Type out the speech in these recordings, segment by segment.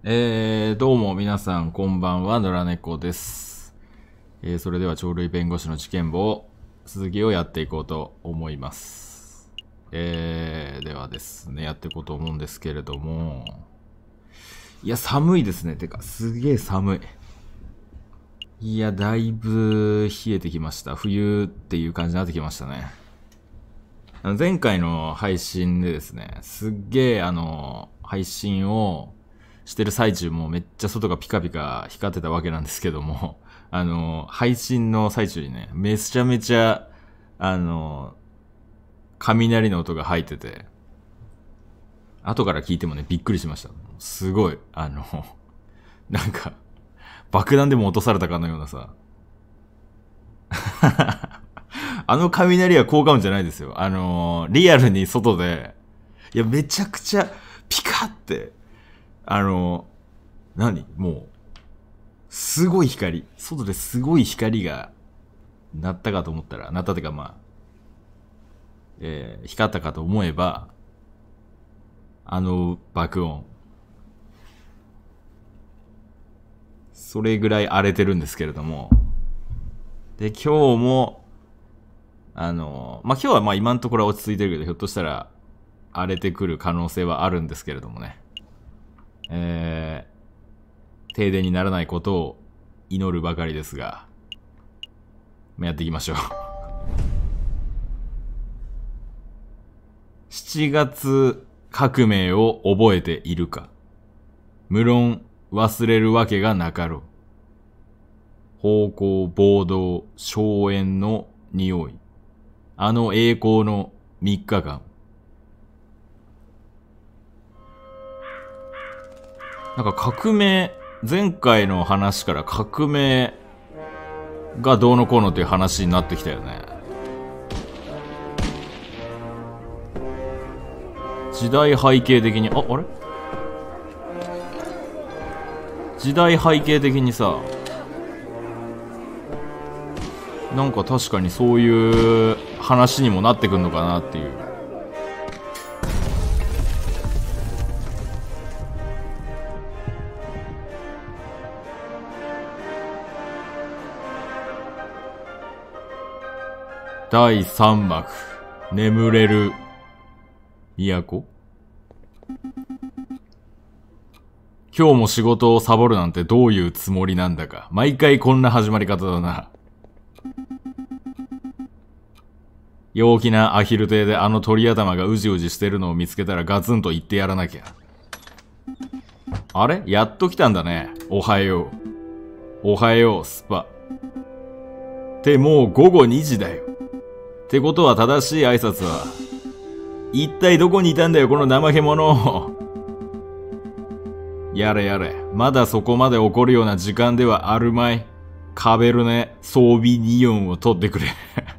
どうも皆さんこんばんは、野良猫です。それでは鳥類弁護士の事件簿続きをやっていこうと思います。ではですね、やっていこうと思うんですけれども、いや寒いですね。てかすげえ寒い。いやだいぶ冷えてきました。冬っていう感じになってきましたね。前回の配信でですね、すっげえ配信をしてる最中もめっちゃ外がピカピカ光ってたわけなんですけども、配信の最中にね、めちゃめちゃ、雷の音が入ってて、後から聞いてもね、びっくりしました。すごい、なんか、爆弾でも落とされたかのようなさ、あの雷は効果音じゃないですよ。リアルに外で、いや、めちゃくちゃピカって、もう、すごい光。外ですごい光が、鳴ったかと思ったら、鳴ったってかまあ、光ったかと思えば、爆音。それぐらい荒れてるんですけれども。で、今日も、今日はまあ今のところは落ち着いてるけど、ひょっとしたら荒れてくる可能性はあるんですけれどもね。停電にならないことを祈るばかりですが、やっていきましょう。7月革命を覚えているか。無論忘れるわけがなかろう。方向、暴動、荘園の匂い。あの栄光の3日間。なんか革命、前回の話から革命がどうのこうのっていう話になってきたよね。時代背景的に、あれ時代背景的にさ、なんか確かにそういう話にもなってくんのかなっていう。第3幕、眠れる都。今日も仕事をサボるなんてどういうつもりなんだか。毎回こんな始まり方だな。陽気なアヒル亭であの鳥頭がうじうじしてるのを見つけたらガツンと言ってやらなきゃ。あれやっと来たんだね。おはよう。おはよう、スパ。ってもう午後2時だよ。ってことは正しい挨拶は、一体どこにいたんだよこの怠け者。やれやれ、まだそこまで怒るような時間ではあるまい。カベルネ・ソービニオンを取ってくれ。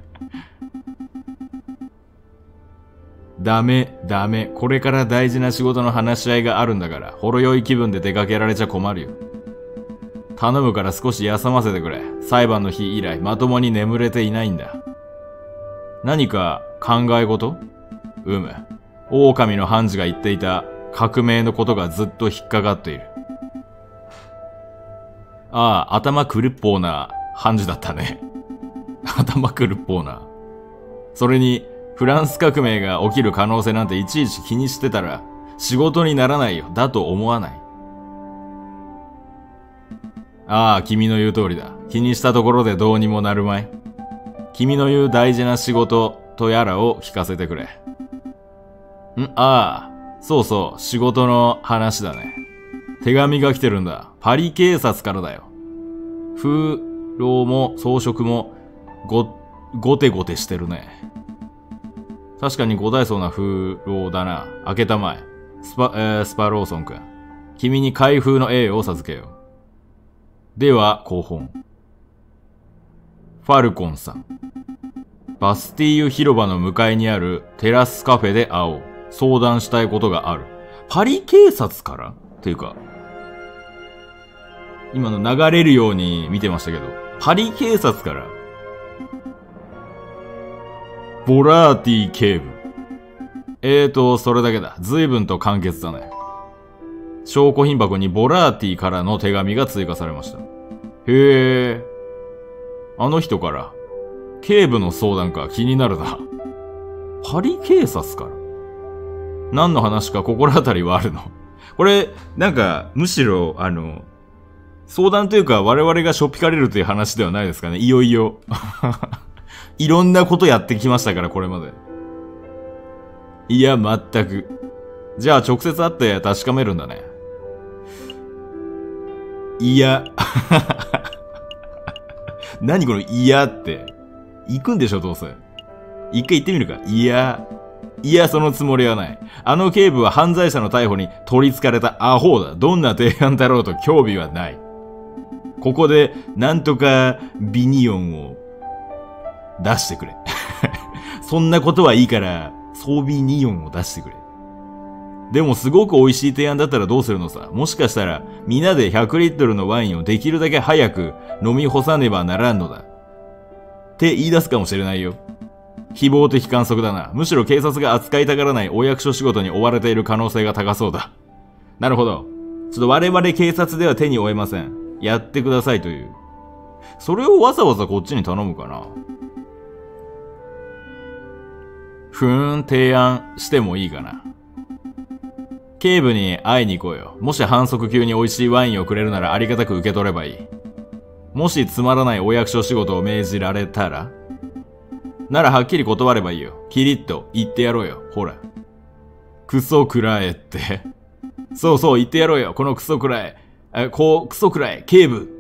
ダメ、これから大事な仕事の話し合いがあるんだから、ほろ酔い気分で出かけられちゃ困るよ。頼むから少し休ませてくれ。裁判の日以来、まともに眠れていないんだ。何か考え事？狼の判事が言っていた革命のことがずっと引っかかっている。ああ、頭狂っぽうな判事だったね。頭狂っぽうな。それに、フランス革命が起きる可能性なんていちいち気にしてたら仕事にならないよ。だと思わない。ああ、君の言う通りだ。気にしたところでどうにもなるまい。君の言う大事な仕事とやらを聞かせてくれ。ああ、そうそう、仕事の話だね。手紙が来てるんだ。パリ警察からだよ。風浪も装飾もごてごてしてるね。確かに五大層な風浪だな。開けたまえ。スパローソン君。君に開封の栄を授けよう。では、後本。ファルコンさん。バスティーユ広場の向かいにあるテラスカフェで会おう。相談したいことがある。パリ警察からっていうか、今の流れるように見てましたけど、パリ警察からボラーティ警部。それだけだ。随分と簡潔だね。 証拠品箱にボラーティからの手紙が追加されました。へえ。あの人から。警部の相談か気になるな。パリ警察から。何の話か心当たりはあるの？これ、なんか、むしろ、相談というか我々がしょっぴかれるという話ではないですかね。いよいよ。いろんなことやってきましたから、これまで。いや、全く。じゃあ直接会って確かめるんだね。いや。何このいやって。行くんでしょ、どうせ。一回行ってみるか。いや、そのつもりはない。あの警部は犯罪者の逮捕に取り憑かれたアホだ。どんな提案だろうと興味はない。ここで、なんとか、ビニオンを、出してくれ。そんなことはいいから、ソービニオンを出してくれ。でもすごく美味しい提案だったらどうするのさ。もしかしたら、皆で100リットルのワインをできるだけ早く飲み干さねばならんのだ。って言い出すかもしれないよ。非暴的観測だな。むしろ警察が扱いたがらないお役所仕事に追われている可能性が高そうだ。なるほど。ちょっと我々警察では手に負えません。やってくださいという。それをわざわざこっちに頼むかな。提案してもいいかな。警部に会いに行こうよ。もし反則級に美味しいワインをくれるならありがたく受け取ればいい。もしつまらないお役所仕事を命じられたらならはっきり断ればいいよ。キリッと言ってやろうよ。ほら。クソくらえって。そうそう言ってやろうよ。このクソくらえ。クソくらえ。警部って。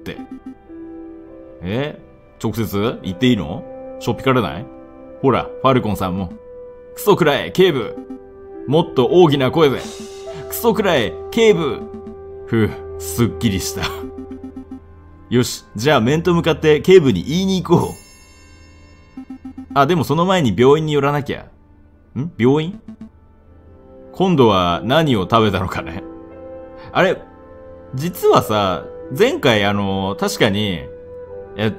直接言っていいの？しょっぴかれない？ほら、ファルコンさんも。クソくらえ。警部。もっと大きな声で。クソくらえ。警部。すっきりした。よし。じゃあ面と向かって警部に言いに行こう。でもその前に病院に寄らなきゃ。病院？今度は何を食べたのかね。あれ、実はさ、前回確かに、ね、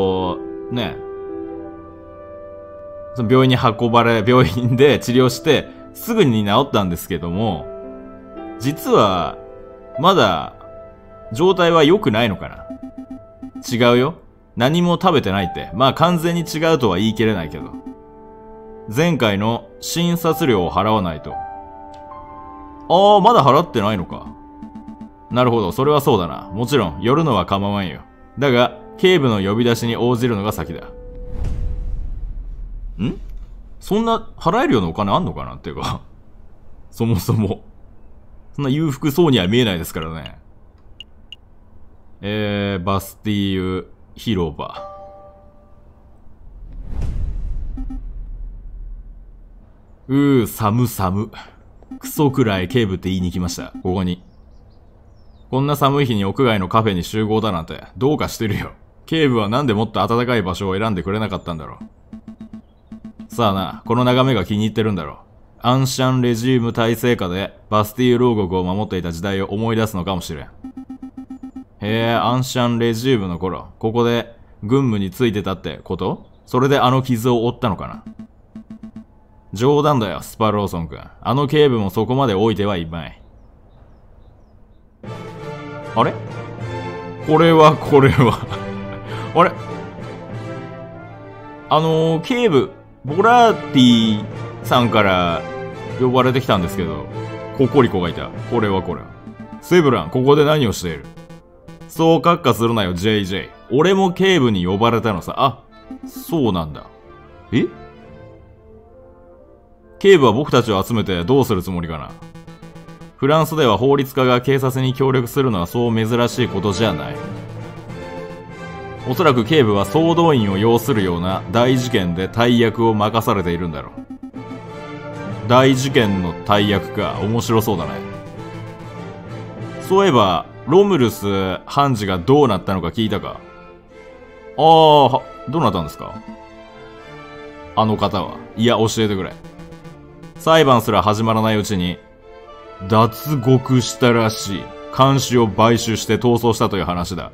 その病院に病院で治療して、すぐに治ったんですけども、実は、まだ、状態は良くないのかな。違うよ。何も食べてないって。まあ完全に違うとは言い切れないけど。前回の診察料を払わないと。まだ払ってないのか。なるほど、それはそうだな。もちろん、寄るのは構わんよ。だが、警部の呼び出しに応じるのが先だ。そんな払えるようなお金あんのかなっていうか。そもそも。そんな裕福そうには見えないですからね。バスティーユ広場。寒。クソくらい警部って言いに来ました。ここに。こんな寒い日に屋外のカフェに集合だなんて、どうかしてるよ。警部はなんでもっと暖かい場所を選んでくれなかったんだろう。さあな、この眺めが気に入ってるんだろう。アンシャンレジーム体制下でバスティーユ牢獄を守っていた時代を思い出すのかもしれん。アンシャンレジームの頃、ここで軍務についてたってこと？それであの傷を負ったのかな。冗談だよ、スパローソン君。あの警部もそこまで置いてはいまい。あれこれは。あれ警部、ボラーティさんから呼ばれてきたんですけど、ココリコがいた。これは。セブラン、ここで何をしている？そう閣下するなよ、JJ。俺も警部に呼ばれたのさ。そうなんだ。警部は僕たちを集めてどうするつもりかな。フランスでは法律家が警察に協力するのはそう珍しいことじゃない。おそらく警部は総動員を要するような大事件で大役を任されているんだろう。大事件の大役か。面白そうだね。そういえば、ロムルス判事がどうなったのか聞いたか？どうなったんですか？あの方は。いや、教えてくれ。裁判すら始まらないうちに、脱獄したらしい。監視を買収して逃走したという話だ。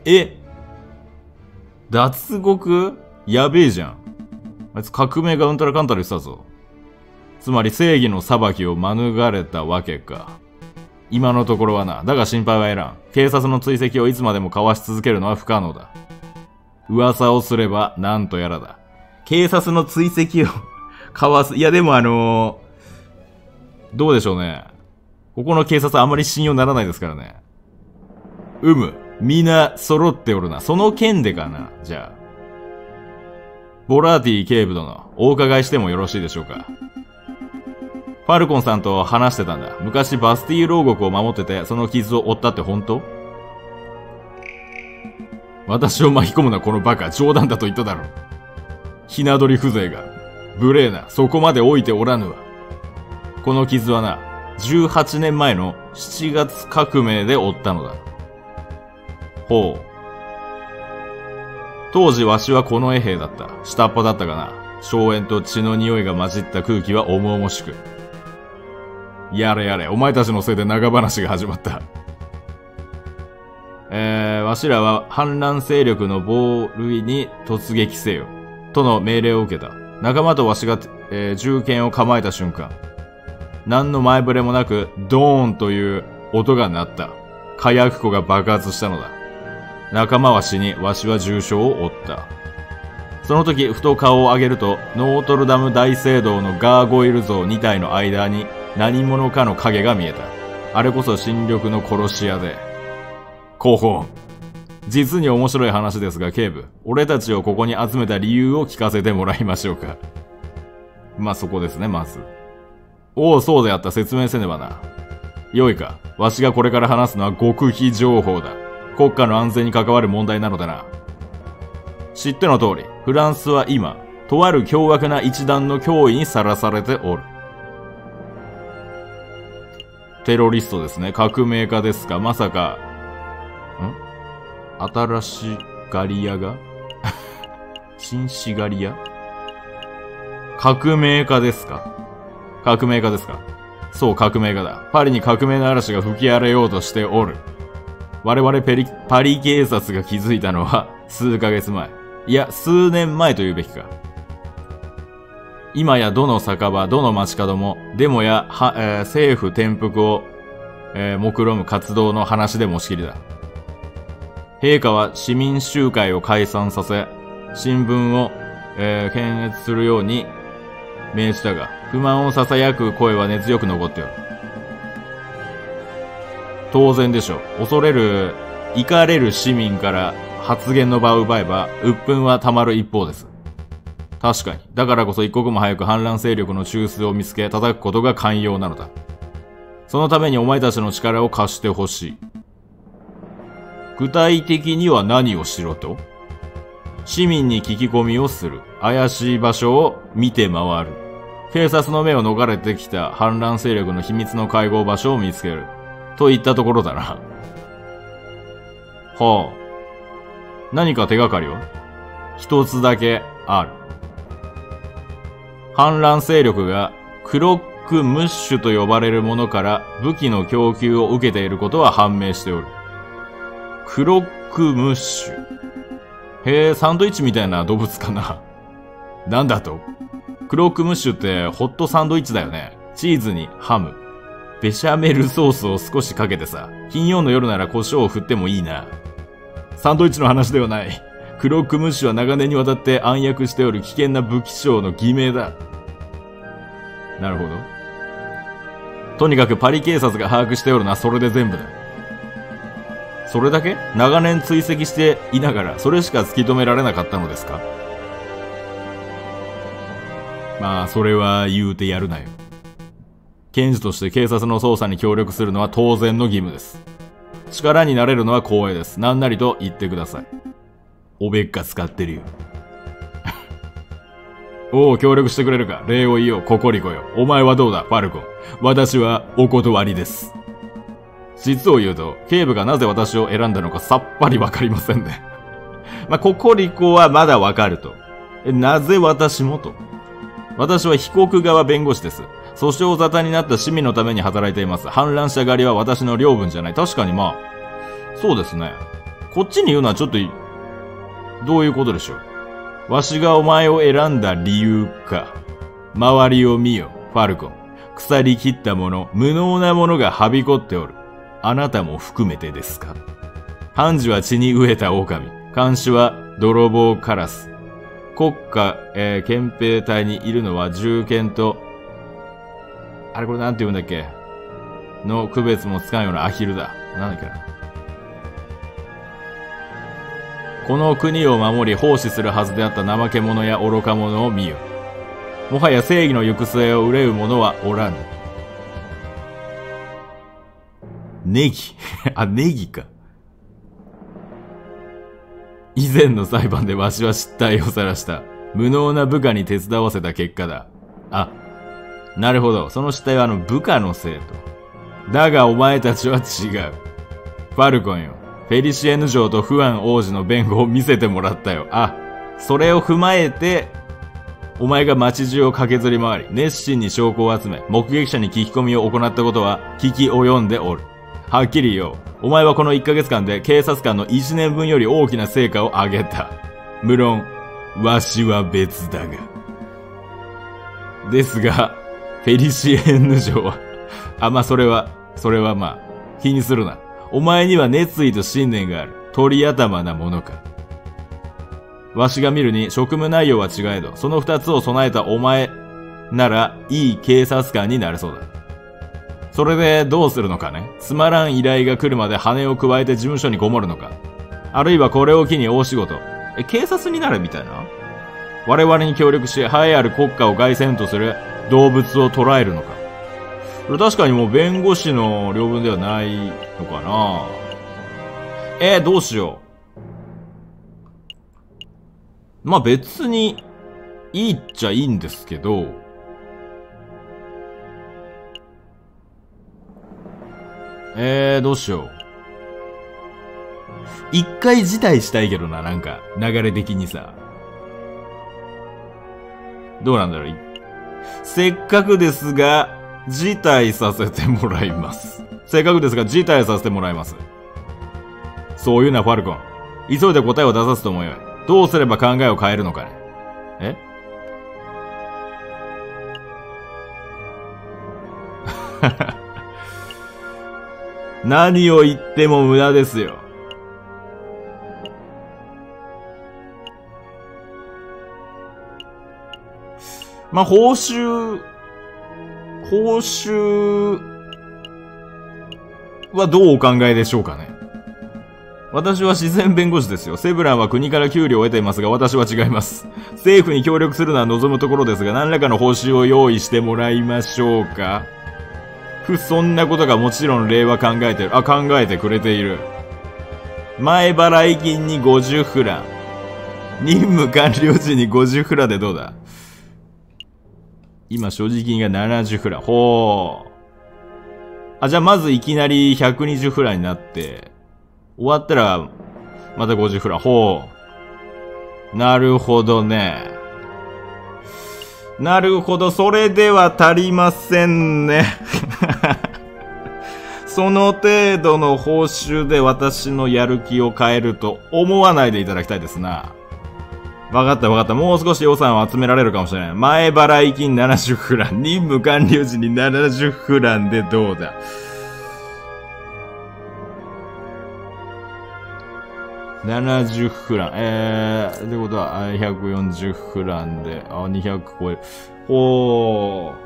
脱獄？やべえじゃん。あいつ革命がうんたらかんたら言ってたぞ。つまり正義の裁きを免れたわけか。 今のところはな。だが心配はいらん。警察の追跡をいつまでも交わし続けるのは不可能だ。噂をすればなんとやらだ。警察の追跡を交わす。いやでもどうでしょうね。ここの警察あんまり信用ならないですからね。みんな揃っておるな。その件でかな。じゃあ。ボラーティ警部殿、お伺いしてもよろしいでしょうか。ファルコンさんと話してたんだ。昔バスティー牢獄を守ってて、その傷を負ったって本当？私を巻き込むなこのバカ、冗談だと言っただろ。ひな鳥風情が。無礼な、そこまで置いておらぬわ。この傷はな、18年前の7月革命で負ったのだ。ほう。当時わしはこの衛兵だった。下っ端だったがな。硝煙と血の匂いが混じった空気は重々しく。やれやれ、お前たちのせいで長話が始まった。わしらは反乱勢力の防塁に突撃せよ。との命令を受けた。仲間とわしが、銃剣を構えた瞬間。何の前触れもなく、ドーンという音が鳴った。火薬庫が爆発したのだ。仲間は死に、わしは重傷を負った。その時、ふと顔を上げると、ノートルダム大聖堂のガーゴイル像2体の間に何者かの影が見えた。あれこそ新緑の殺し屋で。候補。実に面白い話ですが、警部。俺たちをここに集めた理由を聞かせてもらいましょうか。まあ、そこですね、まず。おお、そうであった。説明せねばな。よいか。わしがこれから話すのは極秘情報だ。国家の安全に関わる問題なのだな。知っての通り、フランスは今、とある凶悪な一団の脅威にさらされておる。テロリストですね。革命家ですか。まさか、新しガリアが新シガリア革命家ですか。革命家ですか。そう、革命家だ。パリに革命の嵐が吹き荒れようとしておる。我々パリ警察が気づいたのは数ヶ月前。いや、数年前と言うべきか。今やどの酒場、どの街角も、デモや、政府転覆を、目論む活動の話でもしきりだ。陛下は市民集会を解散させ、新聞を、検閲するように命じたが、不満を囁く声は根強く残っておる。当然でしょう。怒れる市民から発言の場を奪えば、鬱憤は溜まる一方です。確かに。だからこそ一刻も早く反乱勢力の中枢を見つけ叩くことが肝要なのだ。そのためにお前たちの力を貸してほしい。具体的には何をしろと？市民に聞き込みをする。怪しい場所を見て回る。警察の目を逃れてきた反乱勢力の秘密の会合場所を見つける。といったところだな。はあ。何か手がかりは？一つだけある。反乱勢力がクロックムッシュと呼ばれるものから武器の供給を受けていることは判明しておる。クロックムッシュ。へえ、サンドイッチみたいな動物かな。なんだと？クロックムッシュってホットサンドイッチだよね。チーズにハム。ベシャメルソースを少しかけてさ。金曜の夜なら胡椒を振ってもいいな。サンドイッチの話ではない。クロックムッシュは長年にわたって暗躍しておる危険な武器商の偽名だ。なるほど。とにかくパリ警察が把握しておるのはそれで全部だ。それだけ？長年追跡していながらそれしか突き止められなかったのですか？まあ、それは言うてやるなよ。検事として警察の捜査に協力するのは当然の義務です。力になれるのは光栄です。何なりと言ってください。おべっか使ってるよ。おお、協力してくれるか。礼を言おう、ココリコよ。お前はどうだ、ファルコン。私はお断りです。実を言うと、警部がなぜ私を選んだのかさっぱりわかりませんね。まあ、ココリコはまだわかると。なぜ私もと。私は被告側弁護士です。訴訟沙汰になった市民のために働いています。反乱者狩りは私の領分じゃない。確かにまあ、そうですね。こっちに言うのはちょっと、どういうことでしょう。わしがお前を選んだ理由か。周りを見よ、ファルコン。腐り切ったもの、無能なものがはびこっておる。 あなたも含めてですか？判事は血に飢えた狼。看守は泥棒カラス。国家、憲兵隊にいるのは銃剣と、あれこれなんて言うんだっけの区別もつかんようなアヒルだ。なんだっけな。この国を守り奉仕するはずであった怠け者や愚か者を見よ。もはや正義の行く末を憂う者はおらぬ。ネギあ、ネギか。以前の裁判でわしは失態を晒した。無能な部下に手伝わせた結果だ。あ、なるほど。その失態は部下のせいと。だがお前たちは違う。ファルコンよ。フェリシエヌ城とフアン王子の弁護を見せてもらったよ。あ、それを踏まえて、お前が街中を駆けずり回り、熱心に証拠を集め、目撃者に聞き込みを行ったことは聞き及んでおる。はっきり言おう。お前はこの1ヶ月間で警察官の1年分より大きな成果を上げた。無論、わしは別だが。ですが、フェリシエンヌ城は、それはまあ、気にするな。お前には熱意と信念がある。鳥頭なものか。わしが見るに職務内容は違えど、その2つを備えたお前なら、いい警察官になれそうだ。それでどうするのかね。つまらん依頼が来るまで羽を加えて事務所にこもるのか。あるいはこれを機に大仕事。警察になるみたいな？我々に協力し、栄えある国家を凱旋とする動物を捕らえるのか。確かにもう弁護士の領分ではないのかな。どうしよう。まあ別にいいっちゃいいんですけど、どうしよう。一回辞退したいけどな、なんか流れ的にさ。どうなんだろう。せっかくですが、辞退させてもらいます。せっかくですが、辞退させてもらいます。そういうな、ファルコン。急いで答えを出さすと思うよ。どうすれば考えを変えるのかね。何を言っても無駄ですよ。まあ、報酬はどうお考えでしょうかね。私は自然弁護士ですよ。セブランは国から給料を得ていますが、私は違います。政府に協力するのは望むところですが、何らかの報酬を用意してもらいましょうか。そんなことがもちろん令和考えてる。考えてくれている。前払い金に50フラン。任務完了時に50フラでどうだ？今所持金が70フラン。ほー。じゃあまずいきなり120フランになって、終わったら、また50フラン。ほう。なるほどね。なるほど。それでは足りませんね。その程度の報酬で私のやる気を変えると思わないでいただきたいですな。わかったわかった。もう少し予算を集められるかもしれない。前払い金70フラン。任務完了時に70フランでどうだ。70フラン。ってことは、140フランで、200超える。ほー。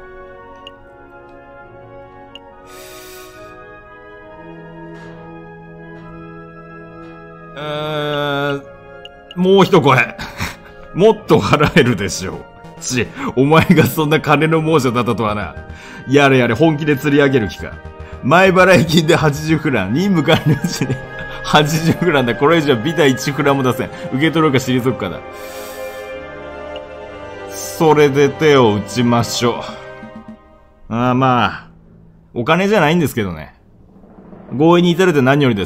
もう一声。もっと払えるでしょう。お前がそんな金の亡者だったとはな。やれやれ本気で釣り上げる気か。前払い金で80フラン。任務完了時に80フランだ。これ以上ビタ1フランも出せん。受け取るか退くかだ。それで手を打ちましょう。まあ、お金じゃないんですけどね。合意に至れて何よりです。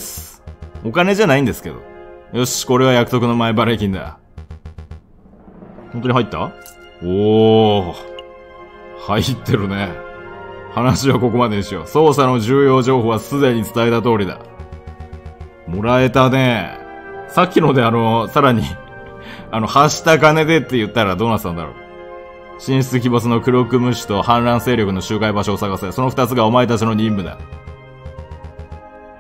お金じゃないんですけど。よし、これは約束の前払い金だ。本当に入った？おー。入ってるね。話はここまでにしよう。捜査の重要情報はすでに伝えた通りだ。もらえたね。さっきのでさらに、発した金でって言ったらどうなってたんだろう。神出鬼没の黒く虫と反乱勢力の集会場所を探せ。その2つがお前たちの任務だ。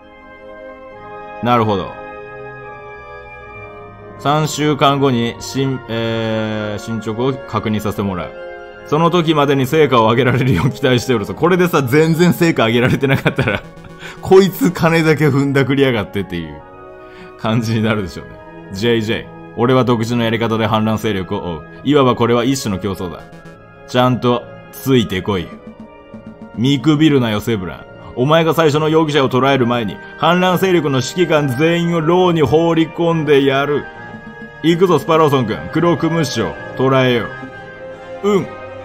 なるほど。3週間後に進捗を確認させてもらう。その時までに成果を上げられるよう期待しておるぞ。これでさ、全然成果上げられてなかったら、こいつ金だけ踏んだくりやがってっていう感じになるでしょうね。JJ、俺は独自のやり方で反乱勢力を追う。いわばこれは一種の競争だ。ちゃんとついてこいよ。見くびるなよ、セブラン。お前が最初の容疑者を捕らえる前に、反乱勢力の指揮官全員を牢に放り込んでやる。行くぞ、スパローソン君。クロークムッシュを捕らえよう。うん。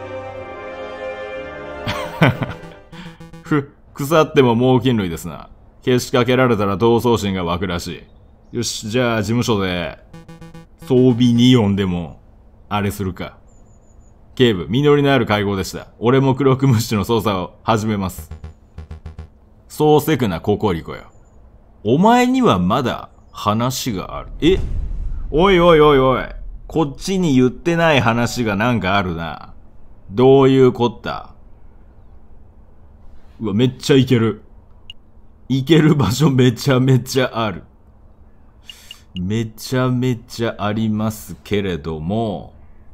腐っても猛禽類ですな。けしかけられたら闘争心が湧くらしい。よし、じゃあ事務所で、装備ニオンでも、あれするか。警部、実りのある会合でした。俺もクロークムッシュの捜査を始めます。そうせくなココリコよ。お前にはまだ話がある。え？おいおいおいおい。こっちに言ってない話がなんかあるな。どういうこった？うわ、めっちゃいける。いける場所めちゃめちゃある。めちゃめちゃありますけれども、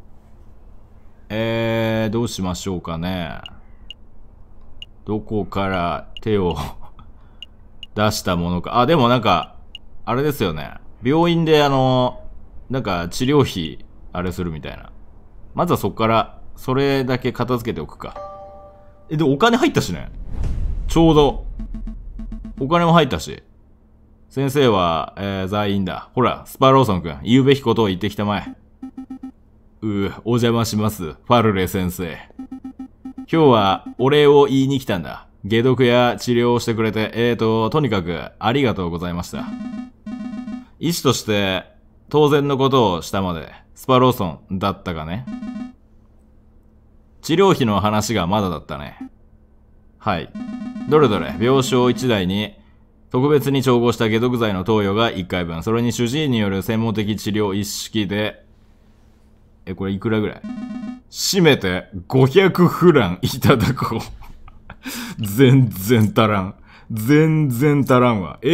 どうしましょうかね。どこから手を出したものか。あ、でもなんか、あれですよね。病院でなんか治療費、あれするみたいな。まずはそこから、それだけ片付けておくか。で、お金入ったしね。ちょうど。お金も入ったし。先生は、在院だ。ほら、スパローソン君、言うべきことを言ってきたまえ。お邪魔します。ファルレ先生。今日はお礼を言いに来たんだ。解毒や治療をしてくれて、とにかくありがとうございました。医師として当然のことをしたまで、スパローソンだったかね。治療費の話がまだだったね。はい。どれどれ、病床1台に特別に調合した解毒剤の投与が1回分、それに主治医による専門的治療一式で、これいくらぐらい？締めて500フランいただこう。全然足らん。全然足らんわ。フ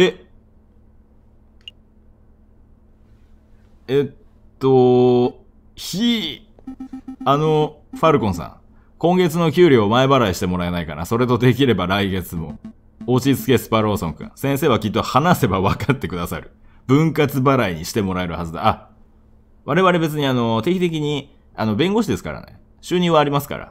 ァルコンさん。今月の給料前払いしてもらえないかな。それとできれば来月も。落ち着けスパローソン君。先生はきっと話せば分かってくださる。分割払いにしてもらえるはずだ。あ、我々別に定期的に、弁護士ですからね。収入はありますから。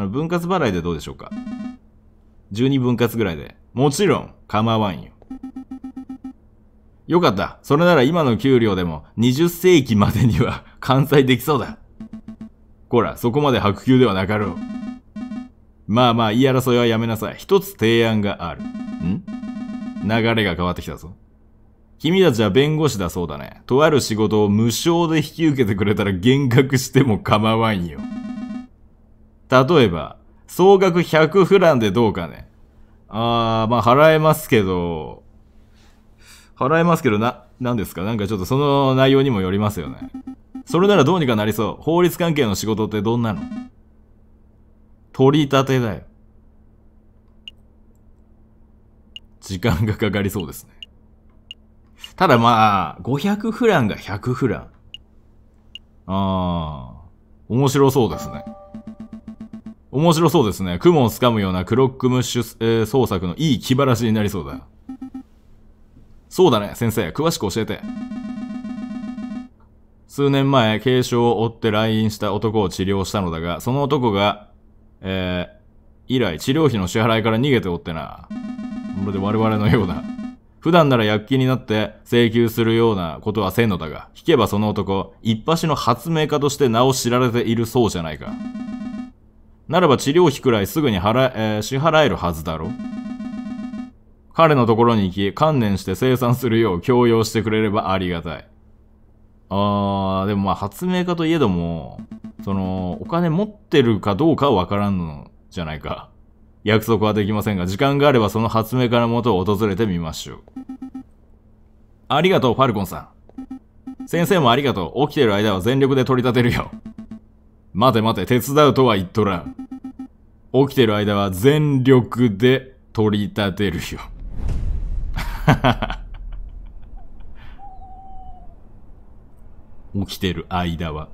分割払いでどうでしょうか。12分割ぐらいで。もちろん、構わんよ。よかった。それなら今の給料でも20世紀までには完済できそうだ。こら、そこまで白球ではなかろう。まあまあ、言い争いはやめなさい。一つ提案がある。流れが変わってきたぞ。君たちは弁護士だそうだね。とある仕事を無償で引き受けてくれたら減額しても構わんよ。例えば、総額100フランでどうかね。まあ払えますけど、何ですか？なんかちょっとその内容にもよりますよね。それならどうにかなりそう。法律関係の仕事ってどんなの？取り立てだよ。時間がかかりそうですね。ただまあ、500フランが100フラン。面白そうですね。面白そうですね。雲をつかむようなクロックムッシュ、創作のいい気晴らしになりそうだ。そうだね、先生。詳しく教えて。数年前、軽傷を負って来院した男を治療したのだが、その男が、以来治療費の支払いから逃げておってな。まるで我々のようだ。普段なら躍起になって請求するようなことはせんのだが、聞けばその男、一発の発明家として名を知られているそうじゃないか。ならば治療費くらいすぐに支払えるはずだろ。彼のところに行き、観念して生産するよう強要してくれればありがたい。でもまあ発明家といえども、お金持ってるかどうかはわからんのじゃないか。約束はできませんが、時間があればその発明家のもとを訪れてみましょう。ありがとう、ファルコンさん。先生もありがとう。起きてる間は全力で取り立てるよ。待て待て、手伝うとは言っとらん。起きてる間は全力で取り立てるよ。 起きてる間は。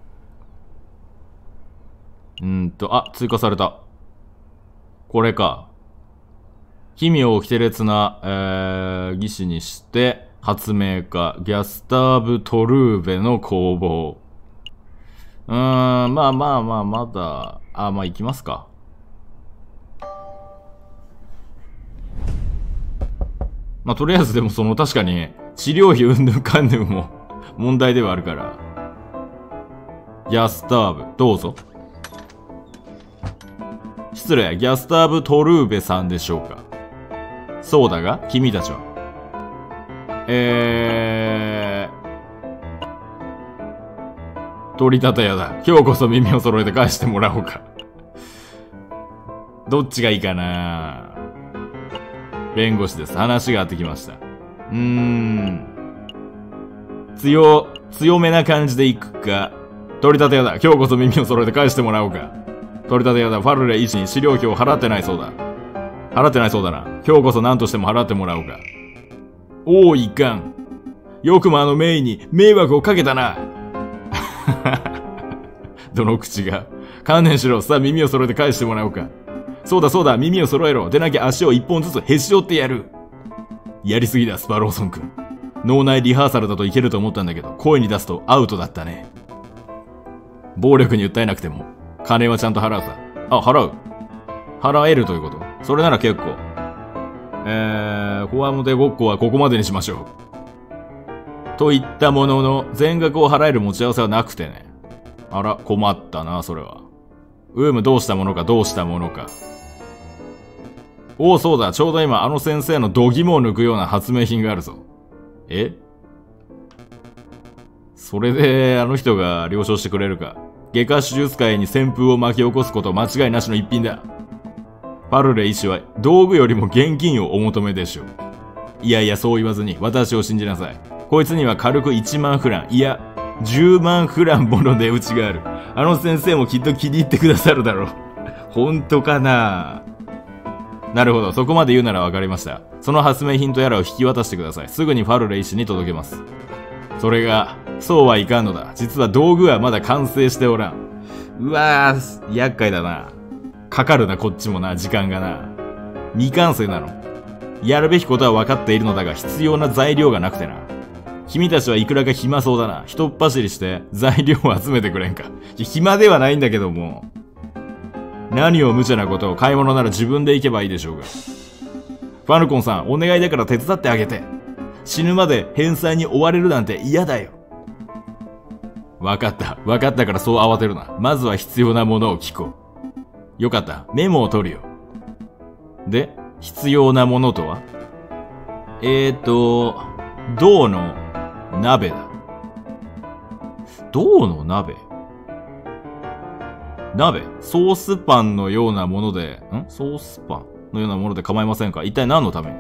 あ、追加された。これか。奇妙奇烈な、技師にして、発明家、ギャスターブ・トルーベの工房。まあ、まだ、まあ、行きますか。まあ、とりあえずでも確かに、治療費うんぬんかんぬんも問題ではあるから。ギャスターブ、どうぞ。失礼、ギャスターブ・トルーベさんでしょうか。そうだが、君たちは。取り立て屋だ。今日こそ耳を揃えて返してもらおうか。どっちがいいかな。弁護士です。話があってきました。強めな感じでいくか。取り立て屋だ。今日こそ耳を揃えて返してもらおうか。取り立て屋だ。ファルレ医師に資料費を払ってないそうだ。払ってないそうだな。今日こそ何としても払ってもらおうか。おお、いかん。よくもメイに迷惑をかけたな。どの口が。観念しろ。さあ耳を揃えて返してもらおうか。そうだ、耳を揃えろ。でなきゃ足を一本ずつへし折ってやる。やりすぎだ、スパローソン君。脳内リハーサルだといけると思ったんだけど、声に出すとアウトだったね。暴力に訴えなくても、金はちゃんと払うさ。払う。払えるということ。それなら結構。コアモテごっこはここまでにしましょう。と言ったものの、全額を払える持ち合わせはなくてね。あら、困ったな、それは。どうしたものか。おお、そうだ、ちょうど今先生の度肝を抜くような発明品があるぞ。それで、人が了承してくれるか。外科手術界に旋風を巻き起こすこと間違いなしの一品だ。パルレ医師は道具よりも現金をお求めでしょう。いや、そう言わずに私を信じなさい。こいつには軽く1万フラン、いや、10万フランもの値打ちがある。先生もきっと気に入ってくださるだろう。本当かな。なるほど、そこまで言うならわかりました。その発明品とやらを引き渡してください。すぐにファルレ医師に届けます。それが、そうはいかんのだ。実は道具はまだ完成しておらん。うわー、厄介だな。かかるな、こっちもな、時間がな。未完成なの。やるべきことは分かっているのだが、必要な材料がなくてな。君たちはいくらか暇そうだな。一っ走りして材料を集めてくれんか。暇ではないんだけども。何を無茶なことを。買い物なら自分で行けばいいでしょうが。ファルコンさん、お願いだから手伝ってあげて。死ぬまで返済に追われるなんて嫌だよ。わかったからそう慌てるな。まずは必要なものを聞こう。よかった。メモを取るよ。で、必要なものとは？銅の鍋だ。銅の鍋？ソースパンのようなもので、ソースパンのようなもので構いませんか？一体何のために？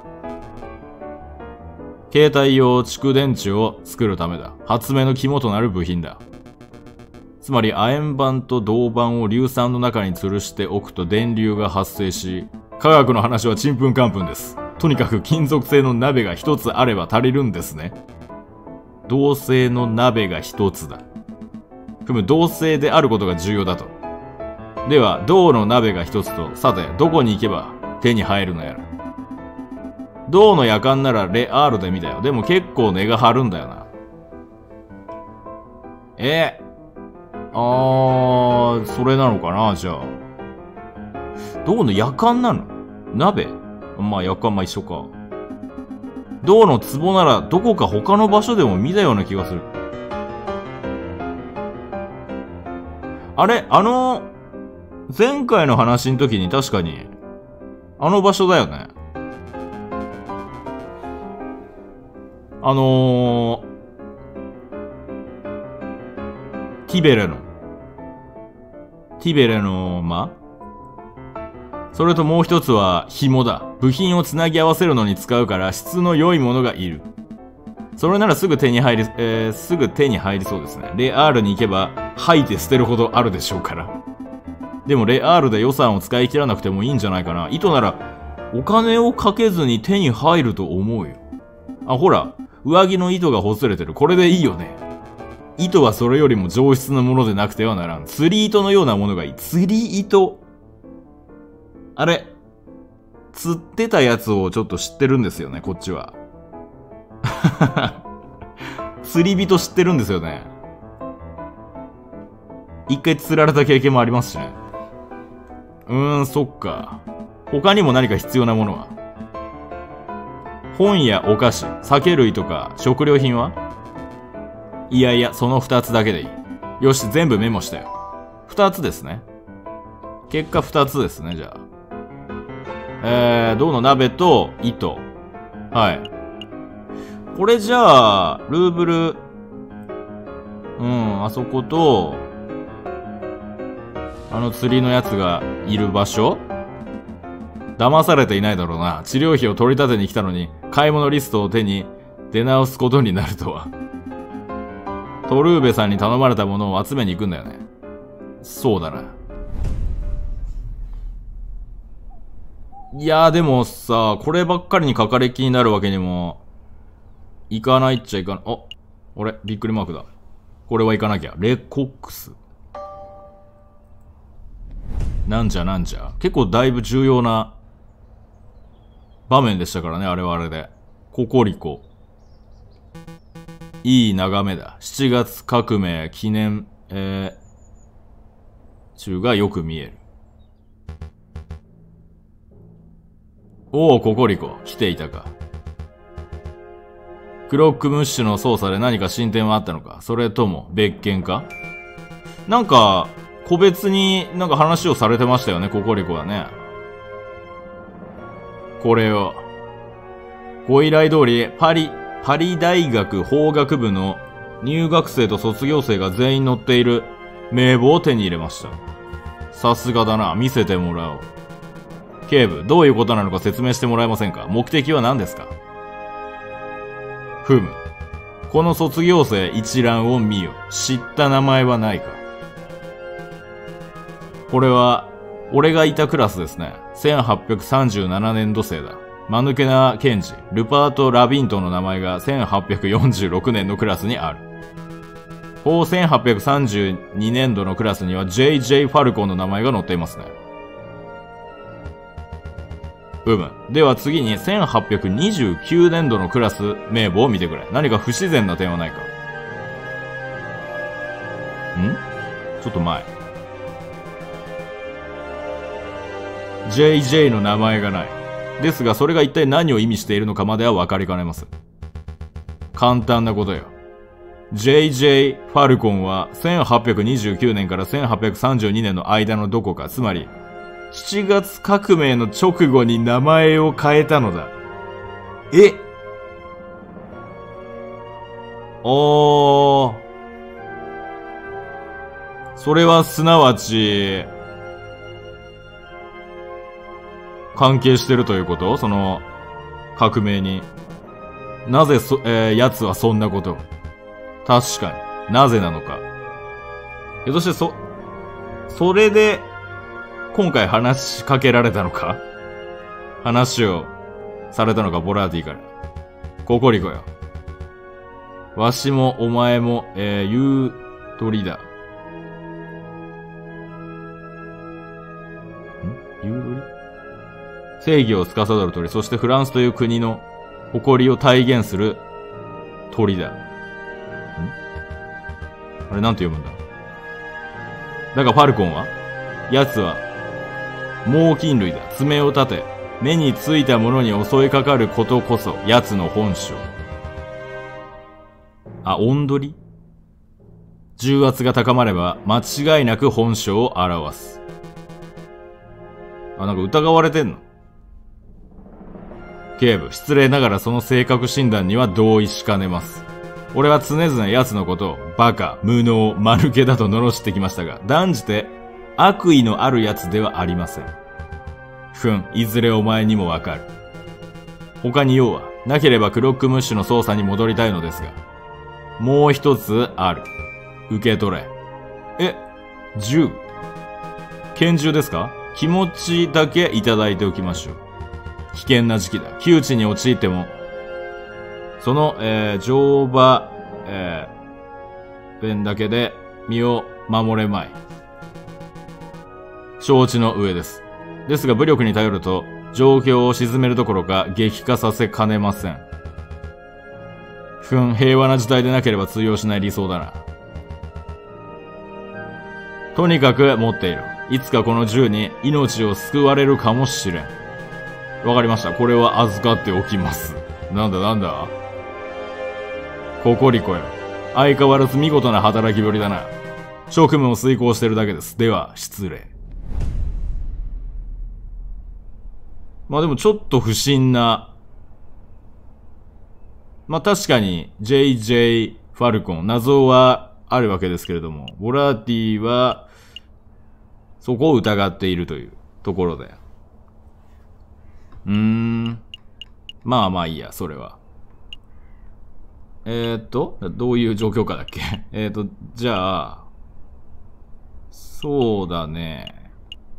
携帯用蓄電池を作るためだ。発明の肝となる部品だ。つまり亜鉛板と銅板を硫酸の中に吊るしておくと電流が発生し、科学の話はちんぷんかんぷんです。とにかく金属製の鍋が一つあれば足りるんですね。銅製の鍋が一つだ。銅製であることが重要だと。では、銅の鍋が一つと、さて、どこに行けば手に入るのやら。銅の夜間ならレアールで見たよ。でも結構値が張るんだよな。それなのかな、じゃあ。銅の夜間なの？鍋？まあ夜間、一緒か。銅の壺ならどこか他の場所でも見たような気がする。あれ？前回の話の時に確かに、場所だよね。ティベレの間？それともう一つは紐だ。部品をつなぎ合わせるのに使うから質の良いものがいる。それならすぐ手に入りそうですね。レアールに行けば吐いて捨てるほどあるでしょうから。でもレアールで予算を使い切らなくてもいいんじゃないかな。糸ならお金をかけずに手に入ると思うよ。ほら、上着の糸がほつれてる。これでいいよね。 糸はそれよりも上質なものでなくてはならん。釣り糸のようなものがいい。釣り糸。あれ、釣ってたやつをちょっと知ってるんですよね、こっちは。釣り人知ってるんですよね。一回釣られた経験もありますしね。そっか。他にも何か必要なものは？本やお菓子、酒類とか食料品は？いやいや、その2つだけでいい。よし、全部メモしたよ。2つですね。結果2つですね、じゃあ。銅の鍋と糸。はい。これじゃあ、ルーブル、あそこと、あの釣りのやつがいる場所？騙されていないだろうな。治療費を取り立てに来たのに、買い物リストを手に出直すことになるとは。トルーベさんに頼まれたものを集めに行くんだよね。そうだな。いやーでもさ、こればっかりに書かれ気になるわけにも、いかないっちゃいかない。あ、俺、びっくりマークだ。これは行かなきゃ。レコックス。なんじゃなんじゃ。結構だいぶ重要な場面でしたからね、あれはあれで。ココリコ。いい眺めだ。7月革命記念、中がよく見える。おお、ココリコ。来ていたか。クロックムッシュの操作で何か進展はあったのか？それとも別件か？なんか、個別になんか話をされてましたよね、ココリコはね。これを。ご依頼通り、パリ大学法学部の入学生と卒業生が全員乗っている名簿を手に入れました。さすがだな。見せてもらおう。警部、どういうことなのか説明してもらえませんか？目的は何ですか？ふむ。この卒業生一覧を見よ。知った名前はないか？これは、俺がいたクラスですね。1837年度生だ。間抜けな検事、ルパート・ラビントンの名前が1846年のクラスにある。1832年度のクラスには J.J. ファルコンの名前が載っていますね。では次に1829年度のクラス名簿を見てくれ。何か不自然な点はないか？ちょっと前。JJ の名前がない。ですが、それが一体何を意味しているのかまでは分かりかねます。簡単なことよ。JJ ファルコンは1829年から1832年の間のどこか、つまり、7月革命の直後に名前を変えたのだ。それはすなわち、関係してるということ？その、革命に。なぜ奴はそんなことを。確かに。なぜなのか。そしてそれで、今回話しかけられたのか？話をされたのか、ボラーティから。ココリコよ。わしもお前も、言う鳥だ。言う鳥？正義を司る鳥、そしてフランスという国の誇りを体現する鳥だ。あれなんて読むんだ？だがファルコンは？奴は、猛禽類だ。爪を立て、目についたものに襲いかかることこそ、奴の本性。音取り？重圧が高まれば、間違いなく本性を表す。なんか疑われてんの？警部、失礼ながらその性格診断には同意しかねます。俺は常々奴のことをバカ、無能、間抜けだと罵ってきましたが、断じて悪意のある奴ではありません。いずれお前にもわかる。他に用はなければクロックムッシュの捜査に戻りたいのですが、もう一つある。受け取れ。銃？拳銃ですか？気持ちだけいただいておきましょう。危険な時期だ。窮地に陥っても、その、乗馬、 弁だけで身を守れまい。承知の上です。ですが武力に頼ると状況を鎮めるどころか激化させかねません。平和な時代でなければ通用しない理想だな。とにかく持っている。いつかこの銃に命を救われるかもしれん。わかりました。これは預かっておきます。なんだココリコよ。相変わらず見事な働きぶりだな。職務を遂行してるだけです。では、失礼。まあでもちょっと不審な。まあ確かに JJ ファルコン、謎はあるわけですけれども、ボラーティはそこを疑っているというところだよ。まあまあいいや、それは。どういう状況かだっけじゃあ、そうだね。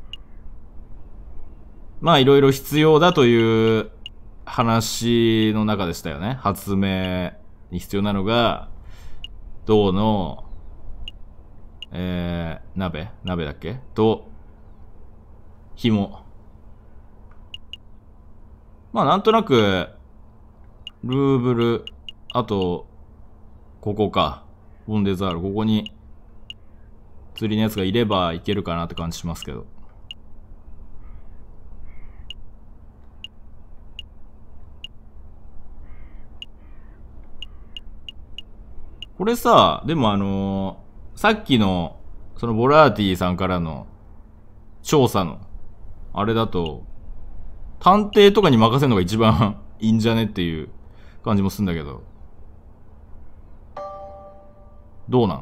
まあいろいろ必要だという話の中でしたよね。発明に必要なのが、銅の、鍋だっけと、紐。まあなんとなく、ルーブル、あと、ここか。ボンデザール、ここに、釣りのやつがいればいけるかなって感じしますけど。これさ、でもさっきの、そのボラーティさんからの調査の、あれだと、探偵とかに任せるのが一番いいんじゃねっていう感じもするんだけど。どうなん？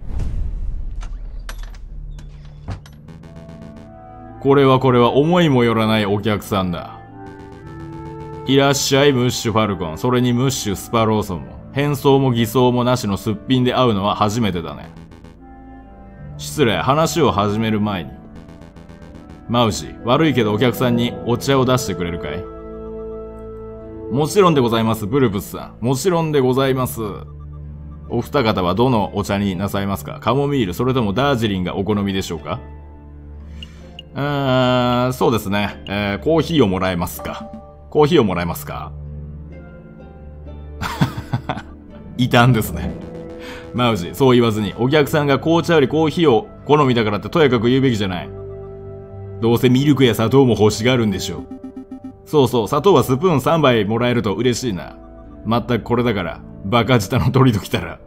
これは思いもよらないお客さんだ。いらっしゃいムッシュファルコン、それにムッシュスパローソンも。変装も偽装もなしのすっぴんで会うのは初めてだね。失礼、話を始める前に。マウジ、悪いけどお客さんにお茶を出してくれるかい？もちろんでございます、ブルブスさん。もちろんでございます。お二方はどのお茶になさいますか？カモミール、それともダージリンがお好みでしょうか？そうですね。コーヒーをもらえますか？コーヒーをもらえますか？いたんですね。マウジ、そう言わずに、お客さんが紅茶よりコーヒーを好みだからってとやかく言うべきじゃない。どうせミルクや砂糖も欲しがるんでしょう。そうそう、砂糖はスプーン3杯もらえると嬉しいな。まったくこれだから、バカ舌の鳥ときたら。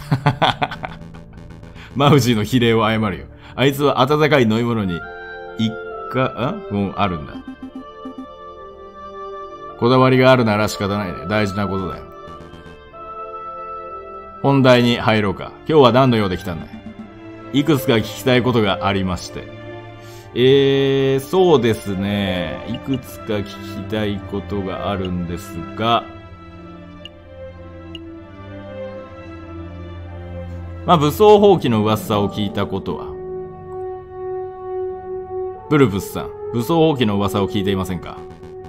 マウジの比例を謝るよ。あいつは温かい飲み物に、もうあるんだ。こだわりがあるなら仕方ないね。大事なことだよ。本題に入ろうか。今日は何の用で来たんだい？いくつか聞きたいことがありまして。そうですね。いくつか聞きたいことがあるんですが、まあ、武装蜂起の噂を聞いたことは。ブルブスさん、武装蜂起の噂を聞いていませんか？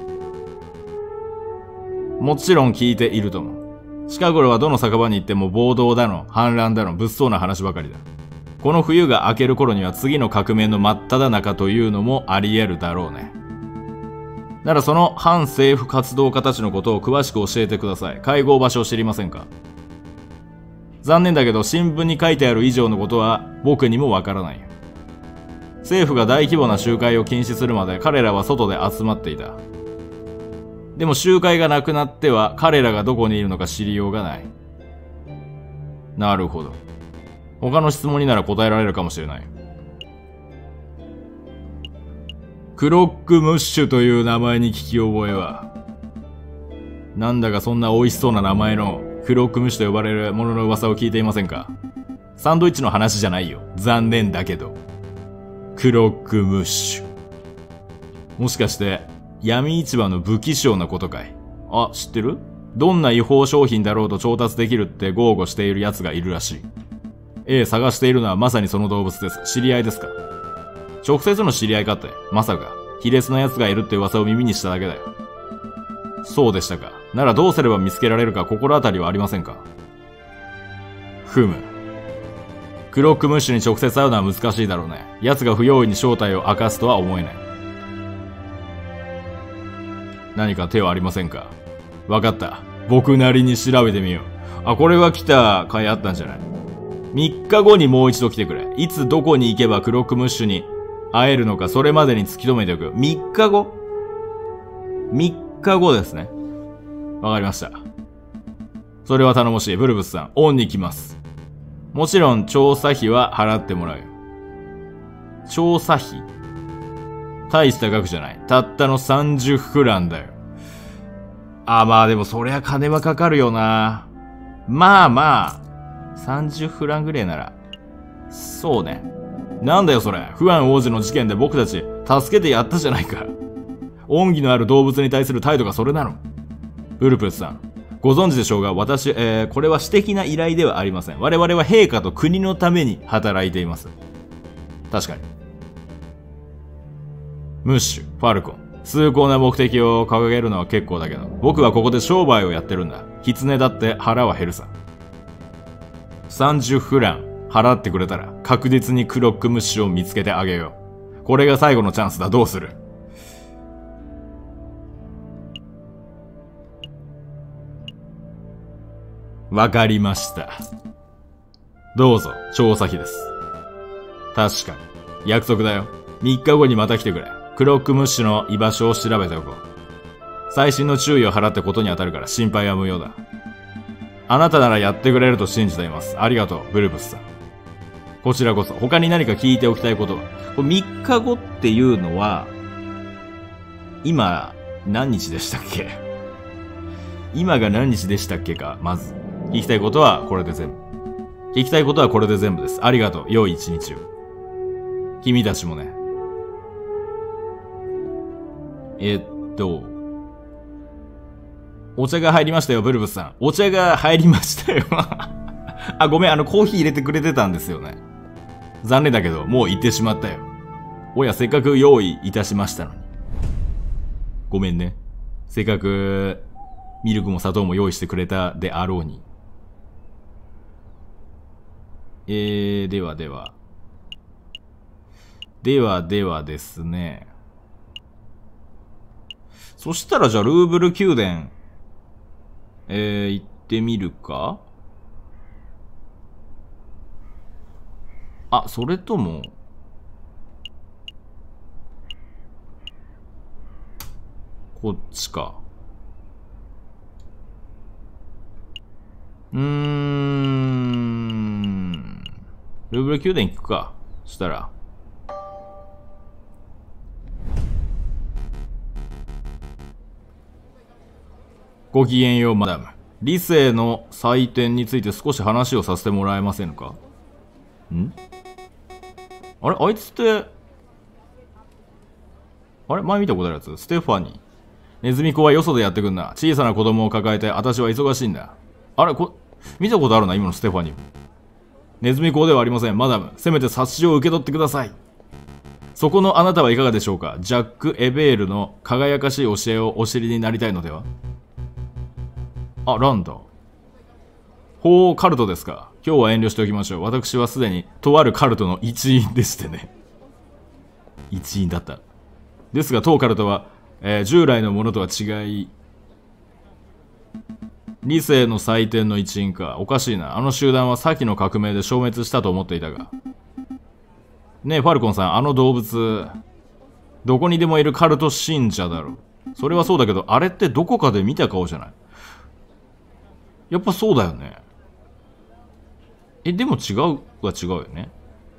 もちろん聞いていると思う。近頃はどの酒場に行っても暴動だの、反乱だの、物騒な話ばかりだ。この冬が明ける頃には次の革命の真っ只中というのもあり得るだろうね。ならその反政府活動家たちのことを詳しく教えてください。会合場所を知りませんか？残念だけど新聞に書いてある以上のことは僕にもわからないよ。政府が大規模な集会を禁止するまで彼らは外で集まっていた。でも集会がなくなっては彼らがどこにいるのか知りようがない。なるほど。他の質問になら答えられるかもしれない。クロックムッシュという名前に聞き覚えは。なんだかそんな美味しそうな名前のクロックムッシュと呼ばれるものの噂を聞いていませんか？サンドイッチの話じゃないよ。残念だけど。クロックムッシュ。もしかして闇市場の武器商のことかい？あ、知ってる？どんな違法商品だろうと調達できるって豪語している奴がいるらしい。探しているのはまさにその動物です。知り合いですか？直接の知り合いかって、まさか、卑劣な奴がいるって噂を耳にしただけだよ。そうでしたか。ならどうすれば見つけられるか心当たりはありませんか？ふむ。 クロックムッシュに直接会うのは難しいだろうね。奴が不用意に正体を明かすとは思えない。何か手はありませんか？わかった。僕なりに調べてみよう。あ、これは来た回あったんじゃない？ 3 日後にもう一度来てくれ。いつどこに行けばクロックムッシュに会えるのか、それまでに突き止めておく。3日後 ?3 日後ですね。わかりました。それは頼もしい。ブルブスさん、オンに来ます。もちろん、調査費は払ってもらうよ。調査費？大した額じゃない。たったの30フランだよ。あ、まあでもそりゃ金はかかるよな。まあ、30フランぐらいなら。そうね。なんだよそれ。フアン王子の事件で僕たち、助けてやったじゃないか。恩義のある動物に対する態度がそれなの。ウルプスさん、ご存知でしょうが、私、これは私的な依頼ではありません。我々は陛下と国のために働いています。確かに。ムッシュ、ファルコン、崇高な目的を掲げるのは結構だけど、僕はここで商売をやってるんだ。狐だって腹は減るさ。30フラン払ってくれたら確実にクロックムッシュを見つけてあげよう。これが最後のチャンスだ。どうする？わかりました。どうぞ、調査費です。確かに。約束だよ。3日後にまた来てくれ。クロックムッシュの居場所を調べておこう。細心の注意を払ってことに当たるから心配は無用だ。あなたならやってくれると信じています。ありがとう、ブルブスさん。こちらこそ、他に何か聞いておきたいことは？これ3日後っていうのは、今、何日でしたっけ？今が何日でしたっけか、まず。聞きたいことはこれで全部。聞きたいことはこれで全部です。ありがとう。良い一日を。君たちもね。お茶が入りましたよ、ブルブスさん。お茶が入りましたよ。あ、ごめん、コーヒー入れてくれてたんですよね。残念だけど、もう行ってしまったよ。おや、せっかく用意いたしましたのに。ごめんね。せっかく、ミルクも砂糖も用意してくれたであろうに。ではですね。そしたらじゃあルーブル宮殿、行ってみるか？あ、それとも、こっちか。ルーブル宮殿行くか。そしたら。ごきげんよう、マダム。理性の祭典について少し話をさせてもらえませんか？あれあいつって、あれ前見たことあるやつ？ステファニー。ネズミ子はよそでやってくんな。小さな子供を抱えて、私は忙しいんだ。あれ見たことあるな、今のステファニー。ネズミ子ではありません、マダム。せめて察しを受け取ってください。そこのあなたはいかがでしょうか？ジャック・エベールの輝かしい教えをお知りになりたいのでは？あ、ランダ。ほう、カルトですか。今日は遠慮しておきましょう。私はすでにとあるカルトの一員でしてね。一員だった。ですが当カルトは、従来のものとは違い、理性の祭典の一員か。おかしいな。あの集団は先の革命で消滅したと思っていたが。ねえ、ファルコンさん、あの動物、どこにでもいるカルト信者だろ。それはそうだけど、あれってどこかで見た顔じゃない？やっぱそうだよね。でも違うは違うよね。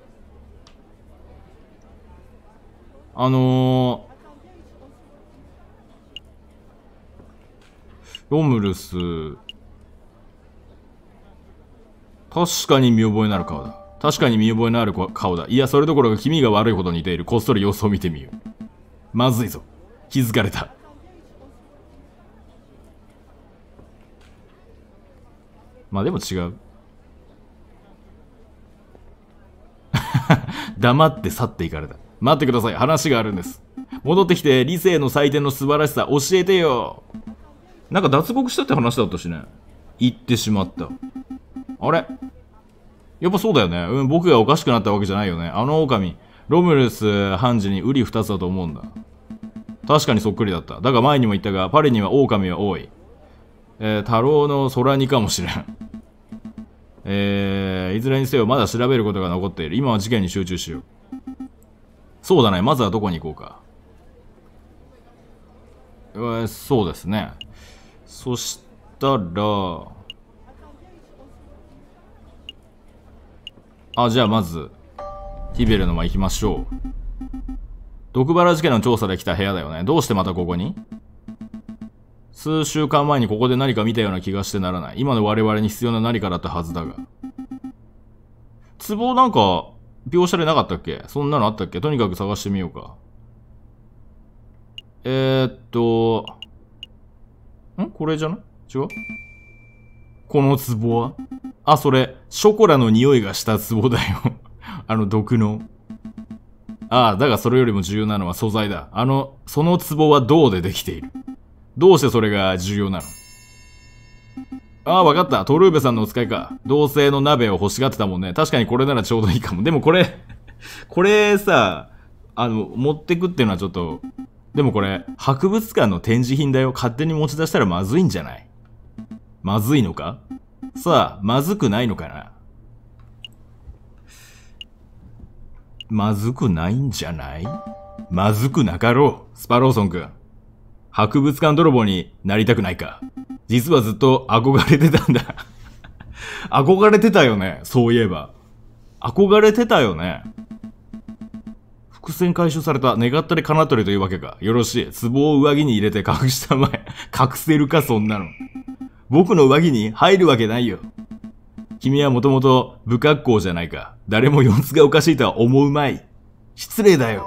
ロムルス、確かに見覚えのある顔だ。確かに見覚えのある顔だ。いや、それどころか気味が悪いほど似ている。こっそり様子を見てみよう。まずいぞ。気づかれた。まあでも違う。黙って去っていかれた。待ってください。話があるんです。戻ってきて理性の祭典の素晴らしさ教えてよ。なんか脱獄したって話だったしね。言ってしまった。あれやっぱそうだよね。うん、僕がおかしくなったわけじゃないよね。あの狼、ロムルス判事に瓜二つだと思うんだ。確かにそっくりだった。だが前にも言ったが、パリには狼は多い。太郎の空似かもしれん。いずれにせよまだ調べることが残っている。今は事件に集中しよう。そうだね。まずはどこに行こうか。そうですね。そしたら、じゃあまず、ヒベルの間行きましょう。毒腹事件の調査で来た部屋だよね。どうしてまたここに？数週間前にここで何か見たような気がしてならない。今の我々に必要な何かだったはずだが。壺なんか、描写でなかったっけ？そんなのあったっけ？とにかく探してみようか。これじゃない？違う？この壺は？それ、ショコラの匂いがした壺だよ。毒の。だがそれよりも重要なのは素材だ。その壺は銅でできている。どうしてそれが重要なの？わかった。トルーベさんのお使いか。銅製の鍋を欲しがってたもんね。確かにこれならちょうどいいかも。でもこれさ、持ってくっていうのはちょっと、でもこれ、博物館の展示品だよ。勝手に持ち出したらまずいんじゃない？まずいのか？さあ、まずくないのかな？まずくないんじゃない？まずくなかろう。スパローソン君。博物館泥棒になりたくないか？実はずっと憧れてたんだ。憧れてたよね。そういえば。憧れてたよね。伏線回収された。願ったり叶ったりというわけか。よろしい。壺を上着に入れて隠したまえ。隠せるか、そんなの。僕の上着に入るわけないよ。君はもともと不格好じゃないか。誰も様子がおかしいとは思うまい。失礼だよ。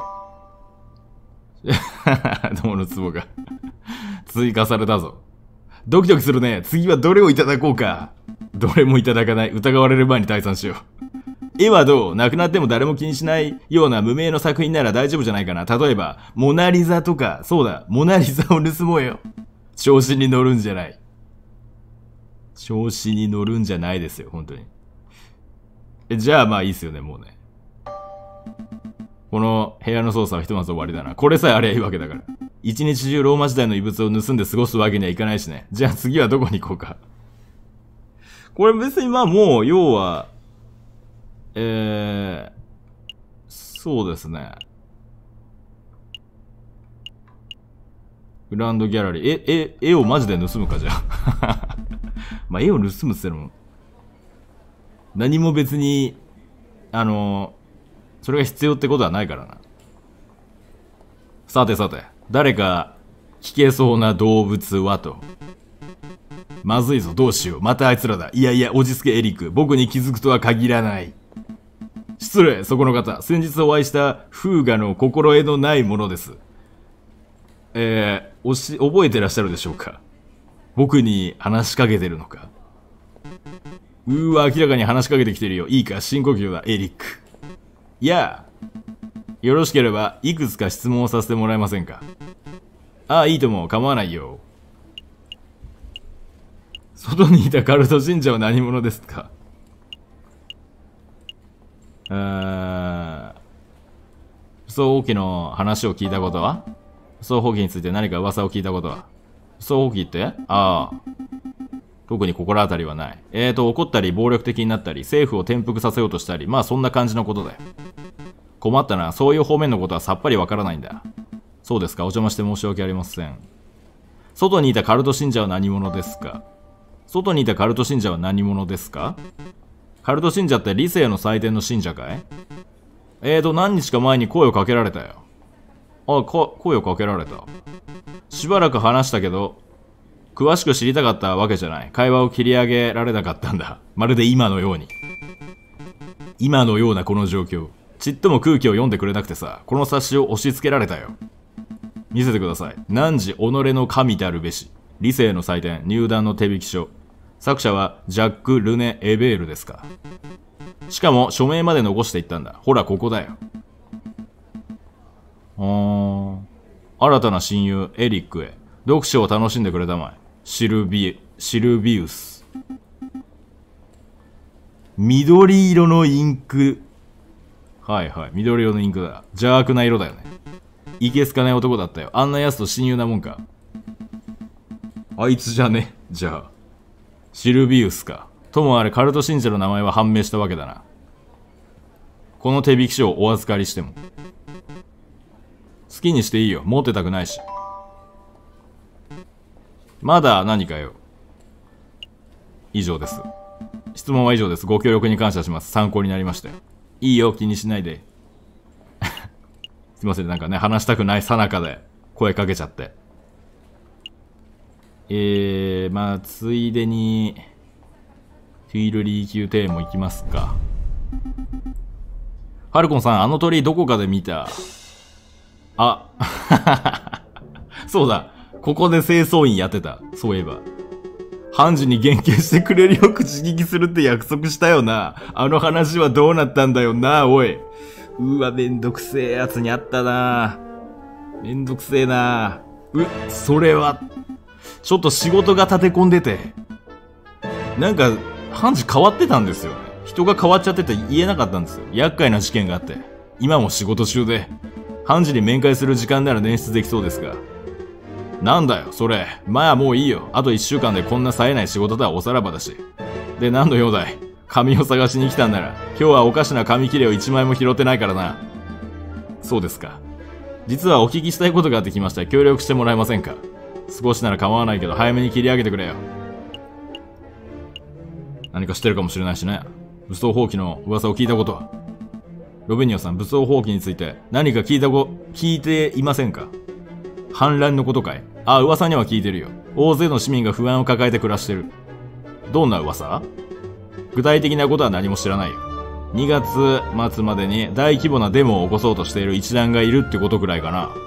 どの壺が追加されたぞ。ドキドキするね。次はどれをいただこうか。どれもいただかない。疑われる前に退散しよう。絵はどう？なくなっても誰も気にしないような無名の作品なら大丈夫じゃないかな。例えば、モナリザとか。そうだ、モナリザを盗もうよ。調子に乗るんじゃない。調子に乗るんじゃないですよ、本当に。じゃあまあいいっすよね、もうね。この部屋の捜査はひとまず終わりだな。これさえありゃいいわけだから。一日中ローマ時代の遺物を盗んで過ごすわけにはいかないしね。じゃあ次はどこに行こうか。これ別にまあもう、要は、そうですね。グランドギャラリー。絵をマジで盗むか、じゃあ。まあ、絵を盗むってのも、何も別に、それが必要ってことはないからな。さてさて、誰か聞けそうな動物はと。まずいぞ、どうしよう。またあいつらだ。いやいや、落ち着けエリック。僕に気づくとは限らない。失礼、そこの方。先日お会いしたフーガの心得のないものです。覚えてらっしゃるでしょうか？僕に話しかけてるのか？明らかに話しかけてきてるよ。いいか、深呼吸だ、エリック。いやよろしければ、いくつか質問をさせてもらえませんか？いいとも、構わないよ。外にいたカルト信者は何者ですか？総記の話を聞いたことは？総記について何か噂を聞いたことは？総記って特に心当たりはない。怒ったり暴力的になったり、政府を転覆させようとしたり、まあそんな感じのことだよ。困ったな。そういう方面のことはさっぱりわからないんだ。そうですか。お邪魔して申し訳ありません。外にいたカルト信者は何者ですか？外にいたカルト信者は何者ですか？カルト信者って理性の祭典の信者かい？何日か前に声をかけられたよ。声をかけられた。しばらく話したけど、詳しく知りたかったわけじゃない。会話を切り上げられなかったんだ。まるで今のように。今のようなこの状況。ちっとも空気を読んでくれなくてさ、この冊子を押し付けられたよ。見せてください。汝己の神たるべし。理性の祭典、入団の手引き書。作者はジャック・ルネ・エベールですか。しかも署名まで残していったんだ。ほら、ここだよ。新たな親友、エリックへ。読書を楽しんでくれたまえ。シルビウス。 緑色のインク。はいはい。緑色のインクだ。邪悪な色だよね。いけすかない男だったよ。あんな奴と親友なもんか。あいつじゃね。じゃあ。シルビウスか。ともあれカルト信者の名前は判明したわけだな。この手引き書をお預かりしても。好きにしていいよ。持ってたくないし。まだ何かよ。以上です。質問は以上です。ご協力に感謝します。参考になりましたよ。いいよ、気にしないで。すいません、なんかね、話したくないさなかで声かけちゃって。まあ、ついでに、フィールリー級庭園も行きますか。ファルコンさん、あの鳥どこかで見た。あ、そうだ。ここで清掃員やってた。そういえば。判事に減刑してくれるよ、口利きするって約束したよな。あの話はどうなったんだよな、おい。うわ、めんどくせえやつにあったな。めんどくせえな。それは、ちょっと仕事が立て込んでて。なんか、判事変わってたんですよね。人が変わっちゃってて言えなかったんですよ。厄介な事件があって。今も仕事中で。判事に面会する時間なら捻出できそうですが。なんだよ、それ。まあもういいよ。あと1週間でこんな冴えない仕事とはおさらばだし。で、何の用だい。紙を探しに来たんなら、今日はおかしな紙切れを1枚も拾ってないからな。そうですか。実はお聞きしたいことがあってきました。協力してもらえませんか。少しなら構わないけど、早めに切り上げてくれよ。何か知ってるかもしれないしね。武装蜂起の噂を聞いたことは。ロベニオさん、武装蜂起について何か聞いていませんか。反乱のことかい。あ、噂には聞いてるよ。大勢の市民が不安を抱えて暮らしてる。どんな噂？具体的なことは何も知らないよ。2月末までに大規模なデモを起こそうとしている一団がいるってことくらいかな。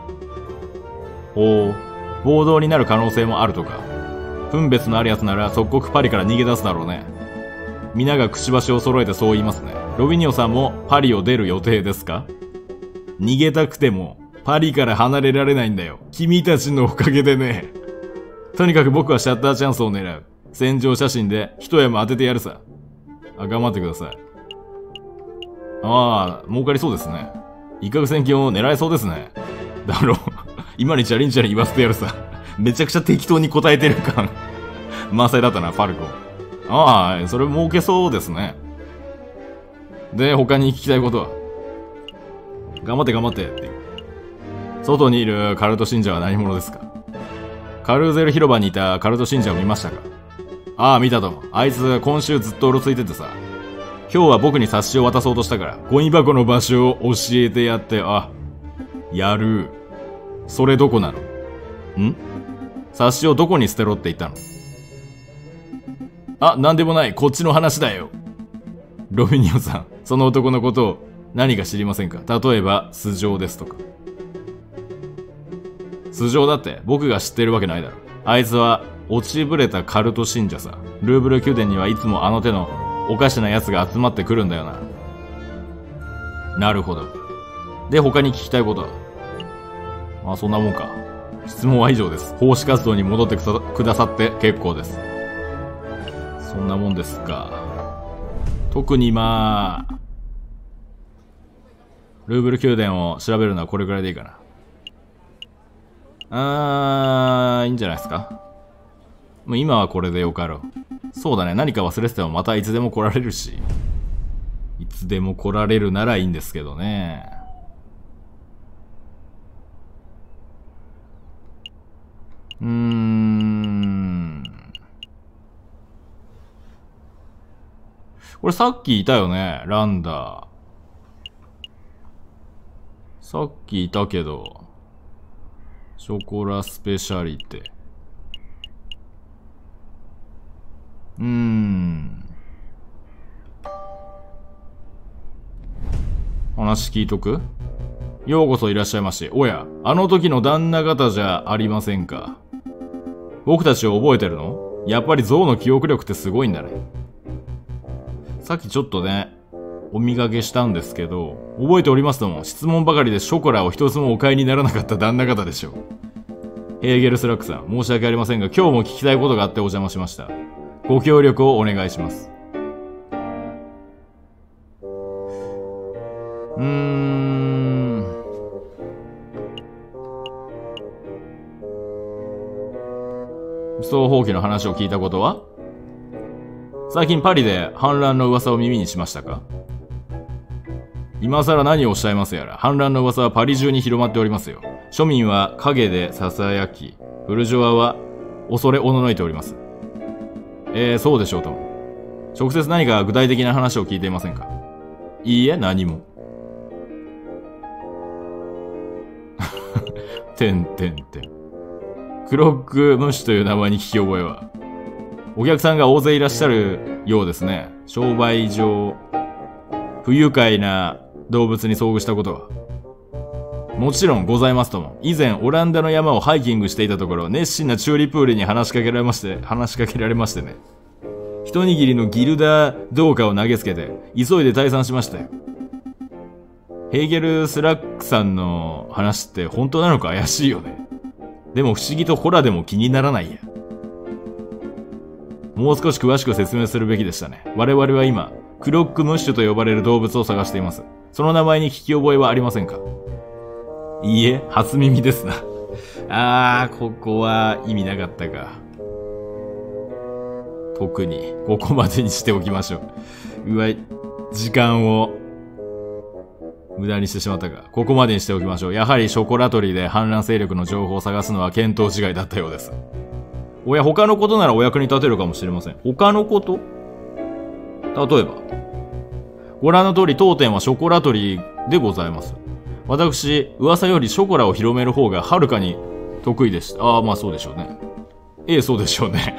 ほう。暴動になる可能性もあるとか。分別のあるやつなら即刻パリから逃げ出すだろうね。皆がくちばしを揃えてそう言いますね。ロビニオさんもパリを出る予定ですか？逃げたくてもパリから離れられないんだよ。君たちのおかげでね。とにかく僕はシャッターチャンスを狙う。戦場写真で一山当ててやるさ。あ、頑張ってください。ああ、儲かりそうですね。一攫千金を狙えそうですね。だろう。今にチャリンチャリン言わせてやるさ。めちゃくちゃ適当に答えてる感。満載だったな、ファルコン。ああ、それ儲けそうですね。で、他に聞きたいことは。頑張って頑張ってっていう。外にいるカルト信者は何者ですか？カルーゼル広場にいたカルト信者を見ましたか？ああ、見たと。あいつ今週ずっとうろついててさ。今日は僕に冊子を渡そうとしたから、ゴミ箱の場所を教えてやって、あ、やる。それどこなの？ん？冊子をどこに捨てろって言ったの？あ、なんでもない。こっちの話だよ。ロビニオさん、その男のことを何か知りませんか？例えば、素性ですとか。素性だって僕が知ってるわけないだろ。あいつは落ちぶれたカルト信者さ。ルーブル宮殿にはいつもあの手のおかしな奴が集まってくるんだよな。なるほど。で、他に聞きたいことは？あ、そんなもんか。質問は以上です。奉仕活動に戻ってくださって結構です。そんなもんですか。特にまあ、ルーブル宮殿を調べるのはこれくらいでいいかな。いいんじゃないですか。もう今はこれでよかろう。そうだね。何か忘れててもまたいつでも来られるし。いつでも来られるならいいんですけどね。これさっきいたよね。ランダー。さっきいたけど。ショコラスペシャリテ。話聞いとく？ようこそいらっしゃいまし。おや、あの時の旦那方じゃありませんか。僕たちを覚えてるの？やっぱり象の記憶力ってすごいんだね。さっきちょっとね、お見かけしたんですけど、覚えておりますとも、質問ばかりでショコラを一つもお買いにならなかった旦那方でしょう。ヘーゲルスラックさん、申し訳ありませんが、今日も聞きたいことがあってお邪魔しました。ご協力をお願いします。 うーん。双方機の話を聞いたことは？最近パリで反乱の噂を耳にしましたか？今更何をおっしゃいますやら、反乱の噂はパリ中に広まっておりますよ。庶民は陰で囁き、ブルジョワは恐れおののいております。そうでしょうとも。直接何か具体的な話を聞いていませんか？いいえ、何も。てんてんてん。クロックムッシュという名前に聞き覚えは？お客さんが大勢いらっしゃるようですね。商売上、不愉快な動物に遭遇したことは？もちろんございますとも。以前オランダの山をハイキングしていたところ、熱心なチューリップ売りに話しかけられましてね。一握りのギルダー銅貨を投げつけて、急いで退散しましたよ。ヘーゲル・スラックさんの話って本当なのか怪しいよね。でも不思議とホラでも気にならないや。もう少し詳しく説明するべきでしたね。我々は今、クロックムッシュと呼ばれる動物を探しています。その名前に聞き覚えはありませんか？いいえ、初耳ですな。ここは意味なかったか。特に、ここまでにしておきましょう。うわ、時間を無駄にしてしまったか。ここまでにしておきましょう。やはりショコラトリーで反乱勢力の情報を探すのは見当違いだったようです。おや、他のことならお役に立てるかもしれません。他のこと？例えば、ご覧の通り当店はショコラトリーでございます。私、噂よりショコラを広める方がはるかに得意でした。まあそうでしょうね。そうでしょうね。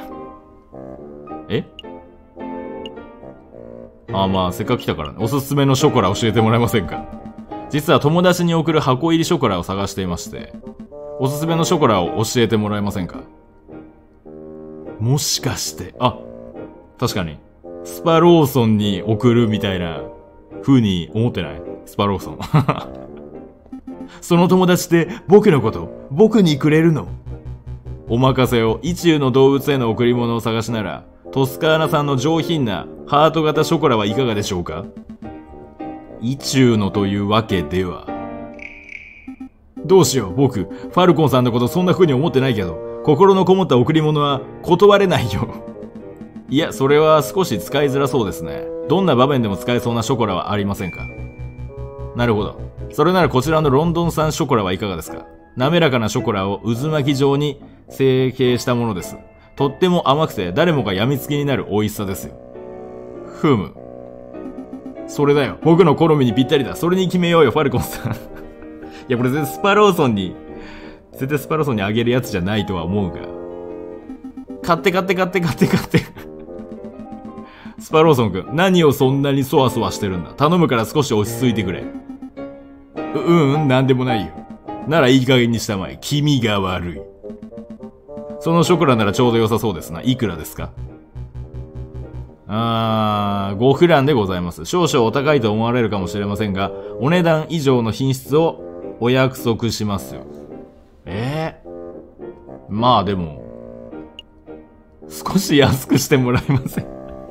まあせっかく来たからね。おすすめのショコラ教えてもらえませんか？実は友達に送る箱入りショコラを探していまして、おすすめのショコラを教えてもらえませんか？もしかして、確かに、スパローソンに送るみたいな風に思ってない？スパローソン。その友達って僕のこと、僕にくれるの？お任せを。意中の動物への贈り物を探しなら、トスカーナ産の上品なハート型ショコラはいかがでしょうか？意中のというわけでは。どうしよう、僕、ファルコンさんのことそんな風に思ってないけど、心のこもった贈り物は断れないよ。いや、それは少し使いづらそうですね。どんな場面でも使えそうなショコラはありませんか？なるほど。それならこちらのロンドン産ショコラはいかがですか？滑らかなショコラを渦巻き状に成形したものです。とっても甘くて誰もが病みつきになる美味しさですよ。ふむ。それだよ。僕の好みにぴったりだ。それに決めようよ、ファルコンさん。いや、これ絶対スパローソンにあげるやつじゃないとは思うが。買って。スパローソンくん、何をそんなにそわそわしてるんだ。頼むから少し落ち着いてくれ。なんでもないよ。ならいい加減にしたまえ。気味が悪い。そのショコラならちょうど良さそうですな。いくらですか？5フランでございます。少々お高いと思われるかもしれませんが、お値段以上の品質をお約束しますよ。まあでも、少し安くしてもらえません？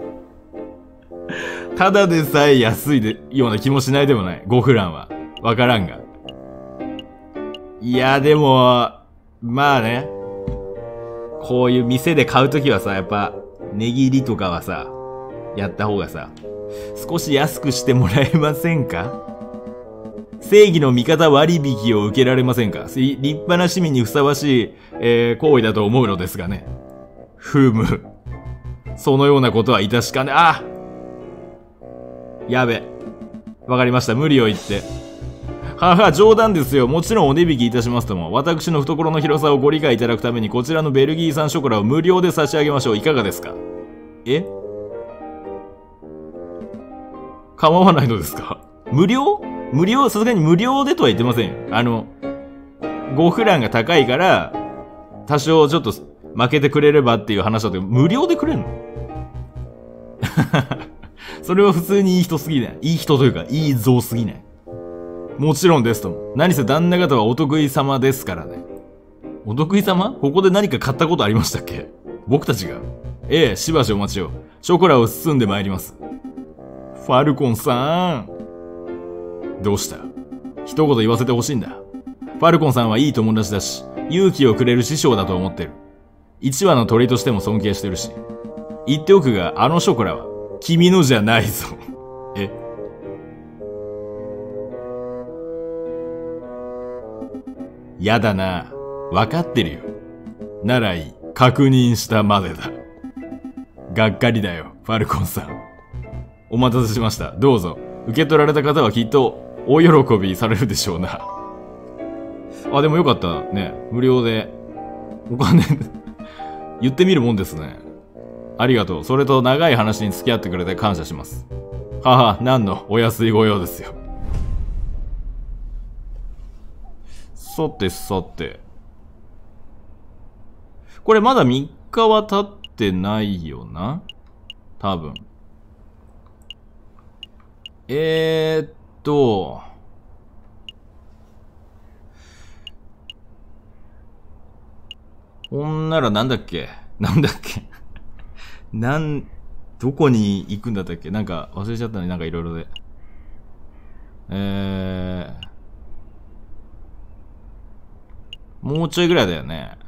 ただでさえ安いような気もしないでもない。5フランは。わからんが。いや、でも、まあね。こういう店で買うときはさ、やっぱ、値切りとかはさ、やった方がさ、少し安くしてもらえませんか？正義の味方割引を受けられませんか？立派な市民にふさわしい、行為だと思うのですがね。ふむ。そのようなことは致しかね。やべ。わかりました。無理を言って。冗談ですよ。もちろんお値引きいたしますとも。私の懐の広さをご理解いただくために、こちらのベルギー産ショコラを無料で差し上げましょう。いかがですか？構わないのですか？無料？さすがに無料でとは言ってませんよ。5フランが高いから、多少ちょっと負けてくれればっていう話だけど、無料でくれんの？それは普通にいい人すぎない。いい人というか、いい像すぎない。もちろんですとも。何せ旦那方はお得意様ですからね。お得意様？ここで何か買ったことありましたっけ？僕たちが。しばしお待ちを。ショコラを包んで参ります。ファルコンさん。 どうした？一言言わせてほしいんだ。ファルコンさんはいい友達だし、勇気をくれる師匠だと思ってる。一羽の鳥としても尊敬してるし。言っておくが、あのショコラは、君のじゃないぞ。え？やだな。わかってるよ。ならいい。確認したまでだ。がっかりだよ、ファルコンさん。お待たせしました。どうぞ。受け取られた方はきっと、大喜びされるでしょうな。あ、でもよかったね。無料で。お金、言ってみるもんですね。ありがとう。それと長い話に付き合ってくれて感謝します。はは、何のお安いご用ですよ。さてさて。これまだ3日は経ってないよな？多分。ほんならなんだっけどこに行くんだったっけ？なんか忘れちゃったね。なんかいろいろで。もうちょいぐらいだよね。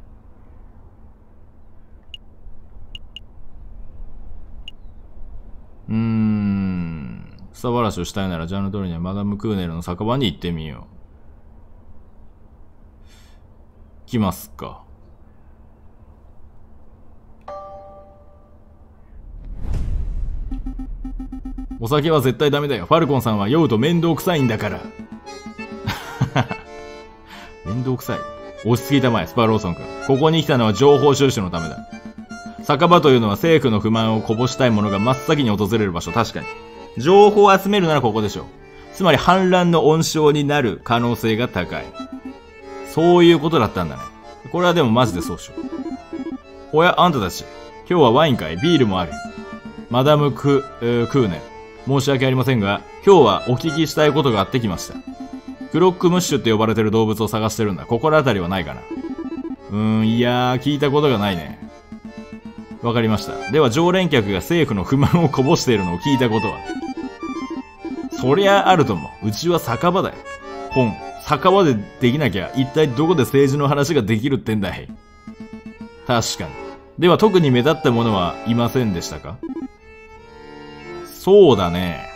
草話をしたいならジャンル通りにはマダム・クーネルの酒場に行ってみよう。来ますか。お酒は絶対ダメだよ。ファルコンさんは酔うと面倒くさいんだから。面倒くさい。落ち着いたまえ、スパローソン君。ここに来たのは情報収集のためだ。酒場というのは政府の不満をこぼしたい者が真っ先に訪れる場所。確かに。情報を集めるならここでしょう。つまり反乱の温床になる可能性が高い。そういうことだったんだね。これはでもマジでそうしよう。おや、あんたたち。今日はワインかい？ビールもある。マダムクーネ。申し訳ありませんが、今日はお聞きしたいことがあってきました。クロックムッシュって呼ばれてる動物を探してるんだ。心当たりはないかな？いやー、聞いたことがないね。わかりました。では常連客が政府の不満をこぼしているのを聞いたことは？そりゃあると思う。うちは酒場だよ。酒場でできなきゃ一体どこで政治の話ができるってんだい。確かに。では特に目立った者はいませんでしたか？そうだね。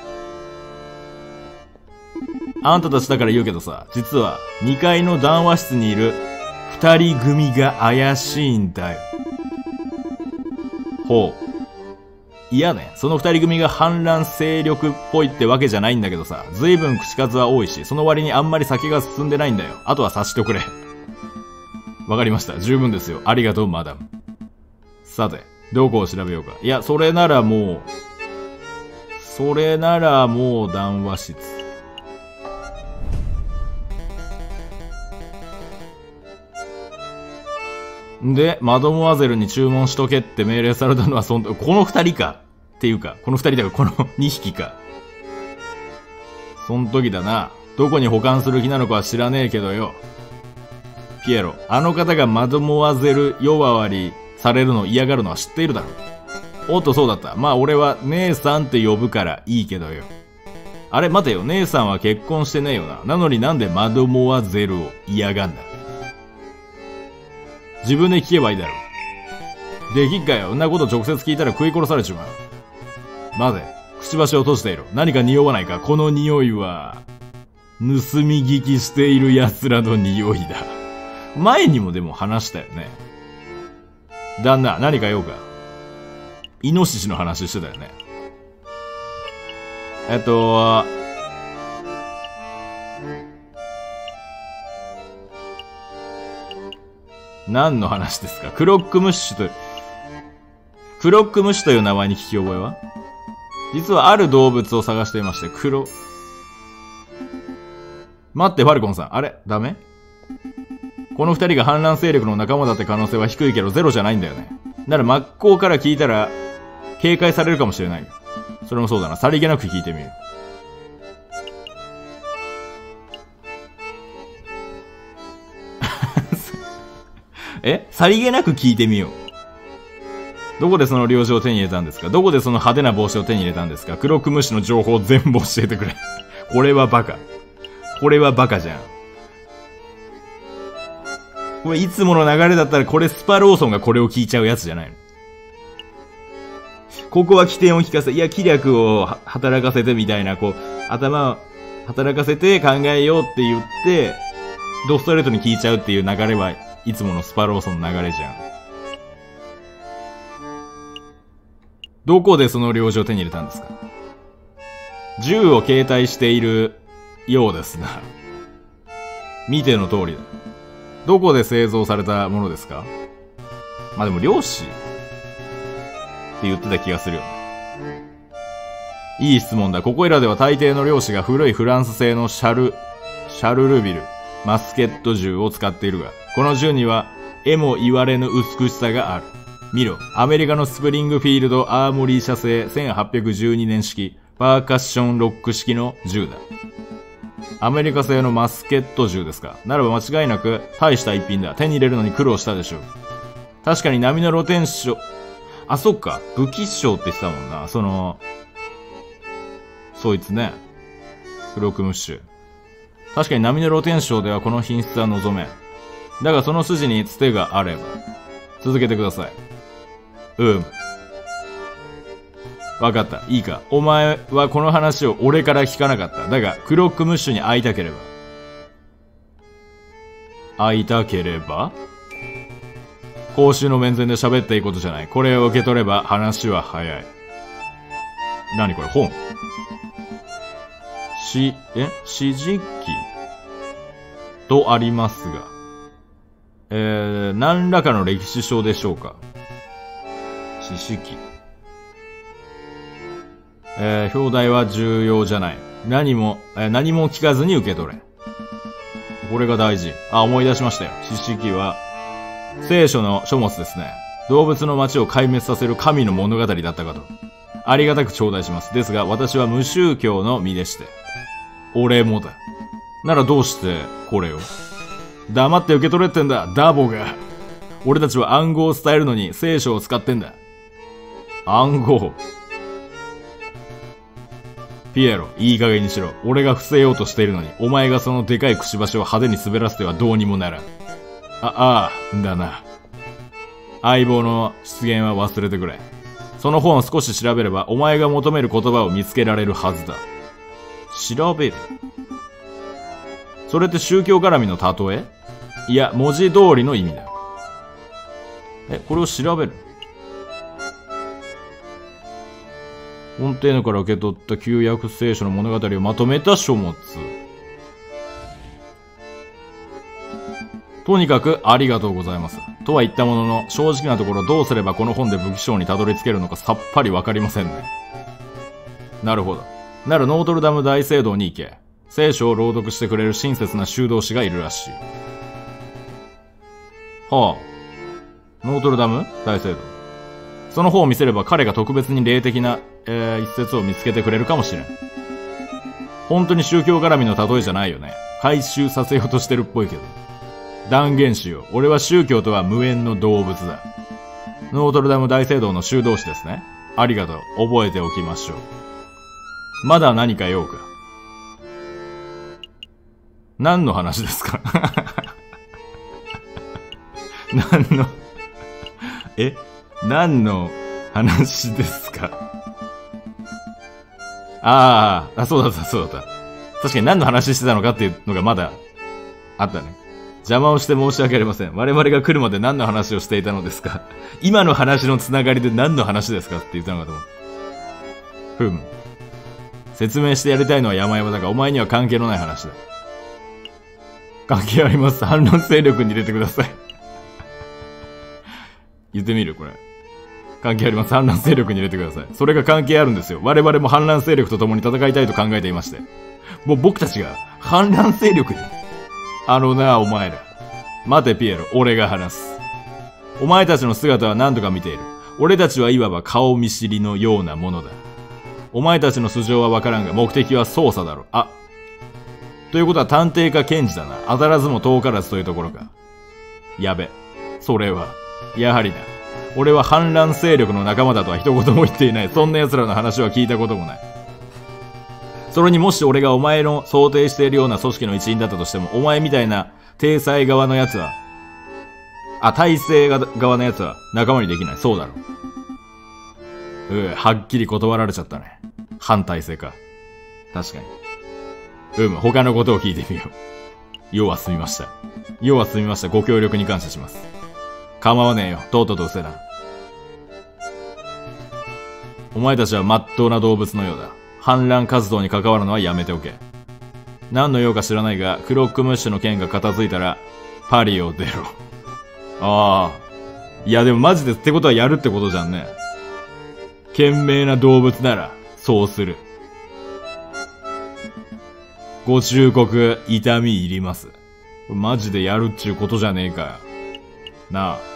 あんたたちだから言うけどさ、実は2階の談話室にいる2人組が怪しいんだよ。ほう。いやね、その2人組が反乱勢力っぽいってわけじゃないんだけどさ、随分口数は多いし、その割にあんまり先が進んでないんだよ。あとは察しておくれ。わかりました。十分ですよ。ありがとう、マダム。さて、どこを調べようか。いや、それならもう談話室。で、マドモアゼルに注文しとけって命令されたのはこの二人か。っていうか、この二人だか、この二匹か。そん時だな。どこに保管する気なのかは知らねえけどよ。ピエロ、あの方がマドモアゼル呼ばわりされるのを嫌がるのは知っているだろう。おっと、そうだった。まあ俺は姉さんって呼ぶからいいけどよ。あれ、待てよ。姉さんは結婚してねえよな。なのになんでマドモアゼルを嫌がんだ。自分で聞けばいいだろう。できっかよ。んなこと直接聞いたら食い殺されちまう。待て。くちばしを閉じていろ。何か匂わないか。この匂いは、盗み聞きしている奴らの匂いだ。前にもでも話したよね。旦那、何か用か。イノシシの話してたよね。何の話ですか？クロックムッシュという名前に聞き覚えは？実はある動物を探していまして、待って、ファルコンさん。あれ？ダメ？この二人が反乱勢力の仲間だって可能性は低いけどゼロじゃないんだよね。なら真っ向から聞いたら、警戒されるかもしれないよ。それもそうだな。さりげなく聞いてみる。さりげなく聞いてみよう。どこでその領事を手に入れたんですか？どこでその派手な帽子を手に入れたんですか？クロックムッシュの情報を全部教えてくれ。 これはバカ。これはバカじゃん。これいつもの流れだったらこれスパローソンがこれを聞いちゃうやつじゃないの。ここは起点を聞かせ、いや気力を働かせてみたいな、こう、頭を働かせて考えようって言って、ドストレートに聞いちゃうっていう流れはいつものスパローソンの流れじゃん。どこでその領事を手に入れたんですか？銃を携帯しているようですな。見ての通りだ。どこで製造されたものですか？まあでも漁師って言ってた気がするよね。いい質問だ。ここいらでは大抵の漁師が古いフランス製のシャルルビル、マスケット銃を使っているが、この銃には絵も言われぬ美しさがある。見ろ。アメリカのスプリングフィールドアーモリー社製1812年式パーカッションロック式の銃だ。アメリカ製のマスケット銃ですか。ならば間違いなく大した一品だ。手に入れるのに苦労したでしょう。確かに波の露天商、あ、そっか。武器商って言ってたもんな。そいつね。クロックムッシュ。確かに波の露天商ではこの品質は望めん。だがその筋につてがあれば。続けてください。わかった。いいか。お前はこの話を俺から聞かなかった。だが、クロックムッシュに会いたければ。公衆の面前で喋っていいことじゃない。これを受け取れば話は早い。何これ、本。詩実記とありますが。何らかの歴史書でしょうか。詩式。表題は重要じゃない。何も聞かずに受け取れ。これが大事。あ、思い出しましたよ。詩式は、聖書の書物ですね。動物の町を壊滅させる神の物語だったかと。ありがたく頂戴します。ですが、私は無宗教の身でして。俺もだ。ならどうして、これを。黙って受け取れってんだ、ダボが。俺たちは暗号を伝えるのに聖書を使ってんだ。暗号。ピエロ、いい加減にしろ。俺が伏せようとしているのに、お前がそのでかいくちばしを派手に滑らせてはどうにもならん。だな。相棒の出現は忘れてくれ。その本を少し調べれば、お前が求める言葉を見つけられるはずだ。調べる？それって宗教絡みの例え？いや、文字通りの意味だ。これを調べる？フォンテーヌから受け取った旧約聖書の物語をまとめた書物。とにかくありがとうございます。とは言ったものの、正直なところどうすればこの本で武器商にたどり着けるのかさっぱりわかりませんね。なるほど。ならノートルダム大聖堂に行け。聖書を朗読してくれる親切な修道士がいるらしい。はあ。ノートルダム大聖堂。その本を見せれば彼が特別に霊的な、一節を見つけてくれるかもしれん。本当に宗教絡みの例えじゃないよね。回収させようとしてるっぽいけど。断言しよう。俺は宗教とは無縁の動物だ。ノートルダム大聖堂の修道士ですね。ありがとう。覚えておきましょう。まだ何か用か。何の話ですか？何の話ですか？そうだった。確かに何の話してたのかっていうのがまだあったね。邪魔をして申し訳ありません。我々が来るまで何の話をしていたのですか？今の話のつながりで何の話ですかって言ったのかと思う。説明してやりたいのは山々だが、お前には関係のない話だ。関係あります。反論勢力に入れてください。言ってみるこれ。関係あります。反乱勢力に入れてください。それが関係あるんですよ。我々も反乱勢力と共に戦いたいと考えていまして。もう僕たちが反乱勢力に。お前ら。待てピエロ、俺が話す。お前たちの姿は何度か見ている。俺たちはいわば顔見知りのようなものだ。お前たちの素性はわからんが、目的は捜査だろ。ということは探偵か検事だな。当たらずも遠からずというところか。やべ。それは、やはりだ。俺は反乱勢力の仲間だとは一言も言っていない。そんな奴らの話は聞いたこともない。 それにもし俺がお前の想定しているような組織の一員だったとしても、お前みたいな体裁側のやつは、体制側のやつは仲間にできない。そうだろ。はっきり断られちゃったね。反体制か。確かに。他のことを聞いてみよう。用は済みました。用は済みました。ご協力に感謝します。構わねえよ。とうとうと失せな。お前たちは真っ当な動物のようだ。反乱活動に関わるのはやめておけ。何の用か知らないが、クロックムッシュの件が片付いたら、パリを出ろ。ああ。いやでもマジでってことはやるってことじゃんね。賢明な動物なら、そうする。ご忠告、痛み入ります。マジでやるっちゅうことじゃねえかよ。なあ。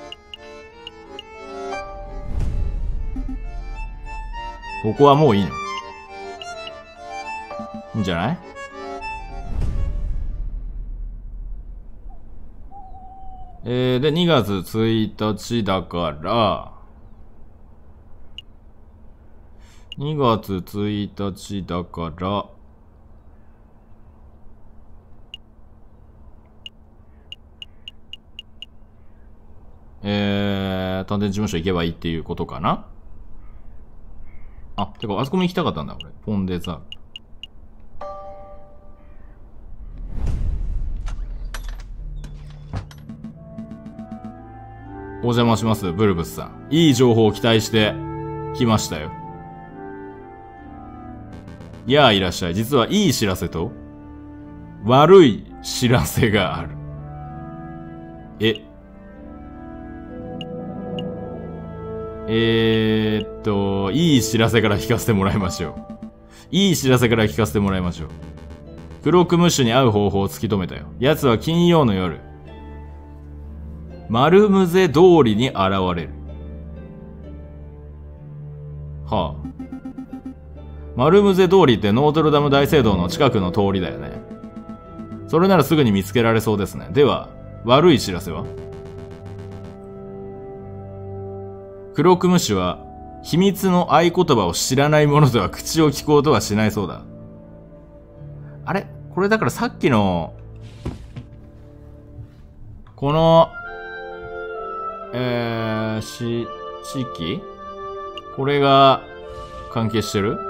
ここはもういいの？いいんじゃない？で、2月1日だから、2月1日だから、探偵事務所行けばいいっていうことかな？あ、てか、あそこも行きたかったんだ、俺。ポンデザール。お邪魔します、ブルブスさん。いい情報を期待して来ましたよ。いやあ、いらっしゃい。実はいい知らせと悪い知らせがある。いい知らせから聞かせてもらいましょう。いい知らせから聞かせてもらいましょう。クロックムッシュに会う方法を突き止めたよ。奴は金曜の夜、マルムゼ通りに現れる。はあ。マルムゼ通りってノートルダム大聖堂の近くの通りだよね。それならすぐに見つけられそうですね。では、悪い知らせは？クロックムッシュは、秘密の合言葉を知らない者とは口を聞こうとはしないそうだ。あれ？これだからさっきの、この、地域？これが関係してる？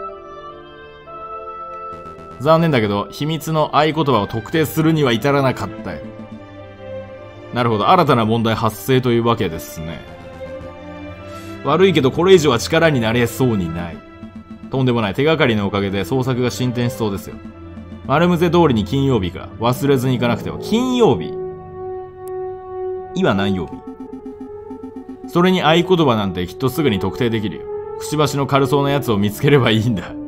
残念だけど、秘密の合言葉を特定するには至らなかったよ。なるほど、新たな問題発生というわけですね。悪いけどこれ以上は力になれそうにない。とんでもない。手がかりのおかげで捜索が進展しそうですよ。マルムゼ通りに金曜日か。忘れずに行かなくては。金曜日？今何曜日？それに合言葉なんてきっとすぐに特定できるよ。くちばしの軽そうなやつを見つければいいんだ。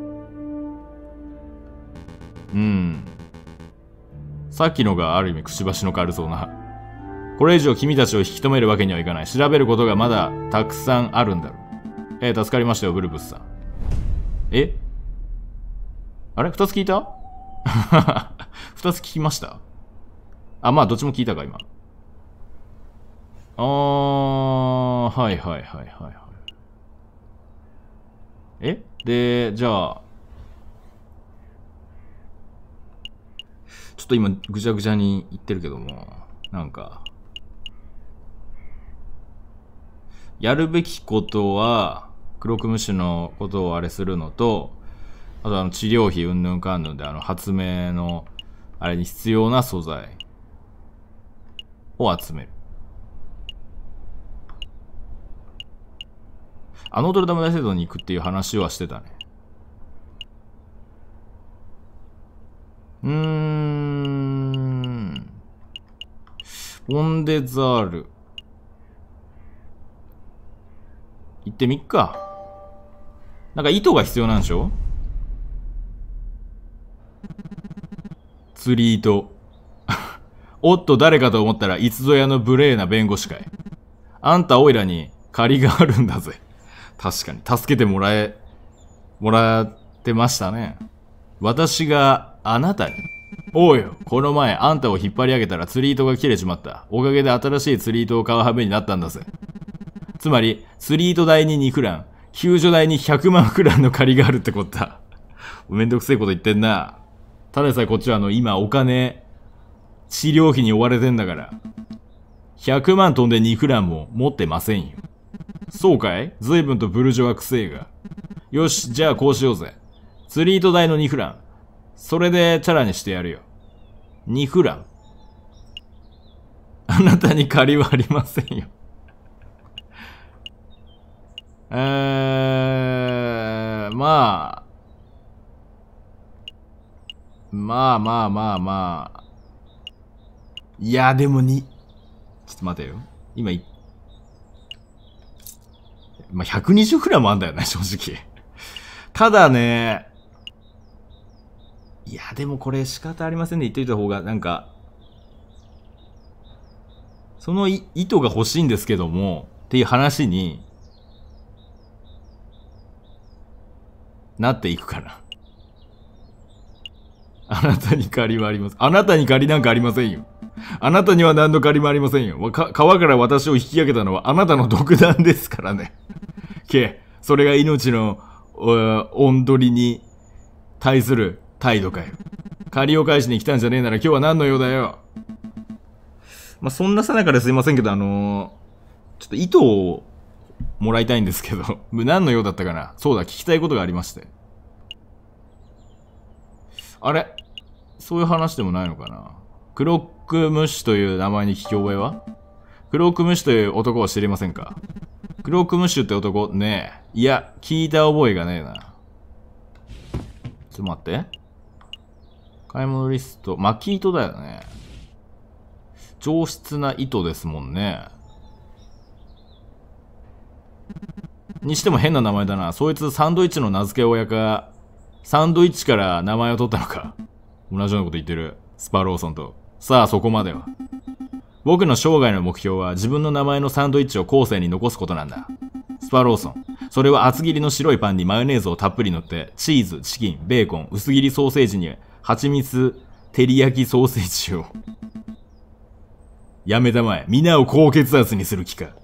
さっきのがある意味くちばしの軽そうな。これ以上君たちを引き止めるわけにはいかない。調べることがまだたくさんあるんだろう。助かりましたよ、ブルブスさん。あれ？二つ聞いた？二つ聞きました？あ、まあどっちも聞いたか、今。はいはいはいはいはい。で、じゃあ、ちょっと今ぐちゃぐちゃに言ってるけども、なんか、やるべきことは、クロックムッシュのことをあれするのと、あと治療費うんぬんかんぬんで発明のあれに必要な素材を集める。ノートルダム大聖堂に行くっていう話はしてたね。ポンデザール。行ってみっか。なんか糸が必要なんでしょ？釣り糸。おっと誰かと思ったらいつぞやの無礼な弁護士かい。あんたおいらに借りがあるんだぜ。確かに助けてもらってましたね。私があなたに。おうよ、この前あんたを引っ張り上げたら釣り糸が切れちまった。おかげで新しい釣り糸を買う羽目になったんだぜ。つまり釣り糸代に2クラン、救助代に100万クランの借りがあるってことだ。 めんどくせえこと言ってんな。ただでさえこっちは今お金、治療費に追われてんだから。100万飛んで2フランも持ってませんよ。そうかい？随分とブルジョワくせえが。よし、じゃあこうしようぜ。釣り糸代の2フラン。それでチャラにしてやるよ。2フラン。あなたに借りはありませんよ。まあ。いや、でもちょっと待てよ。今120フラムあんだよね、正直。ただね、いや、でもこれ仕方ありませんね。言っといた方が、なんか、その糸が欲しいんですけども、っていう話になっていくから。あなたに借りはあります。あなたに借りなんかありませんよ。あなたには何の借りもありませんよ。川から私を引き上げたのはあなたの独断ですからね。それが命の、おどりに対する態度かよ。借りを返しに来たんじゃねえなら今日は何の用だよ。まあ、そんなさなかですいませんけど、ちょっと糸をもらいたいんですけど、何の用だったかな。そうだ、聞きたいことがありまして。あれ？そういう話でもないのかな。クロックムッシュという名前に聞き覚えは？クロックムッシュという男は知りませんか？クロックムッシュって男ねえ。いや、聞いた覚えがねえな。ちょっと待って。買い物リスト。巻き糸だよね。上質な糸ですもんね。にしても変な名前だな。そいつサンドイッチの名付け親か、サンドイッチから名前を取ったのか。同じようなこと言ってる。スパローソンと。さあ、そこまでは。僕の生涯の目標は自分の名前のサンドイッチを後世に残すことなんだ。スパローソン。それは厚切りの白いパンにマヨネーズをたっぷり塗って、チーズ、チキン、ベーコン、薄切りソーセージに蜂蜜、照り焼きソーセージを。やめたまえ。皆を高血圧にする気か。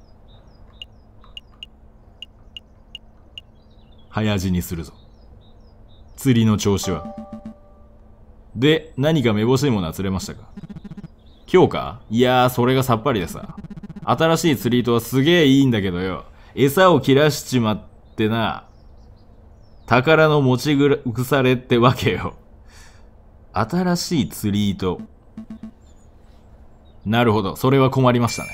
早死にするぞ。釣りの調子は。で、何かめぼしいものは釣れましたか？今日か？いやー、それがさっぱりでさ。新しい釣り糸はすげえいいんだけどよ。餌を切らしちまってな。宝の持ち腐れってわけよ。新しい釣り糸。なるほど、それは困りましたね。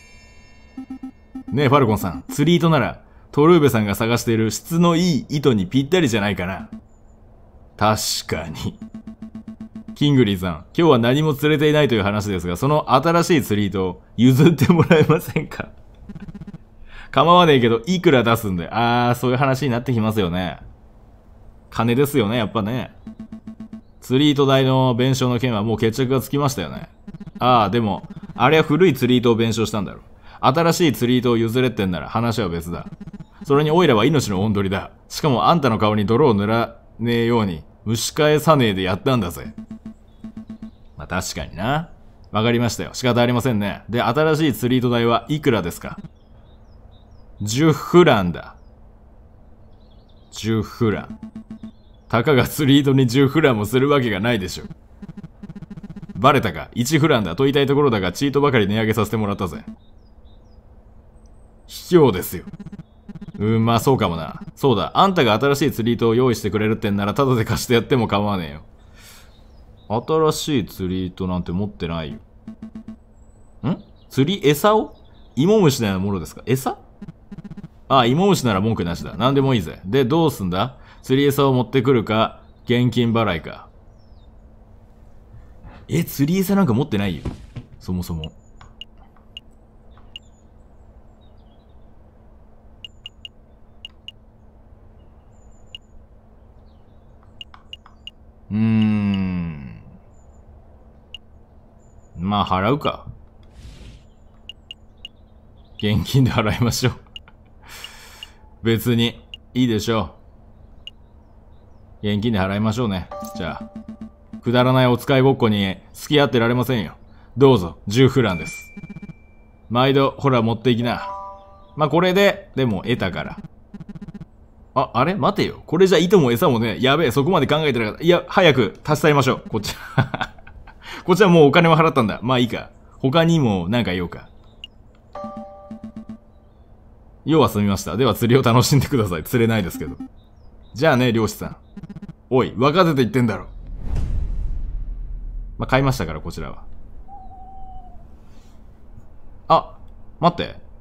ねえ、ファルコンさん、釣り糸なら、トルーベさんが探している質のいい糸にぴったりじゃないかな。確かに。キングリーさん、今日は何も釣れていないという話ですが、その新しい釣り糸を譲ってもらえませんか？構わねえけど、いくら出すんで。そういう話になってきますよね。金ですよね、やっぱね。釣り糸代の弁償の件はもう決着がつきましたよね。でも、あれは古い釣り糸を弁償したんだろ。新しい釣り糸を譲れってんなら話は別だ。それにオイラは命のおんどりだ。しかもあんたの顔に泥を塗らねえように、蒸し返さねえでやったんだぜ。まあ確かにな。わかりましたよ。仕方ありませんね。で、新しい釣り糸代はいくらですか？10フランだ。10フラン。たかが釣り糸に10フランもするわけがないでしょ。バレたか？ 1 フランだと言いたいところだが、チートばかり値上げさせてもらったぜ。卑怯ですよ。まあそうかもな。そうだ、あんたが新しい釣り糸を用意してくれるってんなら、タダで貸してやっても構わねえよ。新しい釣り糸なんて持ってないよ。釣り餌を？芋虫のようなものですか？餌？芋虫なら文句なしだ。なんでもいいぜ。で、どうすんだ？釣り餌を持ってくるか、現金払いか。釣り餌なんか持ってないよ。そもそも。まあ、払うか。現金で払いましょう。別に、いいでしょう。現金で払いましょうね。じゃあ、くだらないお使いごっこに付き合ってられませんよ。どうぞ、10フランです。毎度、ほら持っていきな。まあ、これで、でも得たから。 あれ待てよ。これじゃ糸も餌もね、やべえ、そこまで考えてなかった。いや、早く立ち去りましょう。こっち。こっちはもうお金は払ったんだ。まあいいか。他にも何か言おうか。用は済みました。では釣りを楽しんでください。釣れないですけど。じゃあね、漁師さん。おい、分かってて言ってんだろ。まあ、買いましたから、こちらは。あ、待って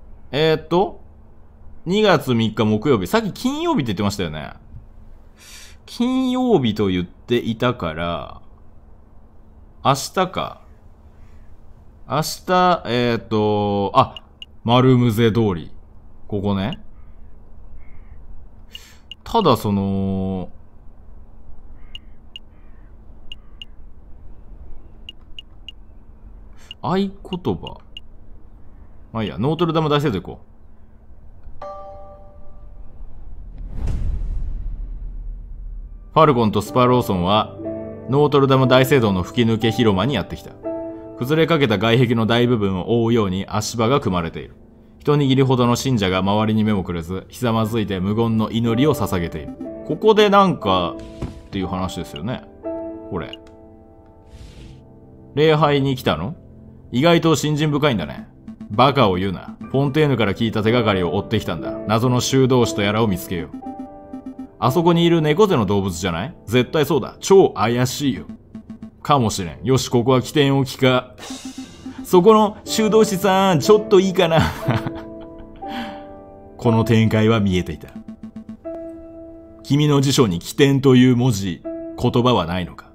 。2月3日木曜日。さっき金曜日って言ってましたよね。金曜日と言っていたから、明日か。明日、丸むぜ通り。ここね。ただその、合言葉。まあいいや、ノートルダム大聖堂行こう。ファルコンとスパローソンは、ノートルダム大聖堂の吹き抜け広間にやってきた。崩れかけた外壁の大部分を覆うように足場が組まれている。一握りほどの信者が周りに目もくれず、ひざまずいて無言の祈りを捧げている。ここでなんか、っていう話ですよね。これ。礼拝に来たの？意外と信心深いんだね。バカを言うな。フォンテーヌから聞いた手がかりを追ってきたんだ。謎の修道士とやらを見つけよう。あそこにいる猫背の動物じゃない？絶対そうだ。超怪しいよ。かもしれん。よし、ここは起点置きか。そこの修道士さん、ちょっといいかな。この展開は見えていた。君の辞書に起点という文字、言葉はないのか？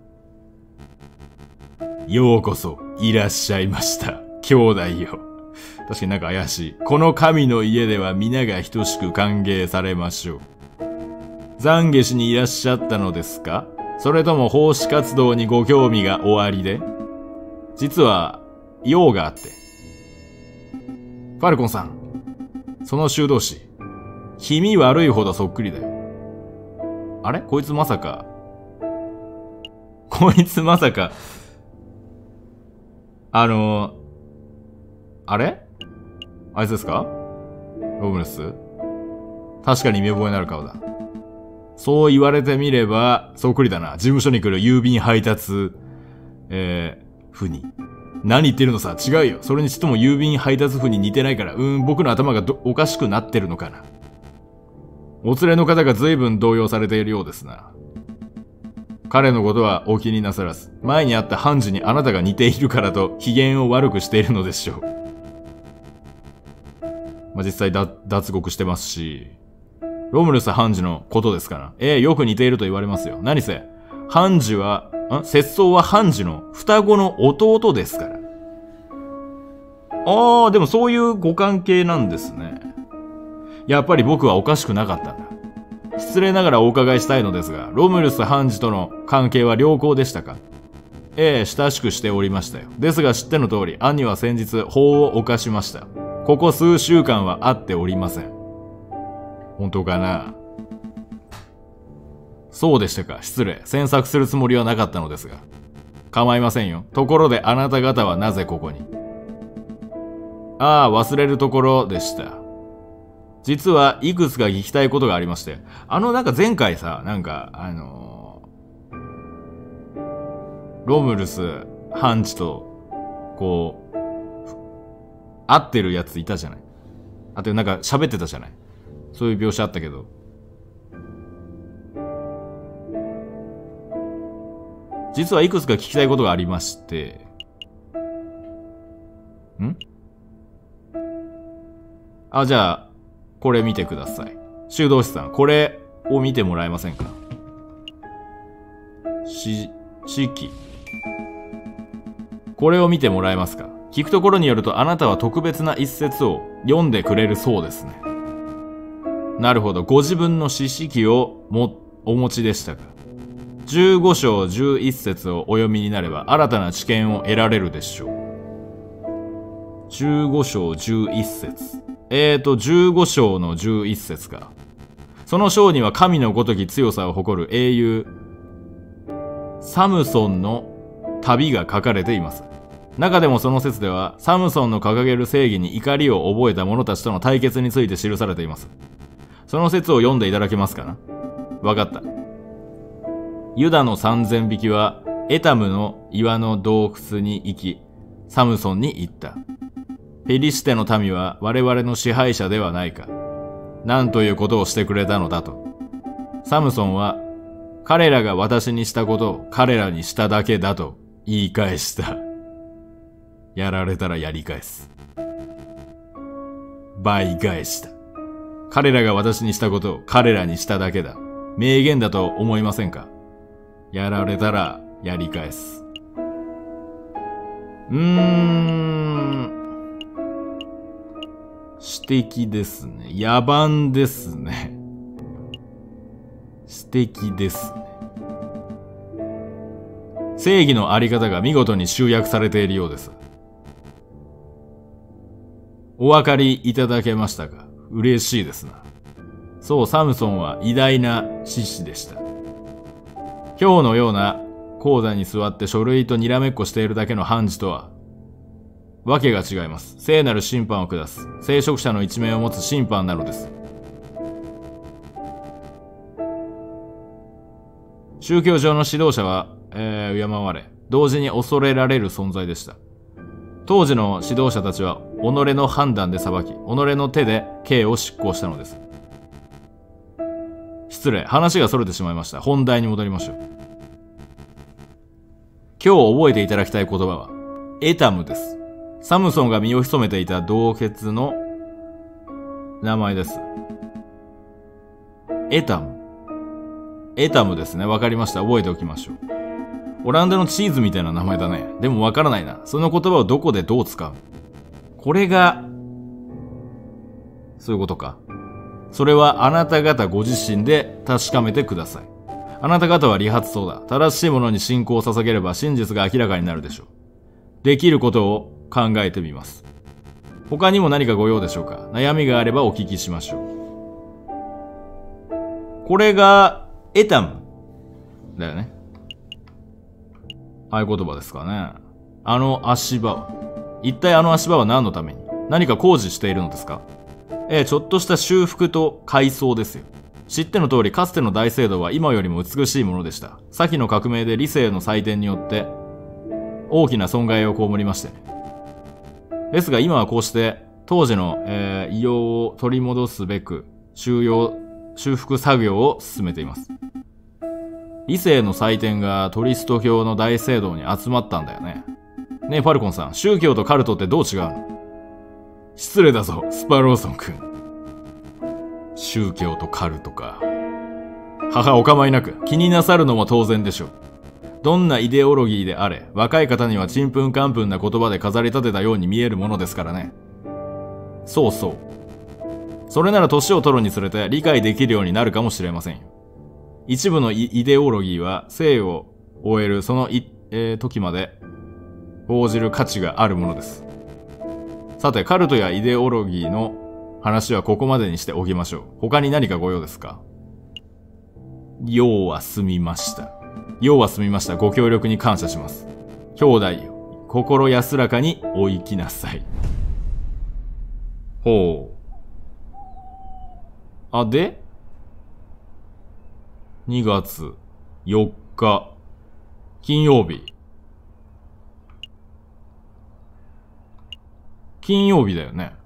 ようこそ、いらっしゃいました。兄弟よ。確かになんか怪しい。この神の家では皆が等しく歓迎されましょう。懺悔しにいらっしゃったのですか？それとも奉仕活動にご興味がおありで？実は、用があって。ファルコンさん、その修道士、気味悪いほどそっくりだよ。あれ？こいつまさか、あれ？あいつですか？ロムレス？確かに見覚えのある顔だ。そう言われてみれば、そっくりだな。事務所に来る郵便配達、婦に。何言ってるのさ、違うよ。それにしても郵便配達婦に似てないから、僕の頭がおかしくなってるのかな。お連れの方が随分動揺されているようですな。彼のことはお気になさらず、前にあった判事にあなたが似ているからと機嫌を悪くしているのでしょう。まあ、実際脱獄してますし、ロムルス判事のことですから。よく似ていると言われますよ。何せ、判事は、節操は判事の双子の弟ですから。でもそういうご関係なんですね。やっぱり僕はおかしくなかったんだ。失礼ながらお伺いしたいのですが、ロムルス判事との関係は良好でしたか？親しくしておりましたよ。ですが知っての通り、兄は先日法を犯しました。ここ数週間は会っておりません。本当かな？そうでしたか。失礼。詮索するつもりはなかったのですが。構いませんよ。ところであなた方はなぜここに？忘れるところでした。実はいくつか聞きたいことがありまして。なんか前回さ、ロムルス、ハンチと、こう、会ってるやついたじゃない。あとなんか喋ってたじゃない。そういう描写あったけど。実はいくつか聞きたいことがありまして。じゃあ、これ見てください。修道士さん、これを見てもらえませんか？式。これを見てもらえますか？聞くところによるとあなたは特別な一節を読んでくれるそうですね。なるほど。ご自分の詩式をお持ちでしたか。15章11節をお読みになれば新たな知見を得られるでしょう。15章11節。15章の11節か。その章には神のごとき強さを誇る英雄、サムソンの旅が書かれています。中でもその説では、サムソンの掲げる正義に怒りを覚えた者たちとの対決について記されています。 その説を読んでいただけますかな。わかった。ユダの3000匹はエタムの岩の洞窟に行き、サムソンに言った。ペリシテの民は我々の支配者ではないか。何ということをしてくれたのだと。サムソンは、彼らが私にしたことを彼らにしただけだと言い返した。やられたらやり返す。倍返した。彼らが私にしたことを彼らにしただけだ。名言だと思いませんか？やられたらやり返す。指摘ですね。野蛮ですね。指摘ですね。正義のあり方が見事に集約されているようです。お分かりいただけましたか？嬉しいですな。そう、サムソンは偉大な志士でした。今日のような講座に座って書類とにらめっこしているだけの判事とは、わけが違います。聖なる審判を下す、聖職者の一面を持つ審判なのです。宗教上の指導者は、敬われ、同時に恐れられる存在でした。当時の指導者たちは、己の判断で裁き、己の手で刑を執行したのです。失礼、話が逸れてしまいました。本題に戻りましょう。今日覚えていただきたい言葉は、エタムです。サムソンが身を潜めていた洞穴の名前です。エタム。エタムですね。わかりました。覚えておきましょう。オランダのチーズみたいな名前だね。でもわからないな。その言葉をどこでどう使う？これが、そういうことか。それはあなた方ご自身で確かめてください。あなた方は理髪僧だ。正しいものに信仰を捧げれば真実が明らかになるでしょう。できることを考えてみます。他にも何かご用でしょうか？悩みがあればお聞きしましょう。これがエタムだよね。合言葉ですかね。あの足場は。一体あの足場は何のために？何か工事しているのですか？ちょっとした修復と改装ですよ。知っての通り、かつての大聖堂は今よりも美しいものでした。先の革命で理性の祭典によって大きな損害を被りましてね。ですが今はこうして当時の、異様を取り戻すべく修復作業を進めています。理性の祭典がトリスト教の大聖堂に集まったんだよね。ねえファルコンさん、宗教とカルトってどう違うの？失礼だぞ、スパローソン君。宗教とカルトか。母お構いなく、気になさるのも当然でしょう。どんなイデオロギーであれ、若い方にはちんぷんかんぷんな言葉で飾り立てたように見えるものですからね。そうそう。それなら年を取るにつれて理解できるようになるかもしれませんよ。一部のイデオロギーは生を終えるその時まで応じる価値があるものです。さて、カルトやイデオロギーの話はここまでにしておきましょう。他に何かご用ですか？用は済みました。用は済みました。ご協力に感謝します。兄弟よ、心安らかにお生きなさい。ほう。あ、で2月4日、金曜日。金曜日だよね。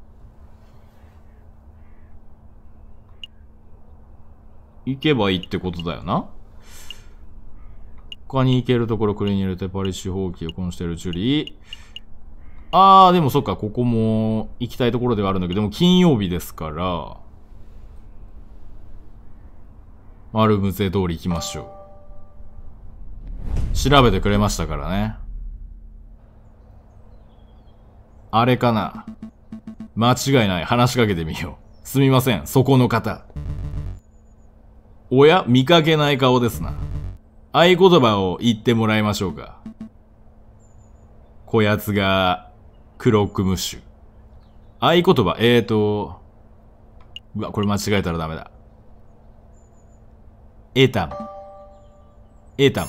行けばいいってことだよな。他に行けるところ、クリニルテ、パリシホーキー、コンシェルジュリー。でもそっか、ここも行きたいところではあるんだけど、でも金曜日ですから、マルムゼ通り行きましょう。調べてくれましたからね。あれかな。間違いない。話しかけてみよう。すみません、そこの方。おや、見かけない顔ですな。合言葉を言ってもらいましょうか。こやつが、クロックムッシュ。合言葉、うわ、これ間違えたらダメだ。エタム。エタム。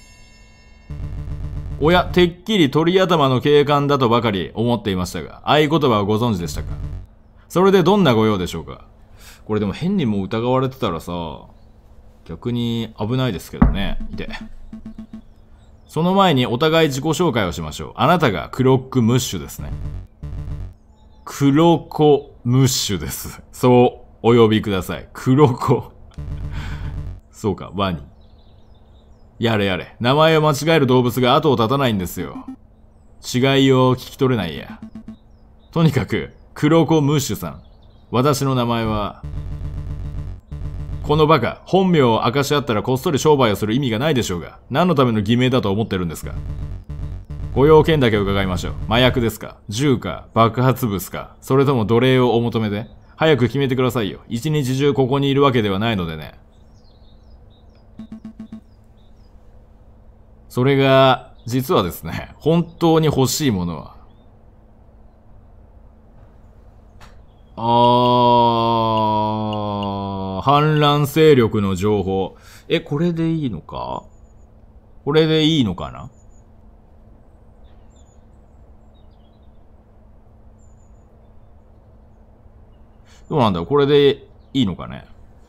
おや、てっきり鳥頭の警官だとばかり思っていましたが、合言葉をご存知でしたか？それでどんなご用でしょうか？ これでも変にも疑われてたらさ、逆に危ないですけどね。で、その前にお互い自己紹介をしましょう。あなたがクロックムッシュですね。クロコムッシュです。そうお呼びください。クロコ。そうか、ワニ。やれやれ。名前を間違える動物が後を絶たないんですよ。違いを聞き取れないや。とにかく、クロコムッシュさん。私の名前は、このバカ、本名を明かし合ったらこっそり商売をする意味がないでしょうが、何のための偽名だと思ってるんですか？ご用件だけ伺いましょう。麻薬ですか？銃か？爆発物か？それとも奴隷をお求めで？早く決めてくださいよ。一日中ここにいるわけではないのでね。それが、実はですね、本当に欲しいものは、反乱勢力の情報。これでいいのか？これでいいのかな？どうなんだろう？これでいいのかね？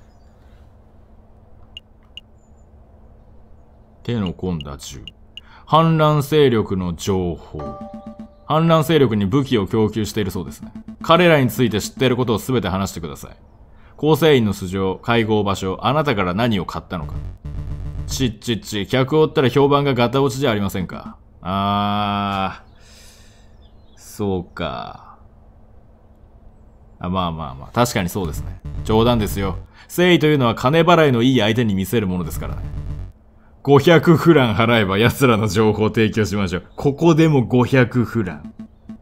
手の込んだ銃。反乱勢力の情報。反乱勢力に武器を供給しているそうですね。彼らについて知っていることを全て話してください。構成員の素性、会合場所、あなたから何を買ったのか。ちっちっち、客を追ったら評判がガタ落ちじゃありませんか。そうか。まあ、確かにそうですね。冗談ですよ。誠意というのは金払いのいい相手に見せるものですからね。500フラン払えば奴らの情報を提供しましょう。ここでも500フラン。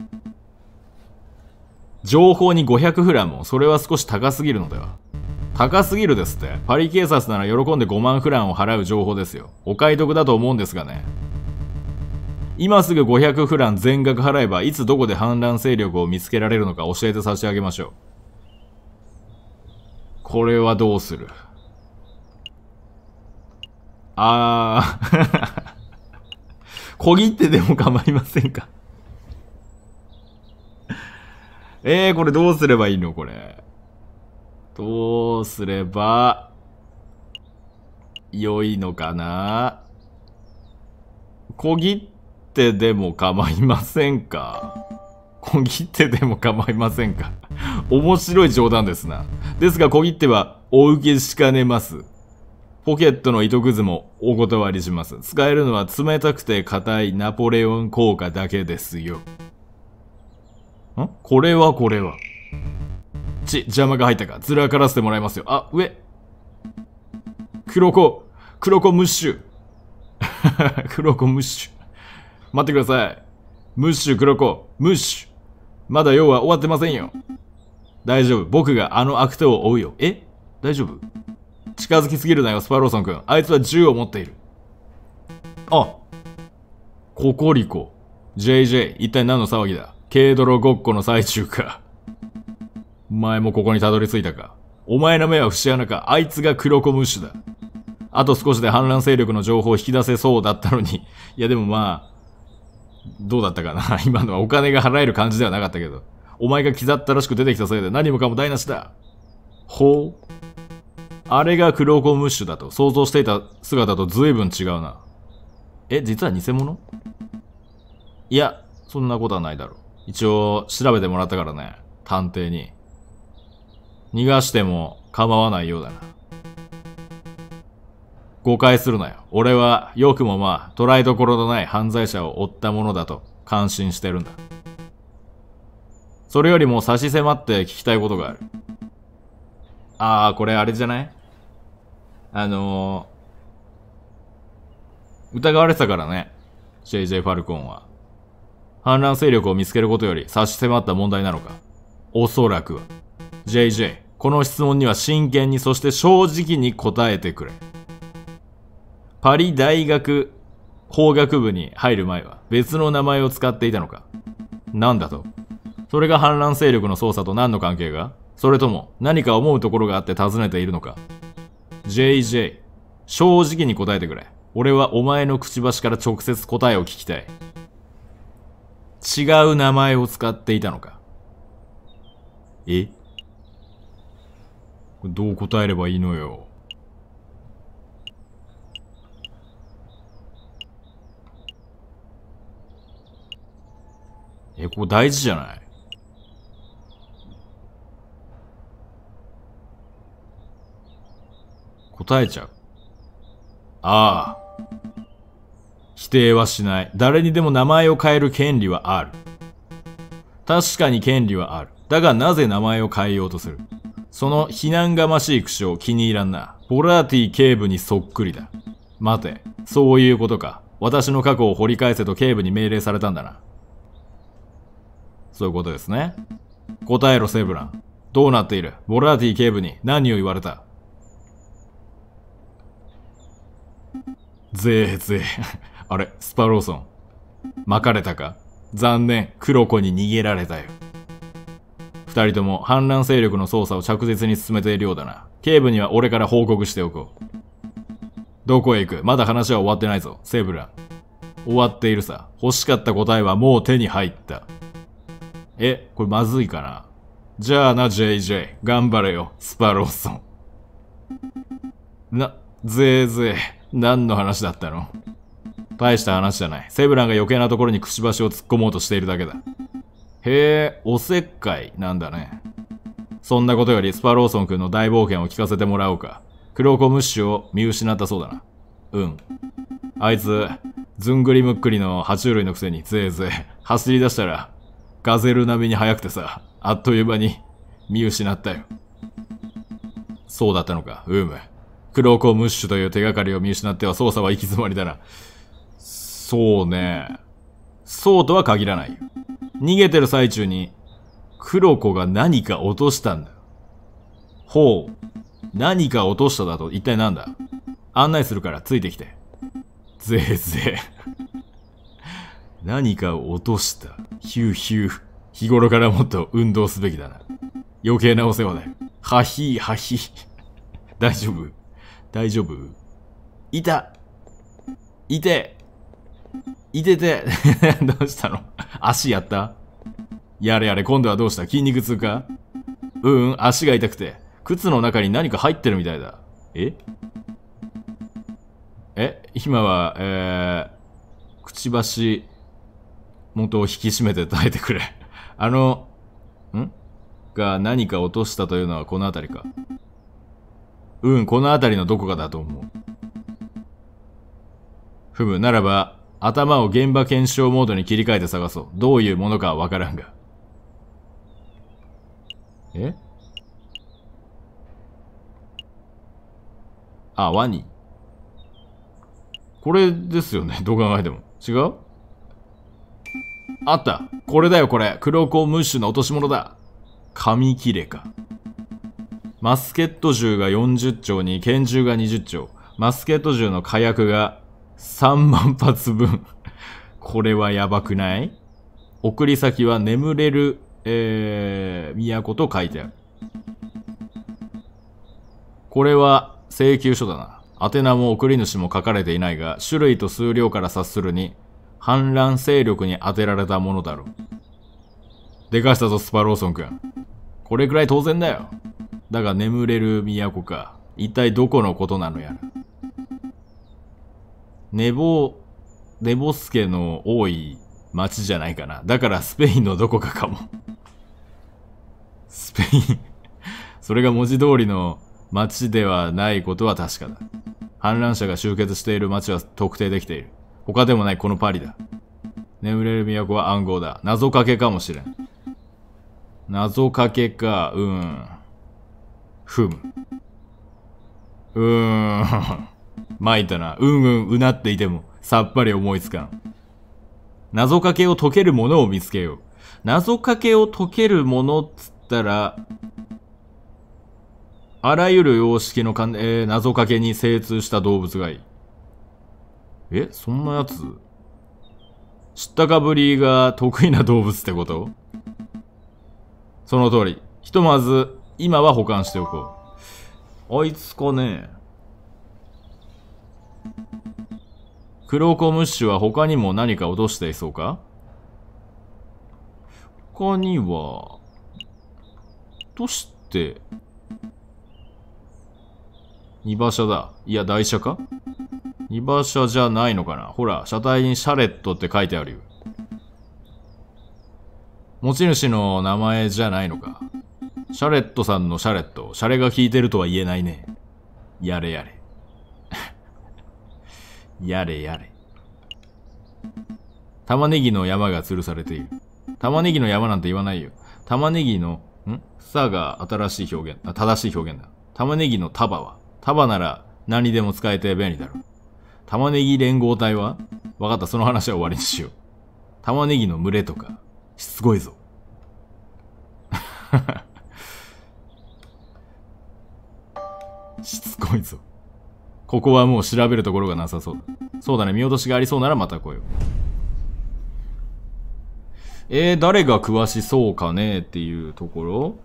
情報に500フランも、それは少し高すぎるのでは？高すぎるですって。パリ警察なら喜んで5万フランを払う情報ですよ。お買い得だと思うんですがね。今すぐ500フラン全額払えば、いつどこで反乱勢力を見つけられるのか教えて差し上げましょう。これはどうする？小切手でも構いませんか？これどうすればいいの？これ。どうすれば、良いのかな？小切手でも構いませんか？小切手でも構いませんか？面白い冗談ですな。ですが小切手はお受けしかねます。ポケットの糸くずもお断りします。使えるのは冷たくて硬いナポレオン効果だけですよ。これは。邪魔が入ったか。ずらからせてもらいますよ。上。クロコムッシュ。クロコムッシュ。待ってください。ムッシュ、クロコ、ムッシュ。まだ用は終わってませんよ。大丈夫。僕があの悪党を追うよ。大丈夫？近づきすぎるなよ、スパローソン君。あいつは銃を持っている。ココリコ。JJ、一体何の騒ぎだ？軽泥ごっこの最中か。お前もここにたどり着いたか。お前の目は節穴か。あいつがクロコムッシュだ。あと少しで反乱勢力の情報を引き出せそうだったのに。いやでもどうだったかな。今のはお金が払える感じではなかったけど。お前が刻ったらしく出てきたせいで何もかも台無しだ。ほう。あれがクロコムッシュだと想像していた姿と随分違うな。実は偽物？いや、そんなことはないだろう。一応調べてもらったからね。探偵に。逃がしても構わないようだな。誤解するなよ。俺はよくも捉えどころのない犯罪者を追ったものだと感心してるんだ。それよりも差し迫って聞きたいことがある。これあれじゃない？疑われてたからね。JJ ファルコンは。反乱勢力を見つけることより差し迫った問題なのか。おそらくは。JJ、この質問には真剣にそして正直に答えてくれ。パリ大学法学部に入る前は別の名前を使っていたのか。なんだと？それが反乱勢力の捜査と何の関係が？それとも何か思うところがあって尋ねているのか。 JJ、 正直に答えてくれ。俺はお前のくちばしから直接答えを聞きたい。違う名前を使っていたのか。 どう答えればいいのよ。ここ大事じゃない？答えちゃう。ああ。否定はしない。誰にでも名前を変える権利はある。確かに権利はある。だがなぜ名前を変えようとする？その非難がましい口調気に入らんな。ボラーティ警部にそっくりだ。待て、そういうことか。私の過去を掘り返せと警部に命令されたんだな。そういうことですね。答えろセブラン。どうなっている？ボラーティ警部に何を言われた？ぜえぜえ。あれ、スパローソン。巻かれたか？残念、黒子に逃げられたよ。二人とも反乱勢力の捜査を着実に進めているようだな。警部には俺から報告しておこう。どこへ行く？まだ話は終わってないぞ、セブラン。終わっているさ。欲しかった答えはもう手に入った。これまずいかな。じゃあな、JJ。頑張れよ、スパローソン。ぜえぜえ。何の話だったの？大した話じゃない。セブランが余計なところにくちばしを突っ込もうとしているだけだ。へえ、おせっかいなんだね。そんなことよりスパローソン君の大冒険を聞かせてもらおうか。クロコムッシュを見失ったそうだな。うん。あいつ、ずんぐりむっくりの爬虫類のくせにぜいぜい走り出したら、ガゼル並みに速くてさ、あっという間に見失ったよ。そうだったのか、クロコムッシュという手がかりを見失っては捜査は行き詰まりだな。そうね。そうとは限らないよ。逃げてる最中に、クロコが何か落としたんだ。ほう。何か落としただと一体なんだ？案内するからついてきて。ぜえぜえ。何かを落とした。ヒューヒュー。日頃からもっと運動すべきだな。余計なお世話だよ。はひーはひー。大丈夫？大丈夫？いた！いて！いてて。どうしたの？足やった？やれやれ、今度はどうした？筋肉痛か？足が痛くて。靴の中に何か入ってるみたいだ。今は、くちばし、元を引き締めて耐えてくれ。が何か落としたというのはこの辺りか。この辺りのどこかだと思う。ならば、頭を現場検証モードに切り替えて探そう。どういうものかはわからんが。ワニ。これですよね。どう考えても。違う？あった。これだよ、これ。クロコムッシュの落とし物だ。紙切れか。マスケット銃が40丁に拳銃が20丁。マスケット銃の火薬が3万発分。これはやばくない？送り先は眠れる、都と書いてある。これは請求書だな。宛名も送り主も書かれていないが、種類と数量から察するに、反乱勢力に当てられたものだろう。でかしたぞ、スパローソン君。これくらい当然だよ。だが眠れる都か。一体どこのことなのやら。ネボスケの多い町じゃないかな。だからスペインのどこかかも。スペインそれが文字通りの町ではないことは確かだ。反乱者が集結している町は特定できている。他でもないこのパリだ。眠れる都は暗号だ。謎かけかもしれん。謎かけか、まいたな。うなっていてもさっぱり思いつかん。謎かけを解けるものを見つけよう。謎かけを解けるものっつったら、あらゆる様式の謎かけに精通した動物がいい。そんなやつ？知ったかぶりが得意な動物ってこと？その通り。ひとまず、今は保管しておこう。あいつかね。クロコムッシュは他にも何か落としていそうか？他には、落として、 2馬車だ。いや、台車か？ 2 馬車じゃないのかな。ほら、車体にシャレットって書いてあるよ。持ち主の名前じゃないのか。シャレットさんのシャレット。シャレが効いてるとは言えないね。やれやれ。やれやれ。玉ねぎの山が吊るされている。玉ねぎの山なんて言わないよ。玉ねぎの、さが新しい表現、正しい表現だ。玉ねぎの束は、束なら何にでも使えて便利だろう。玉ねぎ連合体はわかった、その話は終わりにしよう。玉ねぎの群れとか、しつこいぞ。しつこいぞ。ここはもう調べるところがなさそうだ。そうだね、見落としがありそうならまた来よう。誰が詳しそうかねっていうところ。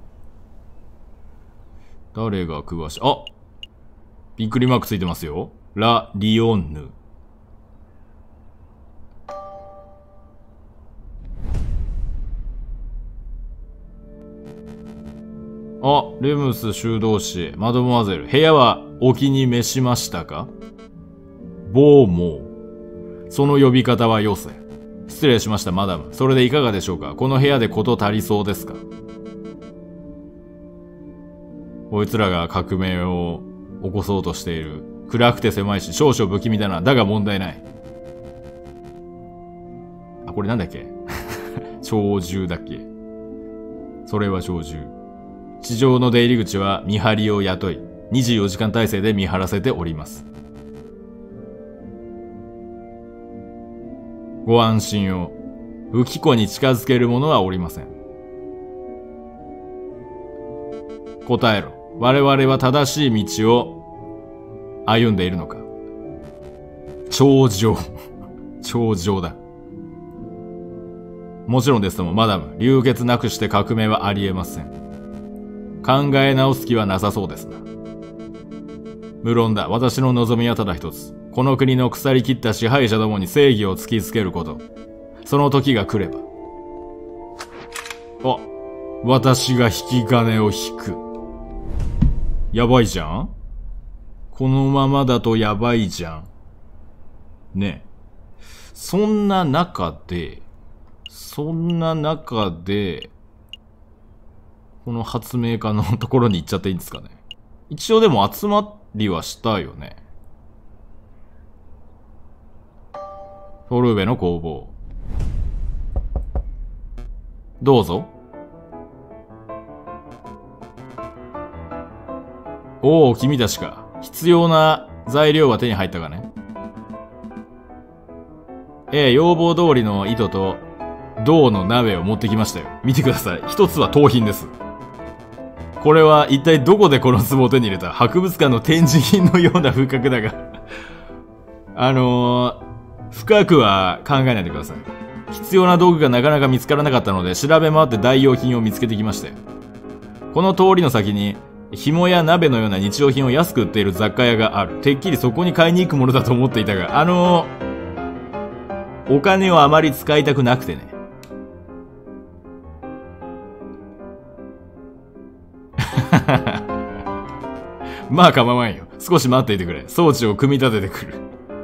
誰が詳しい、あ、びっくりマークついてますよ。ラ・リオンヌ。あ、レムス修道士、マドモアゼル。部屋はお気に召しましたか？ボーモー。その呼び方はよせ。失礼しました、マダム。それでいかがでしょうか？この部屋で事足りそうですか？こいつらが革命を起こそうとしている。暗くて狭いし、少々不気味だな。だが問題ない。あ、これなんだっけ？鳥獣だっけ？それは鳥獣。地上の出入り口は見張りを雇い、24時間体制で見張らせております。ご安心を。武器庫に近づける者はおりません。答えろ。我々は正しい道を歩んでいるのか？頂上。頂上だ。もちろんですとも、マダム、流血なくして革命はありえません。考え直す気はなさそうですな。無論だ。私の望みはただ一つ。この国の腐りきった支配者どもに正義を突きつけること。その時が来れば。あ、私が引き金を引く。やばいじゃん？このままだとやばいじゃん。ねえ。そんな中で、この発明家のところに行っちゃっていいんですかね。一応でも集まりはしたよね。トルーベの工房。どうぞ。おお、君たちか。必要な材料は手に入ったかね。要望通りの糸と銅の鍋を持ってきましたよ。見てください。一つは盗品です。これは一体どこでこの壺を手に入れた？博物館の展示品のような風格だが深くは考えないでください。必要な道具がなかなか見つからなかったので、調べ回って代用品を見つけてきましたよ。この通りの先に、紐や鍋のような日用品を安く売っている雑貨屋がある。てっきりそこに買いに行くものだと思っていたが、お金をあまり使いたくなくてね。まあ構わんよ。少し待っていてくれ。装置を組み立ててくる。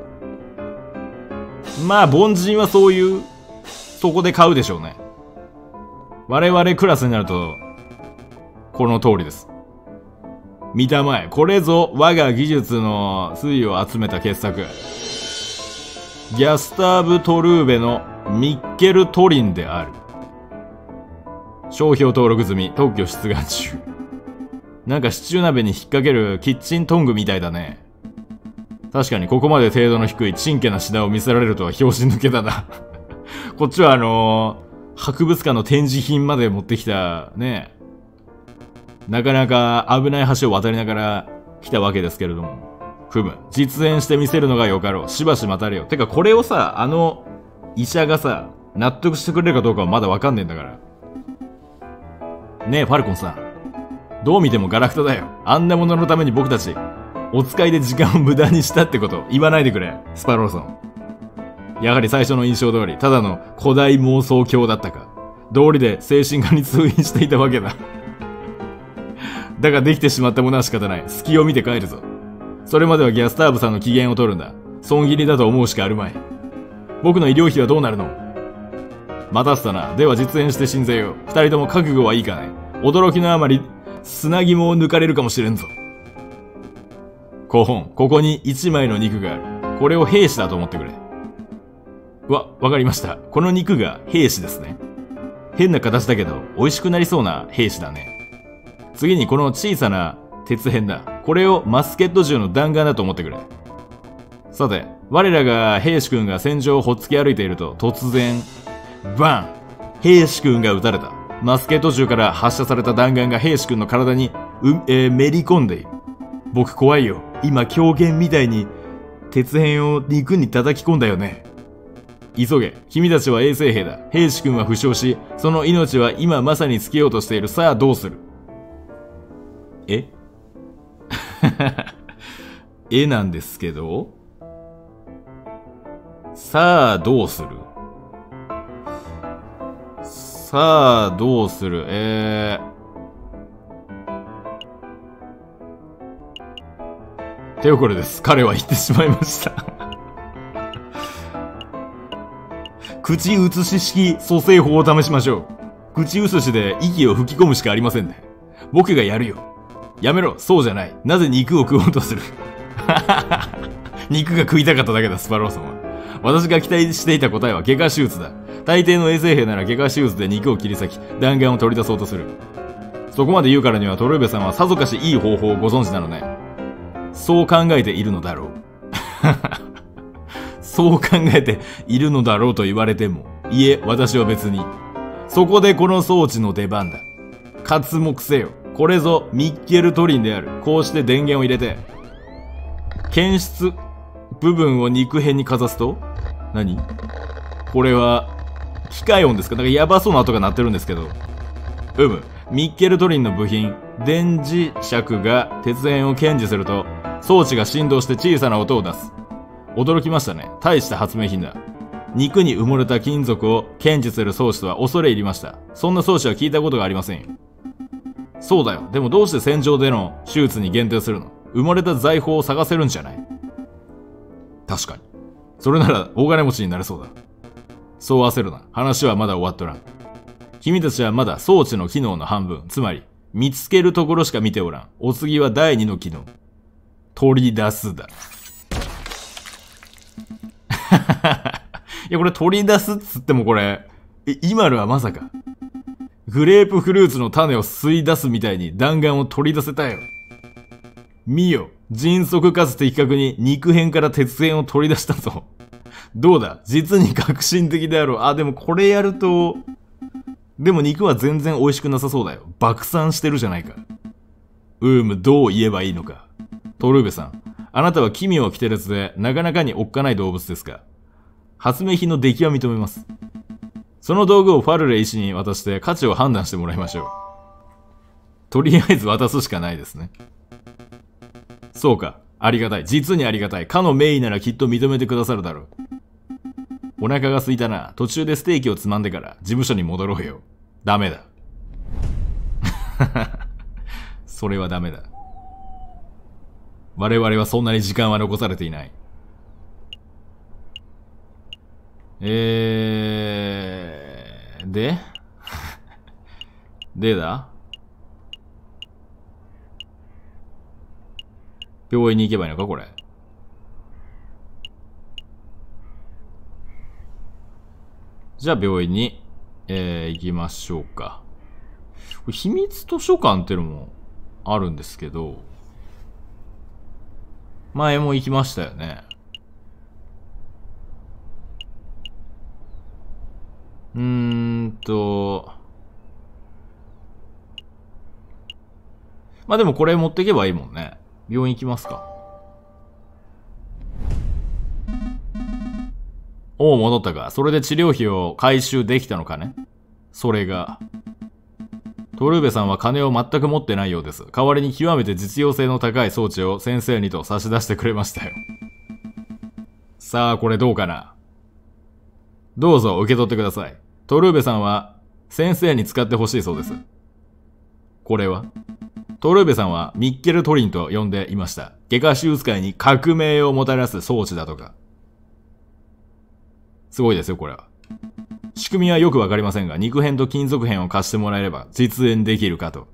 まあ凡人はそういう、そこで買うでしょうね。我々クラスになると、この通りです。見たまえ。これぞ我が技術の粋を集めた傑作。ギャスターブ・トルーベのミッケル・トリンである。商標登録済み、特許出願中。なんかシチュー鍋に引っ掛けるキッチントングみたいだね。確かにここまで程度の低いチンケな品を見せられるとは拍子抜けだな。こっちは博物館の展示品まで持ってきた、ね。なかなか危ない橋を渡りながら来たわけですけれども。ふむ。実演してみせるのがよかろう。しばし待たれよ。てかこれをさ、医者がさ、納得してくれるかどうかはまだわかんねえんだから。ねえ、ファルコンさん。どう見てもガラクタだよ。あんなもののために僕たち、お使いで時間を無駄にしたってこと、言わないでくれ、スパローソン。やはり最初の印象通り、ただの古代妄想狂だったか。道理で精神科に通院していたわけだ。だができてしまったものは仕方ない。隙を見て帰るぞ。 それまではギャスターブさんの機嫌を取るんだ。損切りだと思うしかあるまい。僕の医療費はどうなるの？待たせたな。では実演して信ぜよう。二人とも覚悟はいいかね。驚きのあまり、砂肝を抜かれるかもしれんぞ。コホン、ここに一枚の肉がある。これを兵士だと思ってくれ。わかりました。この肉が兵士ですね。変な形だけど、美味しくなりそうな兵士だね。次にこの小さな鉄片だ。これをマスケット銃の弾丸だと思ってくれ。さて、我らが兵士君が戦場をほっつき歩いていると、突然、バン！兵士君が撃たれた。マスケット銃から発射された弾丸が兵士君の体に、めり込んでいる。僕怖いよ。今狂言みたいに、鉄片を肉に叩き込んだよね。急げ。君たちは衛生兵だ。兵士君は負傷し、その命は今まさに尽きようとしている。さあどうする？絵なんですけど、さあどうする？さあどうする？手遅れです。彼は言ってしまいました。口移し式蘇生法を試しましょう。口移しで息を吹き込むしかありませんね。僕がやるよ。やめろ、そうじゃない。なぜ肉を食おうとする？肉が食いたかっただけだ、スパローソンは。私が期待していた答えは外科手術だ。大抵の衛生兵なら外科手術で肉を切り裂き、弾丸を取り出そうとする。そこまで言うからにはトルーベさんはさぞかしいい方法をご存知なのね。そう考えているのだろう。そう考えているのだろうと言われても、いえ、私は別に。そこでこの装置の出番だ。刮目せよ。これぞミッケルトリンである。こうして電源を入れて、検出部分を肉片にかざすと、何？これは、機械音ですか？なんかやばそうな音が鳴ってるんですけど。ミッケルトリンの部品、電磁石が鉄片を検知すると、装置が振動して小さな音を出す。驚きましたね。大した発明品だ。肉に埋もれた金属を検知する装置とは恐れ入りました。そんな装置は聞いたことがありませんよ。そうだよ。でもどうして戦場での手術に限定するの？埋もれた財宝を探せるんじゃない？確かに。それなら大金持ちになれそうだ。そう焦るな。話はまだ終わっとらん。君たちはまだ装置の機能の半分、つまり見つけるところしか見ておらん。お次は第2の機能。取り出すだ。いや、これ取り出すっつってもこれ、今のはまさか。グレープフルーツの種を吸い出すみたいに弾丸を取り出せたよ。見よ。迅速かつ的確に肉片から鉄片を取り出したぞ。どうだ？実に革新的であろう。あ、でもこれやると、でも肉は全然美味しくなさそうだよ。爆散してるじゃないか。どう言えばいいのか。トルーベさん、あなたは奇妙奇天烈でなかなかにおっかない動物ですが、発明品の出来は認めます。その道具をファルレ医師に渡して価値を判断してもらいましょう。とりあえず渡すしかないですね。そうか。ありがたい。実にありがたい。かの名医ならきっと認めてくださるだろう。お腹が空いたな。途中でステーキをつまんでから事務所に戻ろうよ。ダメだ。それはダメだ。我々はそんなに時間は残されていない。ででだ病院に行けばいいのかこれ。じゃあ病院に、行きましょうか。秘密図書館っていうのもあるんですけど、前も行きましたよね。まあでもこれ持っていけばいいもんね。病院行きますか。おお、戻ったか。それで治療費を回収できたのかね。それが。トルーベさんは金を全く持ってないようです。代わりに極めて実用性の高い装置を先生にと差し出してくれましたよ。さあ、これどうかな。どうぞ受け取ってください。トルーベさんは先生に使ってほしいそうです。これはトルーベさんはミッケルトリンと呼んでいました。外科手術界に革命をもたらす装置だとか。すごいですよ、これは。仕組みはよくわかりませんが、肉片と金属片を貸してもらえれば実演できるかと。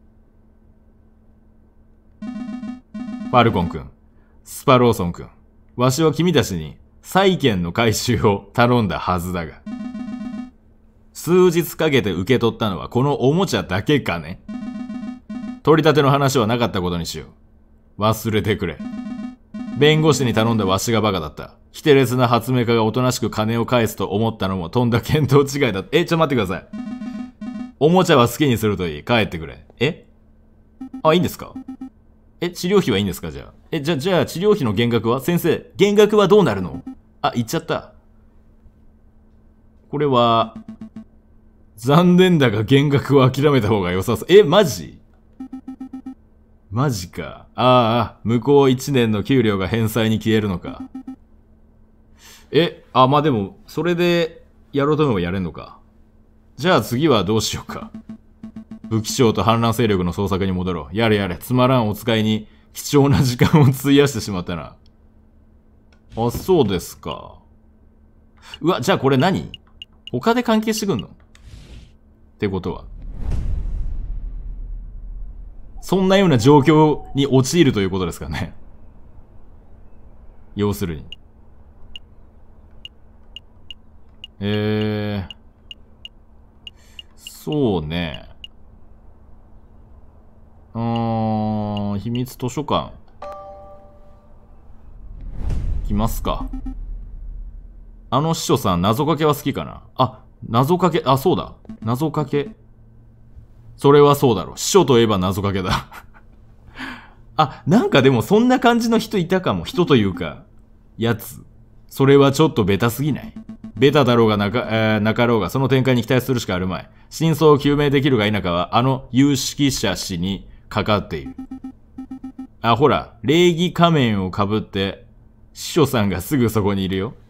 ファルコン君、スパローソン君、わしは君たちに債券の回収を頼んだはずだが、数日かけて受け取ったのはこのおもちゃだけかね。取り立ての話はなかったことにしよう。忘れてくれ。弁護士に頼んだわしがバカだった。非テレスな発明家がおとなしく金を返すと思ったのもとんだ見当違いだった。ちょっと待ってください。おもちゃは好きにするといい。帰ってくれ。いいんですか？治療費はいいんですか？じゃあ。じゃあ治療費の減額は？先生、減額はどうなるの？言っちゃった。これは、残念だが減額は諦めた方が良さそう。マジか。向こう1年の給料が返済に消えるのか。まあでも、それで、やろうと思えばやれんのか。じゃあ次はどうしようか。武器商と反乱勢力の捜索に戻ろう。やれ。つまらんお使いに貴重な時間を費やしてしまったな。そうですか。じゃあこれ何？他で関係してくんの？ってことは。そんなような状況に陥るということですかね。要するに。そうね。秘密図書館。行きますか。師匠さん、謎かけは好きかな？謎かけ、そうだ。謎かけ。それはそうだろ。師匠といえば謎かけだ。なんかでもそんな感じの人いたかも。人というか、やつ。それはちょっとベタすぎない？ベタだろうがなかろうが、その展開に期待するしかあるまい。真相を究明できるが否かは、有識者氏にかかっている。ほら、礼儀仮面をかぶって、師匠さんがすぐそこにいるよ。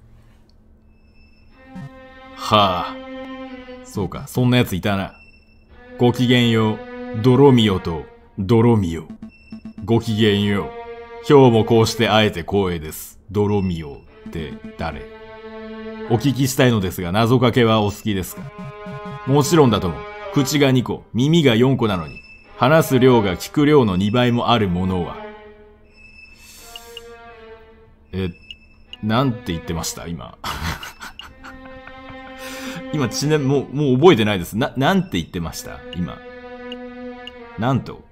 そうか、そんなやついたな。ごきげんよう、ドロミオとドロミオ。ごきげんよう。今日もこうして会えて光栄です。ドロミオって誰？お聞きしたいのですが、謎かけはお好きですか？もちろんだとも。口が2個、耳が4個なのに、話す量が聞く量の2倍もあるものは。なんて言ってました今。今もう覚えてないです。なんて言ってました今。なんと。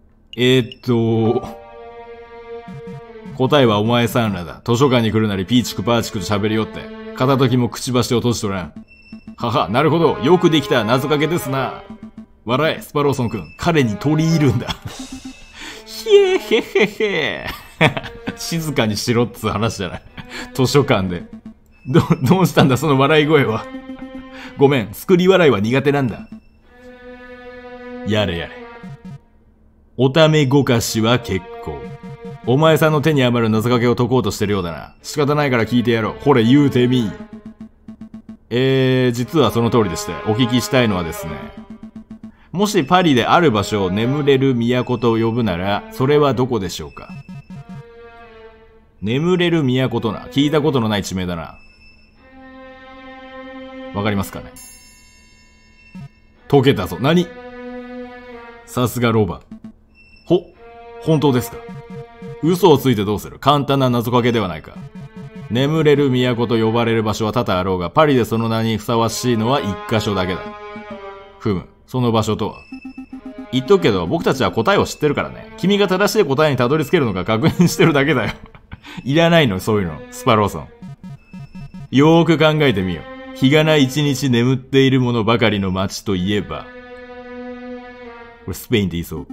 答えはお前さんらだ。図書館に来るなりピーチクパーチクと喋りよって。片時もくちばしを閉じとらん。なるほど。よくできた謎かけですな。笑え、スパローソン君。彼に取り入るんだ。ひえへへへ。静かにしろっつう話じゃない。図書館で。どうしたんだその笑い声は。ごめん、作り笑いは苦手なんだ。やれ。おためごかしは結構。お前さんの手に余る謎かけを解こうとしてるようだな。仕方ないから聞いてやろう。ほれ言うてみ。実はその通りでして、お聞きしたいのはですね。もしパリである場所を眠れる都と呼ぶなら、それはどこでしょうか？眠れる都とな。聞いたことのない地名だな。わかりますかね？解けたぞ。何？さすがロバ。本当ですか？嘘をついてどうする？簡単な謎かけではないか。眠れる都と呼ばれる場所は多々あろうが、パリでその名にふさわしいのは一箇所だけだ。その場所とは。言っとくけど、僕たちは答えを知ってるからね。君が正しい答えにたどり着けるのか確認してるだけだよ。いらないの、そういうの。スパローソン。よーく考えてみよう。日がない一日眠っているものばかりの街といえば。これスペインって言いそう。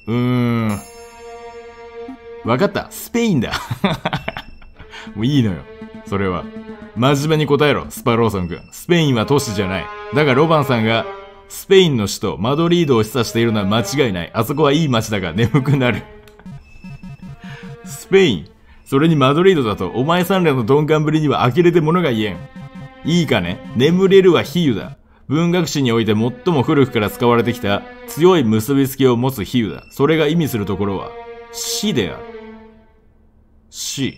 わかった。スペインだ。もういいのよ。それは。真面目に答えろ、スパローソン君。スペインは都市じゃない。だがロバンさんが、スペインの首都、マドリードを示唆しているのは間違いない。あそこはいい街だが眠くなる。スペイン。それにマドリードだと、お前さんらの鈍感ぶりには呆れて物が言えん。いいかね？眠れるは比喩だ。 文学史において最も古くから使われてきた強い結びつきを持つ比喩だ。それが意味するところは死である。死。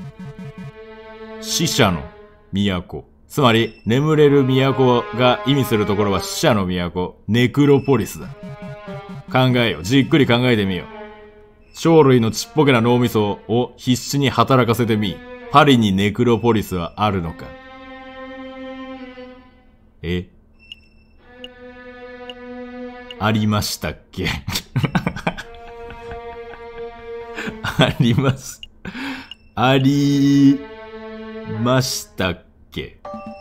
死者の都。つまり、眠れる都が意味するところは死者の都、ネクロポリスだ。考えよ。じっくり考えてみよう。鳥類のちっぽけな脳みそを必死に働かせてみ。パリにネクロポリスはあるのか。ありましたっけありましたっけ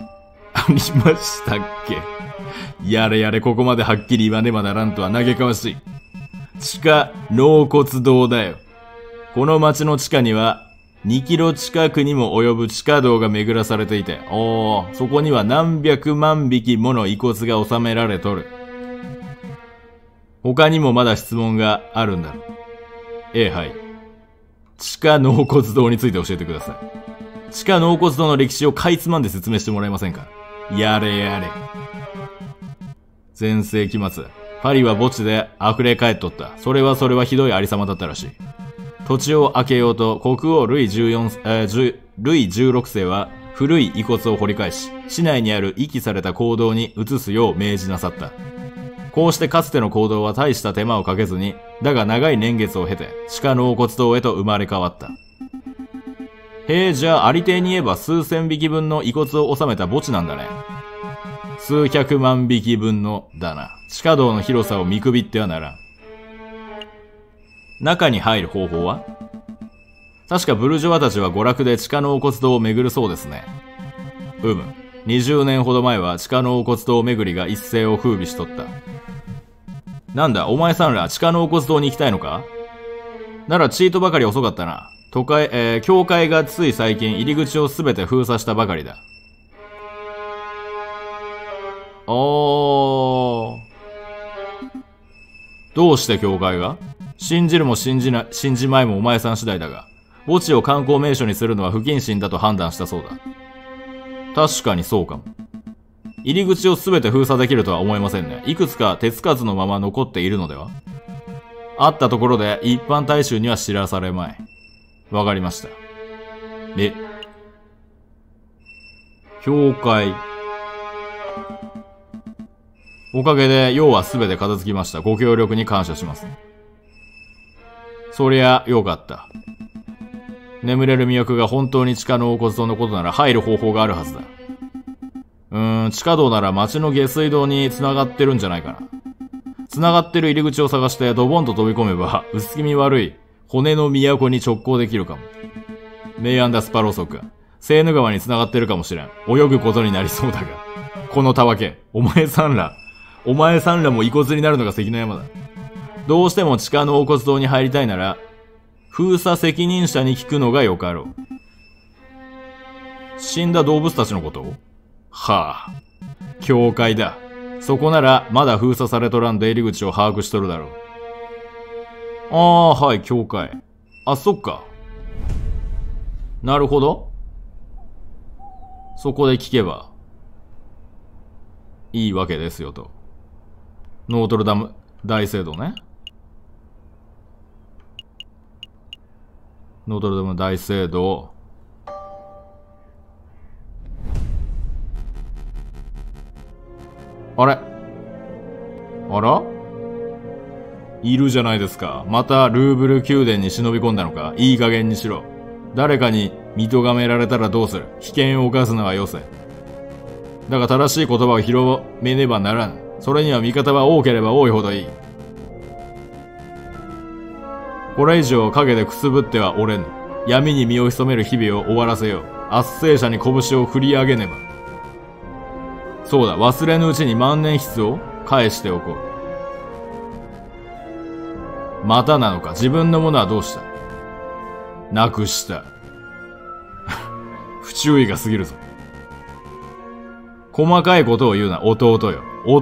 やれやれ、ここまではっきり言わねばならんとは嘆かわしい。地下納骨堂だよ。この町の地下には2キロ近くにも及ぶ地下道が巡らされていて、そこには何百万匹もの遺骨が収められとる。他にもまだ質問があるんだろう。はい。地下納骨堂について教えてください。地下納骨堂の歴史をかいつまんで説明してもらえませんか。やれやれ。前世紀末、パリは墓地で溢れ返っとった。それはひどいありさまだったらしい。土地を開けようと国王ルイ16世は古い遺骨を掘り返し、市内にある遺棄された坑道に移すよう命じなさった。こうしてかつての坑道は大した手間をかけずに、だが長い年月を経て地下納骨堂へと生まれ変わった。じゃあありていに言えば数千匹分の遺骨を収めた墓地なんだね。数百万匹分のだな。地下道の広さを見くびってはならん。中に入る方法は？確かブルジョワたちは娯楽で地下納骨堂を巡るそうですね。20年ほど前は地下納骨堂巡りが一世を風靡しとった。なんだ、お前さんら地下納骨堂に行きたいのか？ならチートばかり遅かったな。教会がつい最近入り口をすべて封鎖したばかりだ。どうして教会が？信じるも信じまいもお前さん次第だが、墓地を観光名所にするのは不謹慎だと判断したそうだ。確かにそうかも。入り口をすべて封鎖できるとは思えませんね。いくつか手つかずのまま残っているのでは？あったところで一般大衆には知らされまい。わかりました。教会。おかげで用はすべて片付きました。ご協力に感謝します。そりゃよかった。眠れる都が本当に地下納骨堂のことなら入る方法があるはずだ。地下道なら町の下水道に繋がってるんじゃないかな。繋がってる入り口を探してドボンと飛び込めば、薄気味悪い骨の都に直行できるかも。メイアンダスパローソク、セーヌ川に繋がってるかもしれん。泳ぐことになりそうだが。このたわけ、お前さんらも遺骨になるのが関の山だ。どうしても地下納骨堂に入りたいなら、封鎖責任者に聞くのがよかろう。死んだ動物たちのことを？はあ。教会だ。そこならまだ封鎖されとらん出入り口を把握しとるだろう。はい、教会。そっか。なるほど。そこで聞けばいいわけですよと。ノートルダム大聖堂ね。ノートルダム大聖堂。あらいるじゃないですか。またルーブル宮殿に忍び込んだのか。いい加減にしろ。誰かに見とがめられたらどうする。危険を冒すのはよせ。だが正しい言葉を広めねばならん。それには味方は多ければ多いほどいい。これ以上影でくすぶってはおれぬ。闇に身を潜める日々を終わらせよう。圧政者に拳を振り上げねば。そうだ、忘れぬうちに万年筆を返しておこう。またなのか。自分のものはどうした？なくした。不注意が過ぎるぞ。細かいことを言うな、弟よ。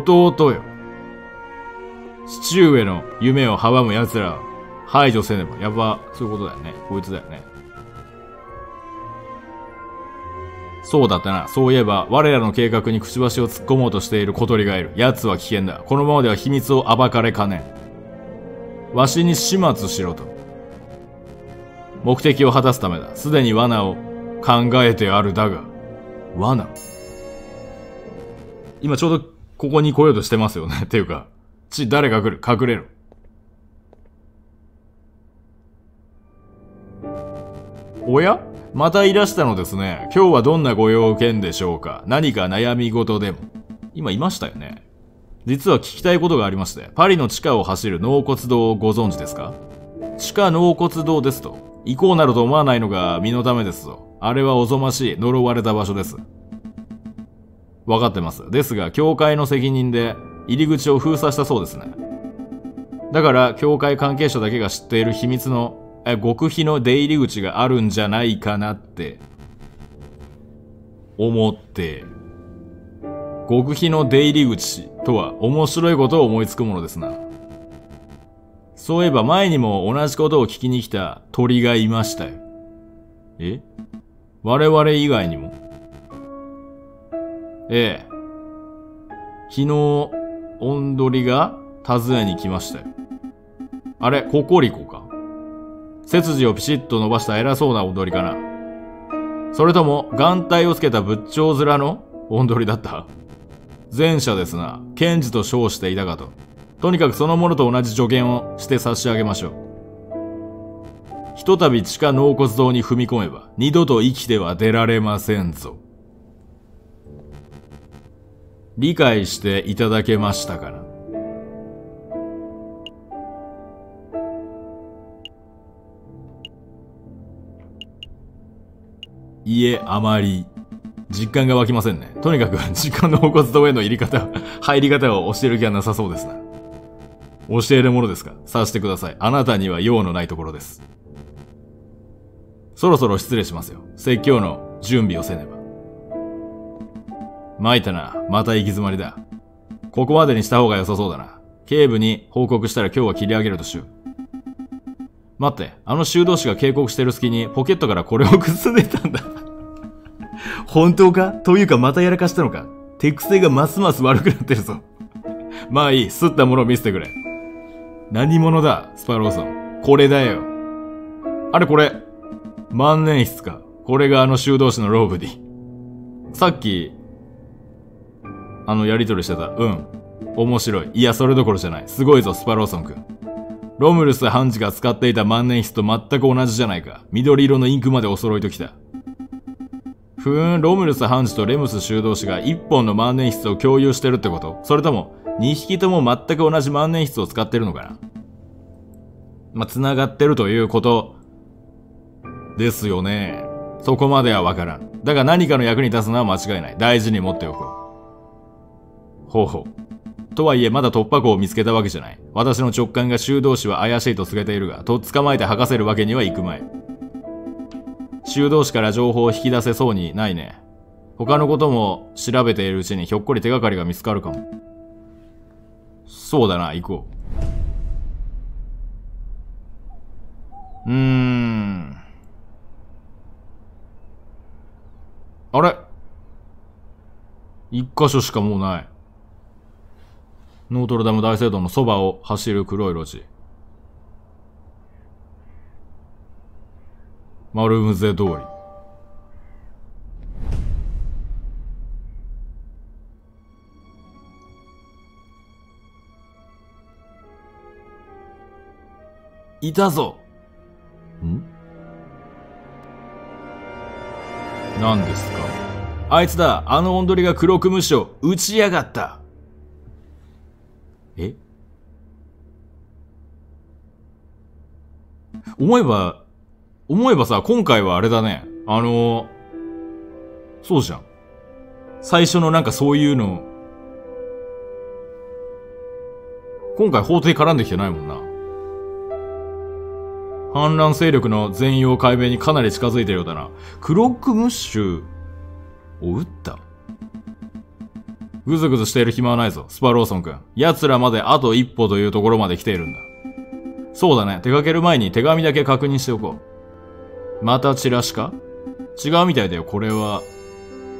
父上の夢を阻む奴らを排除せねば。やっぱ、そういうことだよね。こいつだよね。 そうだったな。そういえば、我らの計画にくちばしを突っ込もうとしている小鳥がいる。奴は危険だ。このままでは秘密を暴かれかねん。わしに始末しろと。目的を果たすためだ。すでに罠を考えてあるだが。罠？今ちょうどここに来ようとしてますよね。っていうか、誰が来る？隠れろ。おや？またいらしたのですね。今日はどんなご用件でしょうか？何か悩み事でも。今いましたよね。実は聞きたいことがありまして、パリの地下を走る納骨堂をご存知ですか？地下納骨堂ですと。行こうなると思わないのが身のためですぞ。あれはおぞましい呪われた場所です。わかってます。ですが、教会の責任で入り口を封鎖したそうですね。だから、教会関係者だけが知っている秘密の極秘の出入り口があるんじゃないかなって思って、極秘の出入り口とは面白いことを思いつくものですな。そういえば前にも同じことを聞きに来た鳥がいましたよ。え？我々以外にも？ええ。昨日、オンドリが訪ねに来ましたよ。あれ、ココリコか？背筋をピシッと伸ばした偉そうな踊りかな。それとも眼帯をつけた仏頂面の踊りだった？前者ですな。検事と称していたかと。とにかくそのものと同じ助言をして差し上げましょう。ひとたび地下納骨堂に踏み込めば二度と生きては出られませんぞ。理解していただけましたかな？いえ、あまり、実感が湧きませんね。とにかく、地下納骨堂への入り方を教える気はなさそうですな。教えるものですか？さしてください。あなたには用のないところです。そろそろ失礼しますよ。説教の準備をせねば。参ったな。また行き詰まりだ。ここまでにした方が良さそうだな。警部に報告したら今日は切り上げるとしよう。待って、あの修道士が警告してる隙にポケットからこれをくすねたんだ。本当か？というかまたやらかしたのか？手癖がますます悪くなってるぞ。まあいい、すったものを見せてくれ。何者だ、スパローソン。これだよ。あれこれ、万年筆か。これがあの修道士のローブディ。さっき、やりとりしてた。うん。面白い。いや、それどころじゃない。すごいぞ、スパローソン君。ロムルス判事が使っていた万年筆と全く同じじゃないか。緑色のインクまでお揃いときた。ロムルス判事とレムス修道士が一本の万年筆を共有してるってこと？それとも、二匹とも全く同じ万年筆を使ってるのかな？繋がってるということ、ですよね。そこまではわからん。だが何かの役に立つのは間違いない。大事に持っておこう。ほうほう。とはいえまだ突破口を見つけたわけじゃない。私の直感が修道士は怪しいと告げているが、とっ捕まえて吐かせるわけにはいくまい。修道士から情報を引き出せそうにないね。他のことも調べているうちにひょっこり手がかりが見つかるかも。そうだな、行こう。あれ？一箇所しかもうない。ノートルダム大聖堂のそばを走る黒い路地。マルムゼ通り。いたぞ。何ですか？あいつだ。あのオンドリが黒くむしを撃ちやがった。え？思えばさ、今回はあれだね。そうじゃん。最初のなんかそういうの、今回法廷絡んできてないもんな。反乱勢力の全容解明にかなり近づいてるようだな。クロックムッシュを撃った？ぐずぐずしている暇はないぞ、スパローソン君。奴らまであと一歩というところまで来ているんだ。そうだね、出かける前に手紙だけ確認しておこう。またチラシか？違うみたいだよ、これは。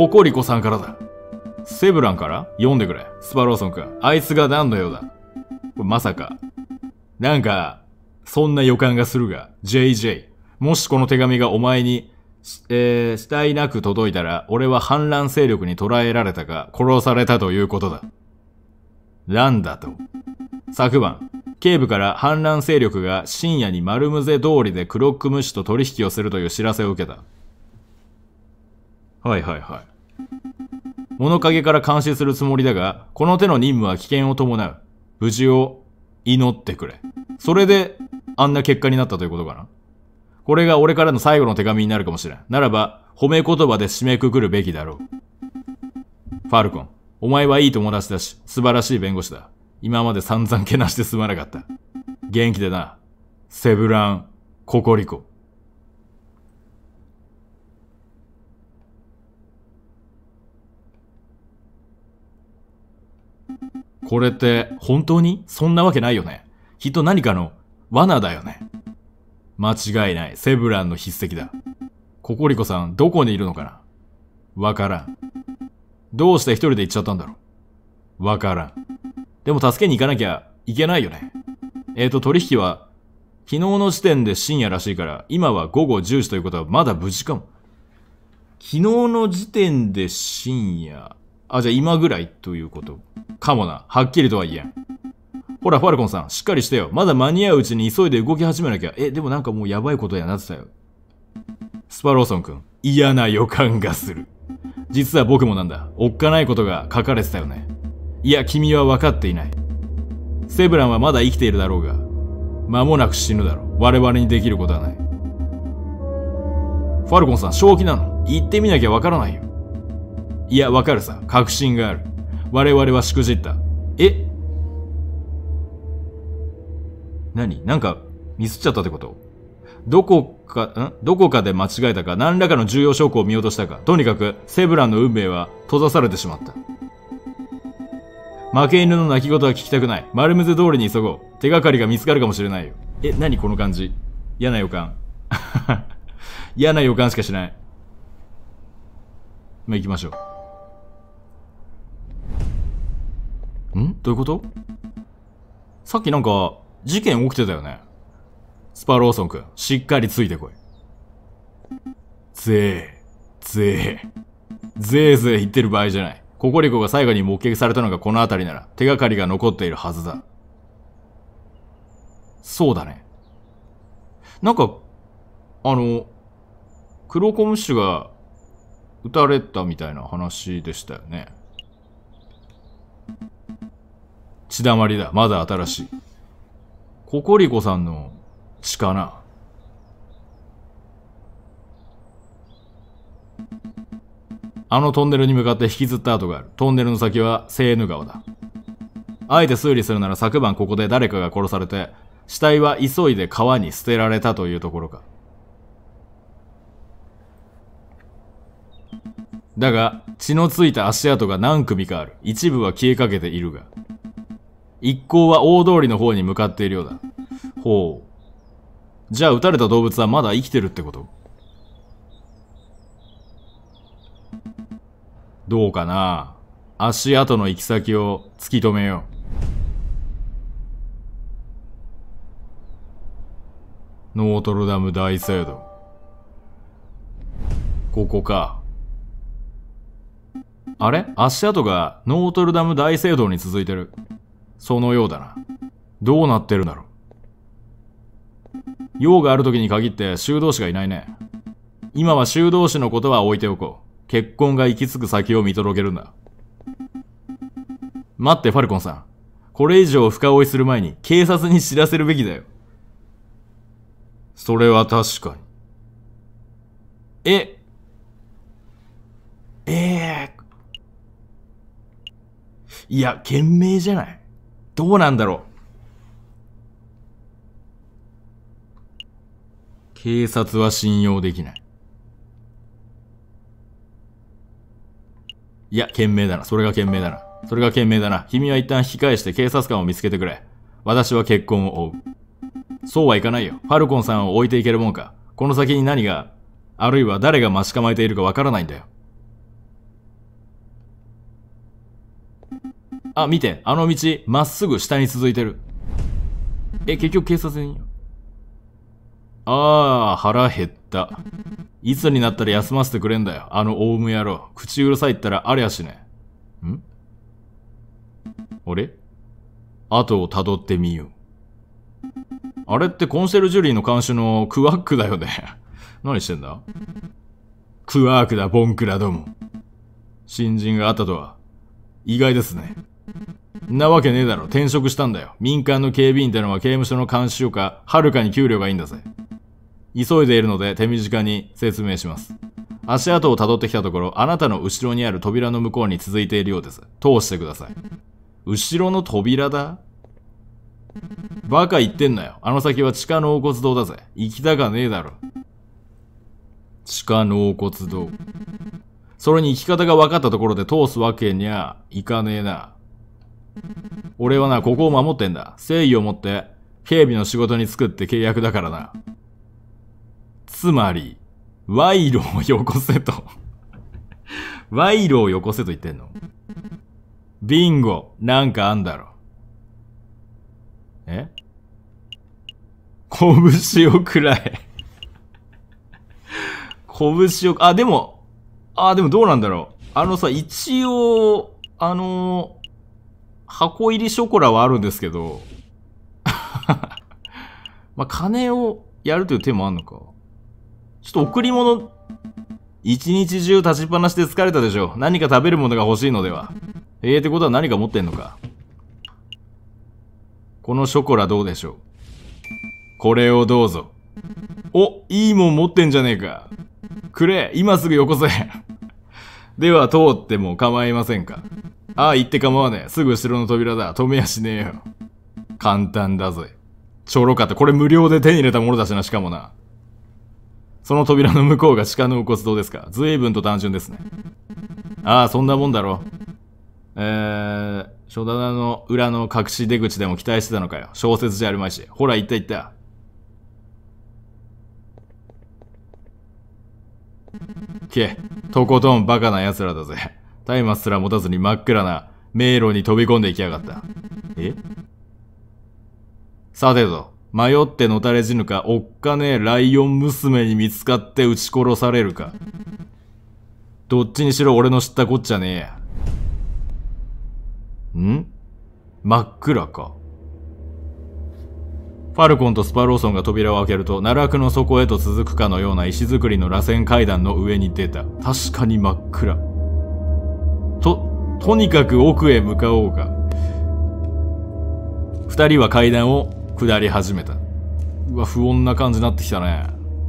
ココリコさんからだ。セブランから読んでくれ。スパローソン君。あいつが何のようだ。これまさか。なんか、そんな予感がするが、JJ。もしこの手紙がお前に、死体なく届いたら、俺は反乱勢力に捕らえられたか、殺されたということだ。なんだと。昨晩、警部から反乱勢力が深夜にマルムゼ通りでクロックムッシュと取引をするという知らせを受けた。はいはいはい。物陰から監視するつもりだが、この手の任務は危険を伴う。無事を祈ってくれ。それで、あんな結果になったということかな。これが俺からの最後の手紙になるかもしれん。ならば、褒め言葉で締めくくるべきだろう。ファルコン、お前はいい友達だし、素晴らしい弁護士だ。今まで散々けなしてすまなかった。元気でな。セブラン・ココリコ。これって本当にそんなわけないよね。きっと何かの罠だよね。間違いない。セブランの筆跡だ。ココリコさんどこにいるのかな。わからん。どうして一人で行っちゃったんだろう。わからん。でも助けに行かなきゃいけないよね。取引は昨日の時点で深夜らしいから、今は午後10時ということはまだ無事かも。昨日の時点で深夜。じゃあ今ぐらいということかもな。はっきりとは言えん。ほら、ファルコンさん、しっかりしてよ。まだ間に合ううちに急いで動き始めなきゃ。でもなんかもうやばいことやなってたよ。スパローソン君、嫌な予感がする。実は僕もなんだ。おっかないことが書かれてたよね。いや、君は分かっていない。セブランはまだ生きているだろうが、間もなく死ぬだろう。我々にできることはない。ファルコンさん、正気なの？言ってみなきゃ分からないよ。いや、分かるさ。確信がある。我々はしくじった。何？なんか、ミスっちゃったってこと？どこかで間違えたか、何らかの重要証拠を見落としたか。とにかく、セブランの運命は閉ざされてしまった。負け犬の泣き言は聞きたくない。マルムゼ通りに急ごう。手がかりが見つかるかもしれないよ。何この感じ。嫌な予感。嫌な予感しかしない。まあ、行きましょう。どういうこと？さっきなんか、事件起きてたよね。スパローソン君、しっかりついてこい。ぜー言ってる場合じゃない。ココリコが最後に目撃されたのがこの辺りなら、手がかりが残っているはずだ。そうだね。なんか、クロコムッシュが撃たれたみたいな話でしたよね。血だまりだ。まだ新しい。ココリコさんの血かな。あのトンネルに向かって引きずった跡がある。トンネルの先はセーヌ川だ。あえて推理するなら昨晩ここで誰かが殺されて、死体は急いで川に捨てられたというところか。だが、血のついた足跡が何組かある。一部は消えかけているが。一行は大通りの方に向かっているようだ。ほう。じゃあ撃たれた動物はまだ生きてるってこと？どうかな。足跡の行き先を突き止めよう。ノートルダム大聖堂。ここか。あれ？足跡がノートルダム大聖堂に続いてる。そのようだな。どうなってるだろう。用がある時に限って修道士がいないね。今は修道士のことは置いておこう。結婚が行き着く先を見届けるんだ。待って、ファルコンさん。これ以上深追いする前に警察に知らせるべきだよ。それは確かに。いや、賢明じゃない。どうなんだろう。警察は信用できない。いや、賢明だな。それが賢明だな。それが賢明だな。君は一旦引き返して警察官を見つけてくれ。私は結婚を追う。そうはいかないよ。ファルコンさんを置いていけるもんか。この先に何が、あるいは誰が待ち構えているかわからないんだよ。 あ、見て、あの道、まっすぐ下に続いてる。結局警察に。ああ、腹減った。いつになったら休ませてくれんだよ。あのオウム野郎。口うるさいったらありゃしねえ。あれ後を辿ってみよう。あれってコンシェルジュリーの監視のクワックだよね。何してんだ？クワークだ、ボンクラども。新人があったとは、意外ですね。なわけねえだろ。転職したんだよ。民間の警備員ってのは刑務所の監視よか、はるかに給料がいいんだぜ。急いでいるので手短に説明します。足跡を辿ってきたところ、あなたの後ろにある扉の向こうに続いているようです。通してください。後ろの扉だ？バカ言ってんなよ。あの先は地下納骨堂だぜ。行きたかねえだろ。地下納骨堂。それに行き方が分かったところで通すわけにゃいかねえな。俺はな、ここを守ってんだ。誠意を持って警備の仕事に就くって契約だからな。つまり、賄賂をよこせと。賄賂をよこせと言ってんの？ビンゴ、なんかあんだろ。拳をくらえ。拳を、でもどうなんだろう。一応、箱入りショコラはあるんですけど、まあ、金をやるという手もあんのか。ちょっと贈り物、一日中立ちっぱなしで疲れたでしょ。何か食べるものが欲しいのでは。ってことは何か持ってんのか。このショコラどうでしょう。これをどうぞ。お、いいもん持ってんじゃねえか。くれ、今すぐよこせ。では通っても構いませんか。言って構わねえ。すぐ後ろの扉だ。止めやしねえよ。簡単だぜ。ちょろかった。これ無料で手に入れたものだしな、しかもな。その扉の向こうが地下納骨堂ですか。随分と単純ですね。そんなもんだろ。書棚の裏の隠し出口でも期待してたのかよ。小説じゃあるまいし。ほら、行った行った。とことんバカな奴らだぜ。松明すら持たずに真っ暗な迷路に飛び込んでいきやがった。さてと、迷ってのたれ死ぬか、おっかねえライオン娘に見つかって撃ち殺されるか。どっちにしろ俺の知ったこっちゃねえや。真っ暗か。ファルコンとスパローソンが扉を開けると、奈落の底へと続くかのような石造りの螺旋階段の上に出た。確かに真っ暗。とにかく奥へ向かおうか。二人は階段を下り始めた。うわ、不穏な感じになってきたね。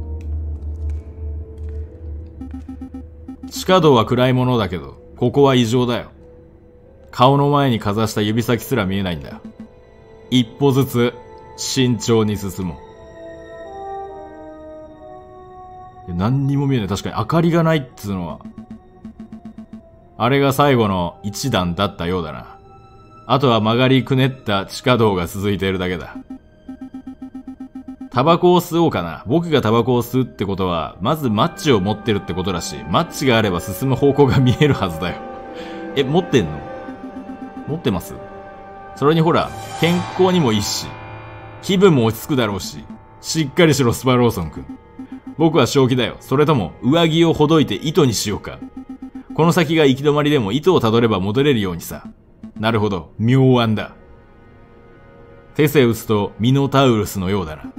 地下道は暗いものだけど、ここは異常だよ。顔の前にかざした指先すら見えないんだ。一歩ずつ慎重に進もう。何にも見えない。確かに明かりがないっつうのは。あれが最後の一段だったようだな。あとは曲がりくねった地下道が続いているだけだ。タバコを吸おうかな。僕がタバコを吸うってことは、まずマッチを持ってるってことだし、マッチがあれば進む方向が見えるはずだよ。持ってんの？持ってます？それにほら、健康にもいいし、気分も落ち着くだろうし、しっかりしろスパローソン君。僕は正気だよ。それとも上着をほどいて糸にしようか。この先が行き止まりでも糸をたどれば戻れるようにさ。なるほど、妙案だ。テセウスとミノタウルスのようだな。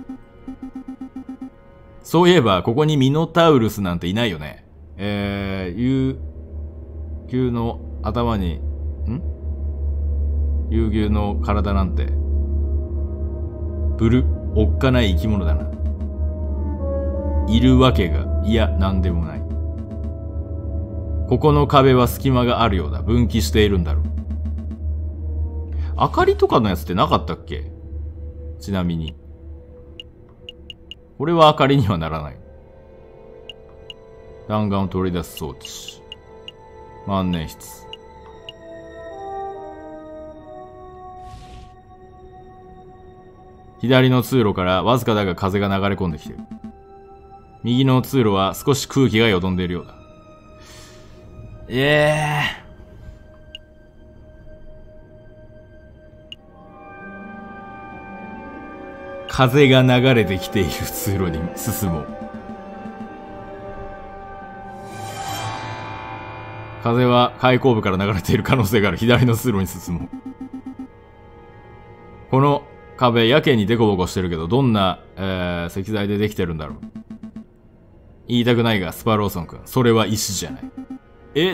そういえば、ここにミノタウルスなんていないよね。悠久の頭に、悠々の体なんて、おっかない生き物だな。いるわけが、いや、なんでもない。ここの壁は隙間があるようだ。分岐しているんだろう。明かりとかのやつってなかったっけ？ちなみに。これは明かりにはならない。弾丸を取り出す装置。万年筆。左の通路からわずかだが風が流れ込んできている。右の通路は少し空気がよどんでいるようだ。 風が流れてきている通路に進もう。風は開口部から流れている可能性がある左の通路に進もう。この壁、やけにデコボコしてるけど、どんな、石材でできてるんだろう。言いたくないが、スパローソン君、それは石じゃない。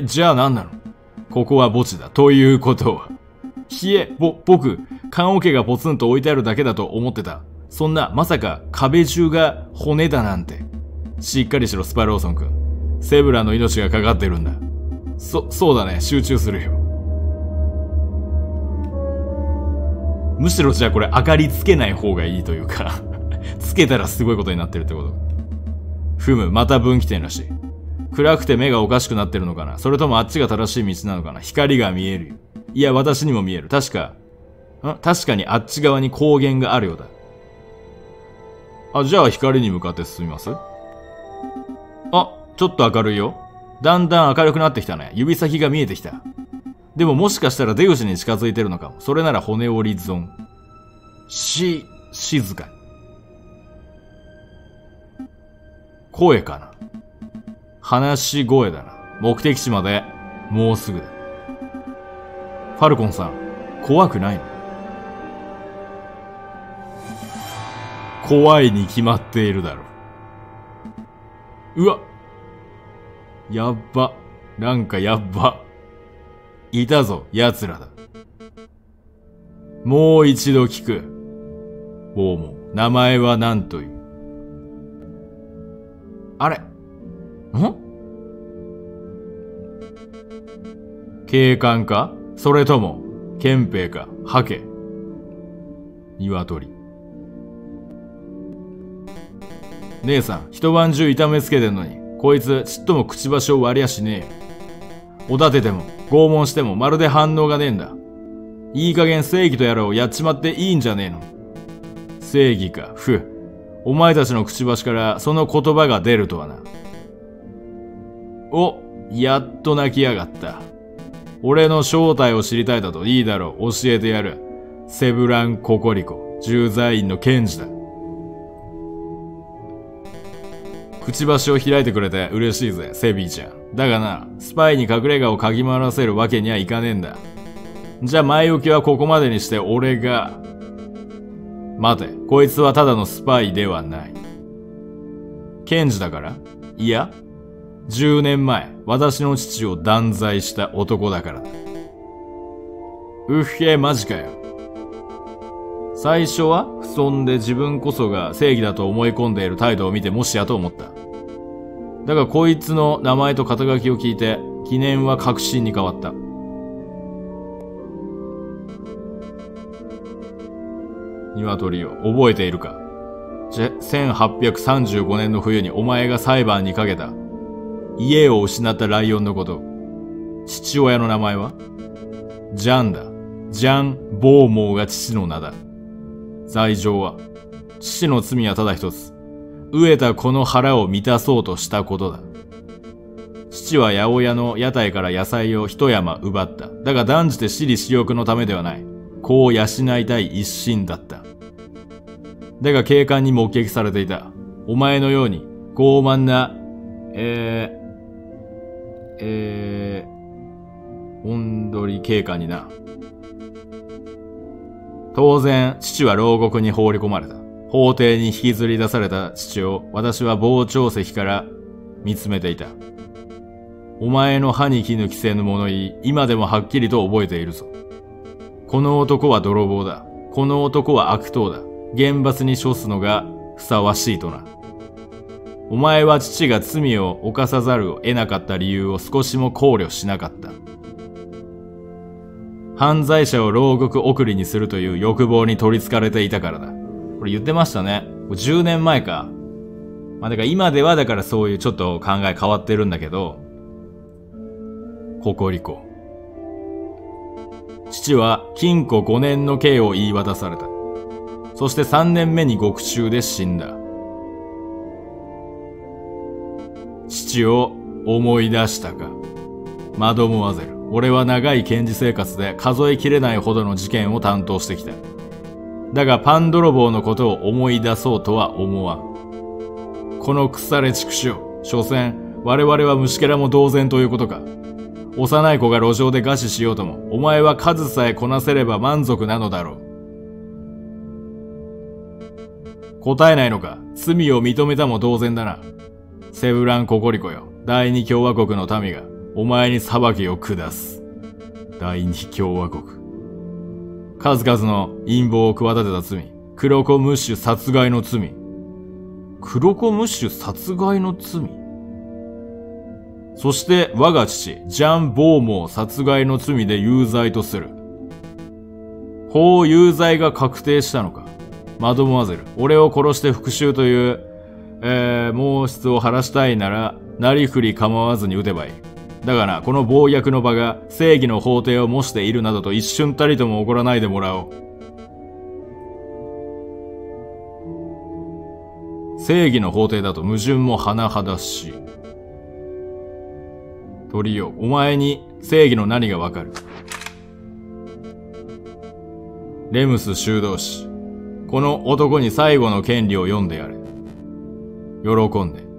じゃあ何なの？ここは墓地だ。ということは。僕、棺桶がポツンと置いてあるだけだと思ってた。そんな、まさか壁中が骨だなんて。しっかりしろ、スパローソン君。セブラの命がかかってるんだ。そうだね。集中するよ。むしろじゃあこれ明かりつけない方がいいというかつけたらすごいことになってるってこと。また分岐点らしい。暗くて目がおかしくなってるのかな、それともあっちが正しい道なのかな。光が見えるよ。いや、私にも見える。確かにあっち側に光源があるようだ。じゃあ光に向かって進みます。ちょっと明るいよ。だんだん明るくなってきたね。指先が見えてきた。でももしかしたら出口に近づいてるのかも。それなら骨折り損。静かに。声かな。話し声だな。目的地までもうすぐだ。ファルコンさん、怖くないの？怖いに決まっているだろう。うわ、やっば。なんかやっば。いたぞ、奴らだ。もう一度聞く。ボーモン、名前は何という？あれ？警官か？それとも、憲兵か？ハケ？鶏。姉さん、一晩中痛めつけてんのに、こいつちっともくちばしを割りやしねえよ。おだてても、拷問してもまるで反応がねえんだ。いい加減正義とやらをやっちまっていいんじゃねえの。正義か、お前たちのくちばしからその言葉が出るとはな。やっと泣きやがった。俺の正体を知りたいだと。いいだろう、教えてやる。セブラン・ココリコ、駐在員の検事だ。くちばしを開いてくれて嬉しいぜ、セビーちゃん。だがな、スパイに隠れ家を嗅ぎ回らせるわけにはいかねえんだ。じゃあ前置きはここまでにして俺が。待て、こいつはただのスパイではない。検事だから？いや、10年前、私の父を断罪した男だからだ。マジかよ。最初は不遜で自分こそが正義だと思い込んでいる態度を見てもしやと思った。だがこいつの名前と肩書きを聞いて、記念は確信に変わった。鶏よ、覚えているか？1835年の冬にお前が裁判にかけた。家を失ったライオンのこと。父親の名前は？ジャンだ。ジャン・ボーモーが父の名だ。罪状は？父の罪はただ一つ。飢えたこの腹を満たそうとしたことだ。父は八百屋の屋台から野菜を一山奪った。だが断じて私利私欲のためではない。子を養いたい一心だった。だが警官に目撃されていた。お前のように傲慢な、おんどり警官にな。当然、父は牢獄に放り込まれた。法廷に引きずり出された父を私は傍聴席から見つめていた。お前の歯に衣着せぬ物言い、今でもはっきりと覚えているぞ。この男は泥棒だ。この男は悪党だ。厳罰に処すのがふさわしいとな。お前は父が罪を犯さざるを得なかった理由を少しも考慮しなかった。犯罪者を牢獄送りにするという欲望に取り憑かれていたからだ。これ言ってましたね。10年前か。だから今ではだからそういうちょっと考え変わってるんだけど、ココリコ。父は禁錮5年の刑を言い渡された。そして3年目に獄中で死んだ。父を思い出したか。マドモアゼル。俺は長い検事生活で数えきれないほどの事件を担当してきた。 だがパン泥棒のことを思い出そうとは思わん。この腐れ畜生。所詮、我々は虫けらも同然ということか。幼い子が路上で餓死しようとも、お前は数さえこなせれば満足なのだろう。答えないのか。罪を認めたも同然だな。セブラン・ココリコよ。第二共和国の民が、お前に裁きを下す。第二共和国。数々の陰謀を企てた罪。クロコムッシュ殺害の罪。クロコムッシュ殺害の罪。そして我が父、ジャン・ボーモー殺害の罪で有罪とする。法有罪が確定したのか。マドモアゼル、俺を殺して復讐という、毛質を晴らしたいなら、なりふり構わずに撃てばいい。だがな、この暴虐の場が正義の法廷を模しているなどと一瞬たりとも起こらないでもらおう。正義の法廷だと矛盾も甚だしい。鳥よ、お前に正義の何がわかる？レムス修道士。この男に最後の権利を読んでやれ。喜んで。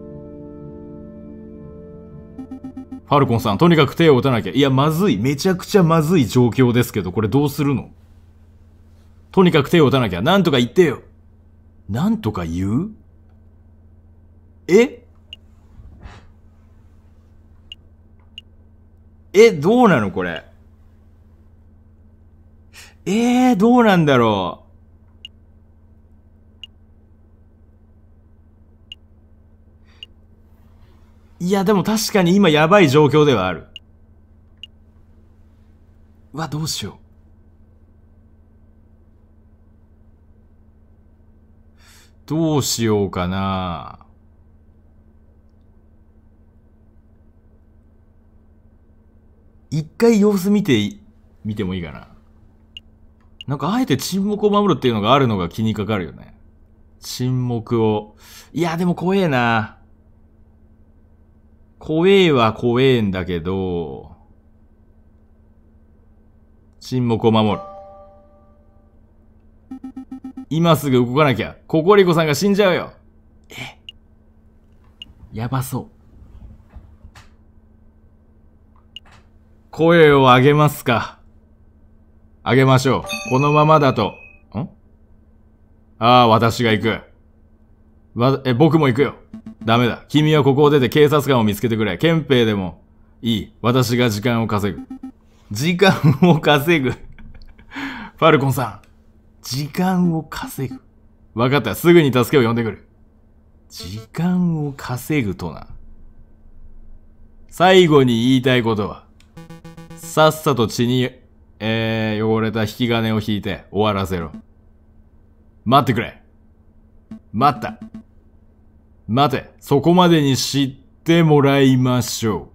ファルコンさん、とにかく手を打たなきゃ。いや、まずい。めちゃくちゃまずい状況ですけど、これどうするの？とにかく手を打たなきゃ。なんとか言ってよ。なんとか言う？どうなのこれ。どうなんだろう。いや、でも確かに今やばい状況ではある。うわ、どうしよう。どうしようかな。一回様子見てもいいかな。なんかあえて沈黙を守るっていうのがあるのが気にかかるよね。沈黙を。いや、でも怖えな。怖えは怖えんだけど、沈黙を守る。今すぐ動かなきゃ。ココリコさんが死んじゃうよ。やばそう。声を上げますか。上げましょう。このままだと。私が行く。僕も行くよ。ダメだ。君はここを出て警察官を見つけてくれ。憲兵でもいい。私が時間を稼ぐ。時間を稼ぐ。ファルコンさん。時間を稼ぐ。わかった。すぐに助けを呼んでくる。時間を稼ぐとな。最後に言いたいことは、さっさと血に、汚れた引き金を引いて終わらせろ。待ってくれ。待った。待て。そこまでに知ってもらいましょう。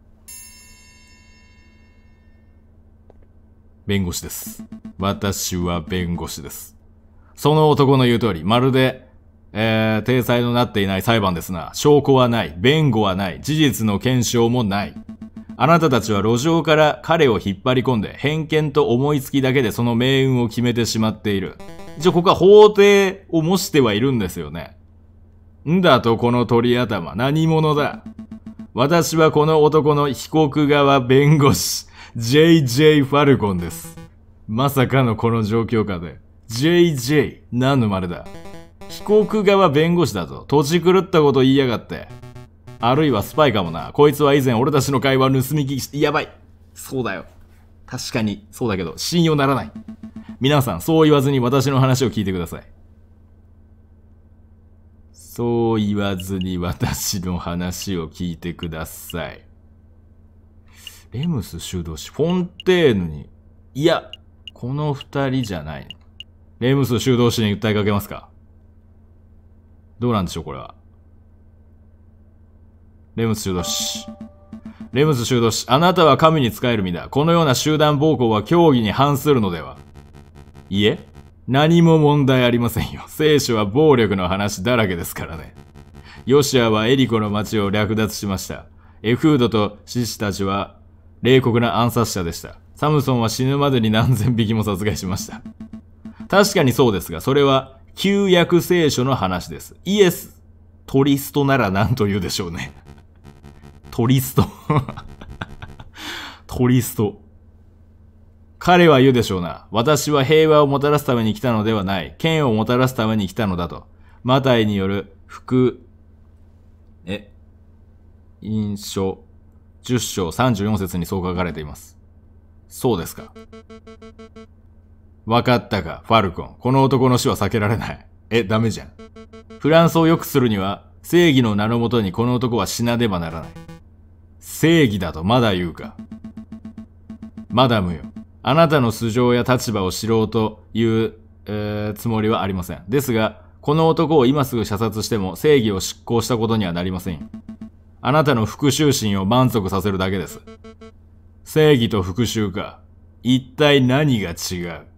弁護士です。私は弁護士です。その男の言う通り、まるで、体裁のなっていない裁判ですな。証拠はない。弁護はない。事実の検証もない。あなたたちは路上から彼を引っ張り込んで、偏見と思いつきだけでその命運を決めてしまっている。一応ここは法廷を模してはいるんですよね。んだとこの鳥頭、何者だ。私はこの男の被告側弁護士、JJ ファルコンです。まさかのこの状況下で、JJ、何の真似だ。被告側弁護士だと、土地狂ったこと言いやがって。あるいはスパイかもな。こいつは以前俺たちの会話を盗み聞きして、やばい。そうだよ。確かに、そうだけど、信用ならない。皆さん、そう言わずに私の話を聞いてください。そう言わずに私の話を聞いてください。レムス修道士、フォンテーヌに、いや、この二人じゃない。レムス修道士に訴えかけますか？どうなんでしょう、これは。レムス修道士。レムス修道士、あなたは神に仕える身だ。このような集団暴行は教義に反するのでは？いえ、何も問題ありませんよ。聖書は暴力の話だらけですからね。ヨシアはエリコの町を略奪しました。エフードと獅子たちは冷酷な暗殺者でした。サムソンは死ぬまでに何千匹も殺害しました。 確かにそうですが、それは旧約聖書の話です。イエス、トリストなら何と言うでしょうね。トリスト。トリスト。彼は言うでしょうな。私は平和をもたらすために来たのではない。剣をもたらすために来たのだと。マタイによる印書10章34節にそう書かれています。そうですか。わかったか、ファルコン。この男の死は避けられない。ダメじゃん。フランスを良くするには、正義の名のもとにこの男は死なねばならない。正義だとまだ言うか。マダムよ。あなたの素性や立場を知ろうという、つもりはありません。ですが、この男を今すぐ射殺しても正義を執行したことにはなりません。あなたの復讐心を満足させるだけです。正義と復讐か。一体何が違う？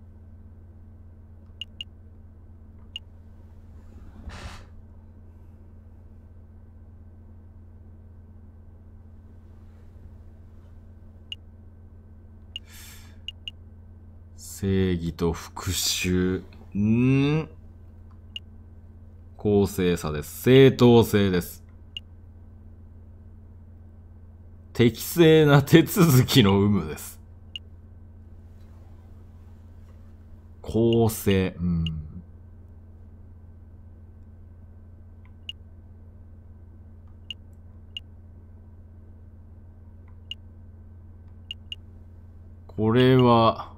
正義と復讐。公正さです。正当性です。適正な手続きの有無です。公正。これは、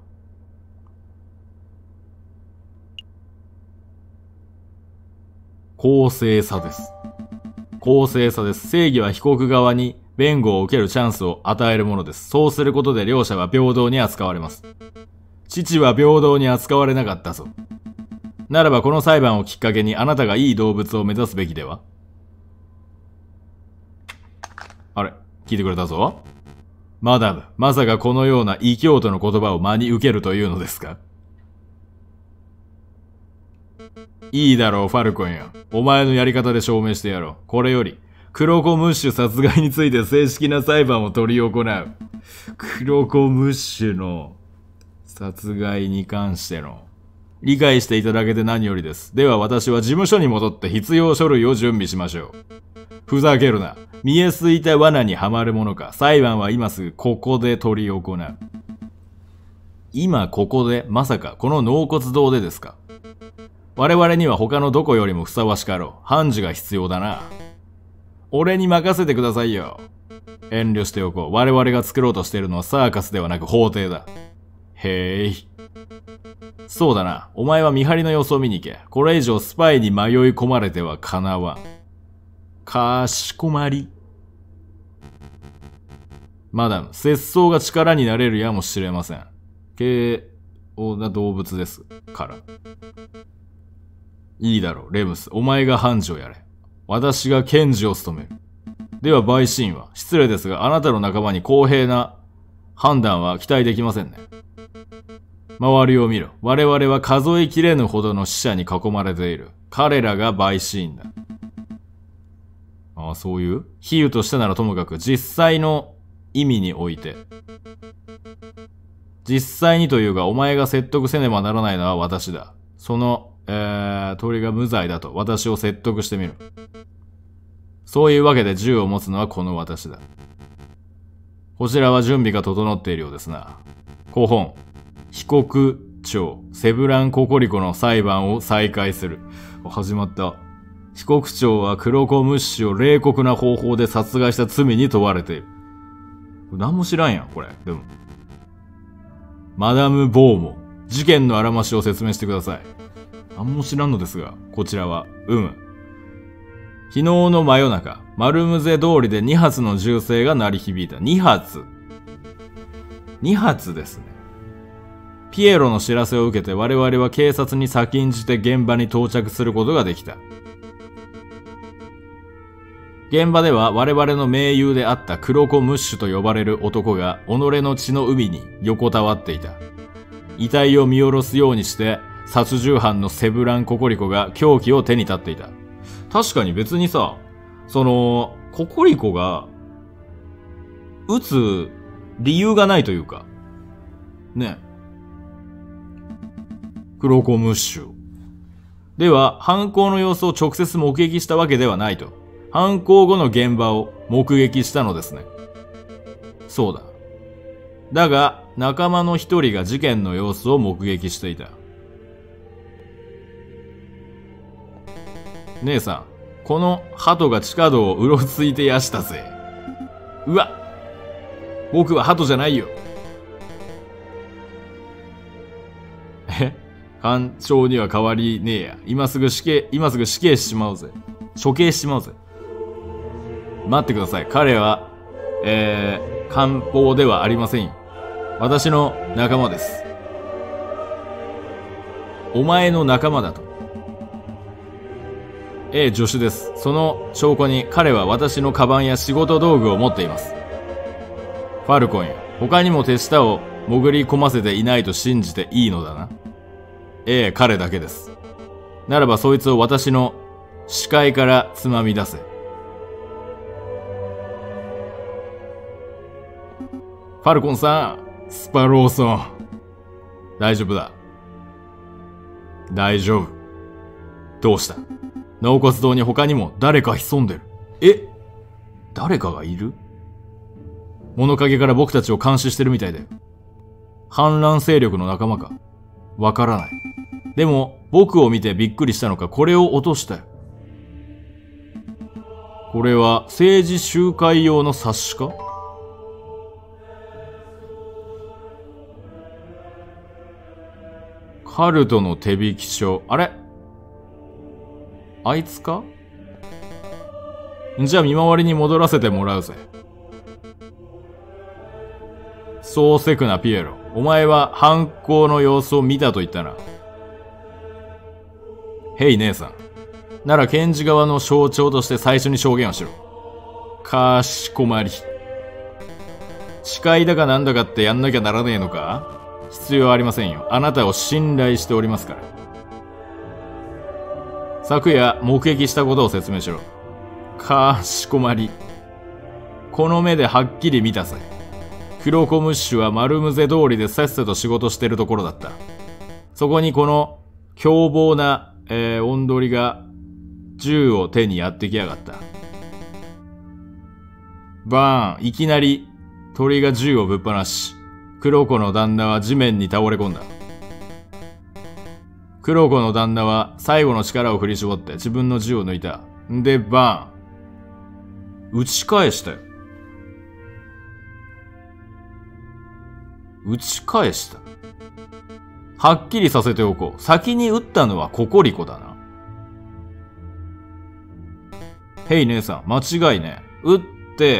公正さです。公正さです。正義は被告側に弁護を受けるチャンスを与えるものです。そうすることで両者は平等に扱われます。父は平等に扱われなかったぞ。ならばこの裁判をきっかけにあなたがいい動物を目指すべきでは？あれ、聞いてくれたぞ。マダム、まさかこのような異教徒の言葉を真に受けるというのですか？いいだろう、ファルコンよ。お前のやり方で証明してやろう。これより、クロコムッシュ殺害について正式な裁判を執り行う。クロコムッシュの殺害に関しての理解していただけて何よりです。では私は事務所に戻って必要書類を準備しましょう。ふざけるな。見えすいた罠にはまるものか。裁判は今すぐここで執り行う。今ここで、まさかこの納骨堂でですか？我々には他のどこよりもふさわしかろう。判事が必要だな。俺に任せてくださいよ。遠慮しておこう。我々が作ろうとしているのはサーカスではなく法廷だ。へい。そうだな。お前は見張りの様子を見に行け。これ以上スパイに迷い込まれてはかなわん。かしこまり。マダム、節操が力になれるやもしれません。慶応な動物ですから。いいだろう、レムス。お前が判事をやれ。私が検事を務める。では、陪審員は、失礼ですが、あなたの仲間に公平な判断は期待できませんね。周りを見ろ。我々は数えきれぬほどの死者に囲まれている。彼らが陪審員だ。ああ、そういう比喩としてならともかく、実際の意味において。実際にというが、お前が説得せねばならないのは私だ。その、鳥が無罪だと私を説得してみる。そういうわけで銃を持つのはこの私だ。こちらは準備が整っているようですな。古本、被告長、セブラン・ココリコの裁判を再開する。始まった。被告長はクロコムッシュを冷酷な方法で殺害した罪に問われている。何も知らんやん、これ。でも。マダム・ボーモ、事件のあらましを説明してください。何も知らんのですが、こちらは、昨日の真夜中、マルムゼ通りで2発の銃声が鳴り響いた。2発。2発ですね。ピエロの知らせを受けて我々は警察に先んじて現場に到着することができた。現場では我々の盟友であったクロコムッシュと呼ばれる男が己の血の海に横たわっていた。遺体を見下ろすようにして殺獣犯のセブラン・ココリコが凶器を手に立っていた。確かに別にさ、ココリコが撃つ理由がないというか、ね。 黒子ムッシュ。では、犯行の様子を直接目撃したわけではないと。犯行後の現場を目撃したのですね。そうだ。だが、仲間の一人が事件の様子を目撃していた。姉さん、この鳩が地下道をうろついてやしたぜ。うわ、僕は鳩じゃないよ。官庁には変わりねえや。今すぐ死刑しちまうぜ。処刑しちまうぜ。待ってください。彼は、官報ではありませんよ。私の仲間です。お前の仲間だと。助手です。その証拠に彼は私のカバンや仕事道具を持っています。ファルコンや、他にも手下を潜り込ませていないと信じていいのだな。彼だけです。ならばそいつを私の視界からつまみ出せ。ファルコンさん、スパローソン。大丈夫だ。大丈夫。どうした？納骨堂に他にも誰か潜んでる。誰かがいる？物陰から僕たちを監視してるみたいだよ。反乱勢力の仲間かわからない。でも、僕を見てびっくりしたのか、これを落としたよ。これは、政治集会用の冊子か？カルトの手引き書。あれ？あいつか？じゃあ見回りに戻らせてもらうぜ。そうせくな、ピエロ。お前は犯行の様子を見たと言ったな。ヘイ姉さん。なら検事側の象徴として最初に証言をしろ。かしこまり。誓いだかなんだかってやんなきゃならねえのか？必要ありませんよ。あなたを信頼しておりますから。昨夜目撃したことを説明しろ。かしこまり。この目ではっきり見たぜ。黒子ムッシュは丸ムゼ通りでせっせと仕事してるところだった。そこにこの凶暴な、おんどりが銃を手にやってきやがった。バーン、いきなり鳥が銃をぶっ放し、黒子の旦那は地面に倒れ込んだ。黒子の旦那は最後の力を振り絞って自分の銃を抜いた。んで、バーン。撃ち返したよ。撃ち返した。はっきりさせておこう。先に撃ったのはココリコだな。ヘイ姉さん、間違いね。撃って、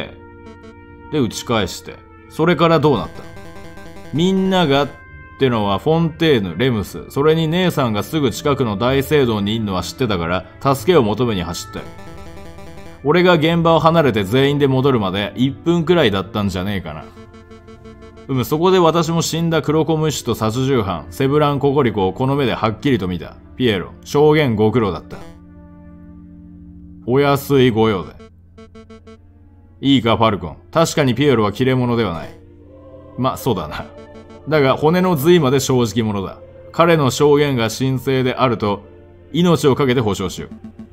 で撃ち返して。それからどうなった？みんながってのはフォンテーヌ、レムス。それに姉さんがすぐ近くの大聖堂にいんのは知ってたから、助けを求めに走ったよ。俺が現場を離れて全員で戻るまで1分くらいだったんじゃねえかな。そこで私も死んだ黒子ムッシュと殺獣犯、セブラン・ココリコをこの目ではっきりと見た。ピエロ、証言ご苦労だった。お安いご用で。いいか、ファルコン。確かにピエロは切れ者ではない。ま、そうだな。だが、骨の髄まで正直者だ。彼の証言が神聖であると、命をかけて保証しよう。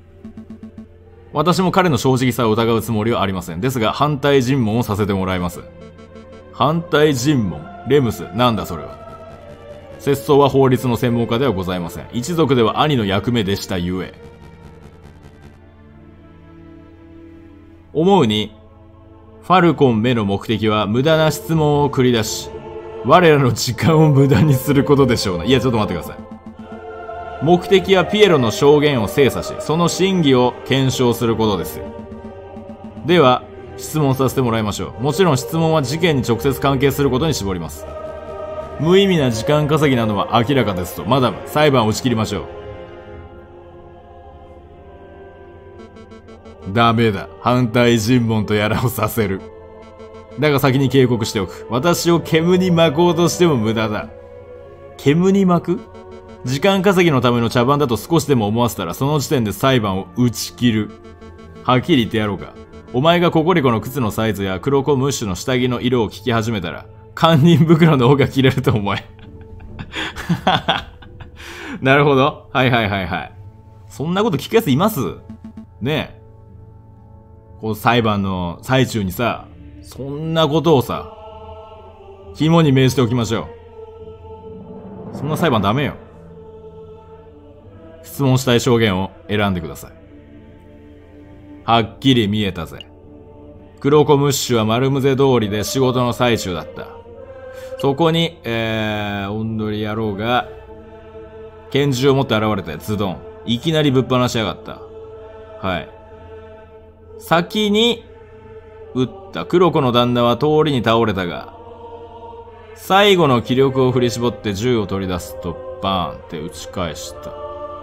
私も彼の正直さを疑うつもりはありません。ですが、反対尋問をさせてもらいます。反対尋問？レムス、なんだそれは。節操は法律の専門家ではございません。一族では兄の役目でしたゆえ。思うに、ファルコン目の目的は無駄な質問を繰り出し、我らの時間を無駄にすることでしょうな。いや、ちょっと待ってください。目的はピエロの証言を精査し、その真偽を検証することですよ。では、質問させてもらいましょう。もちろん質問は事件に直接関係することに絞ります。無意味な時間稼ぎなのは明らかですと。マダム、裁判を打ち切りましょう。ダメだ。反対尋問とやらをさせる。だが先に警告しておく。私を煙に巻こうとしても無駄だ。煙に巻く？時間稼ぎのための茶番だと少しでも思わせたらその時点で裁判を打ち切る。はっきり言ってやろうか。お前がココリコの靴のサイズや黒子ムッシュの下着の色を聞き始めたら、堪忍袋の方が切れると思え。 なるほど。はいはいはいはい。そんなこと聞くやついますねえ。こう裁判の最中にさ、そんなことをさ、肝に銘じておきましょう。そんな裁判ダメよ。質問したい証言を選んでください。はっきり見えたぜ。黒子ムッシュは丸むぜ通りで仕事の最中だった。そこに、おんどり野郎が、拳銃を持って現れてズドン。いきなりぶっ放しやがった。はい。先に、撃った黒子の旦那は通りに倒れたが、最後の気力を振り絞って銃を取り出すと、バーンって撃ち返した。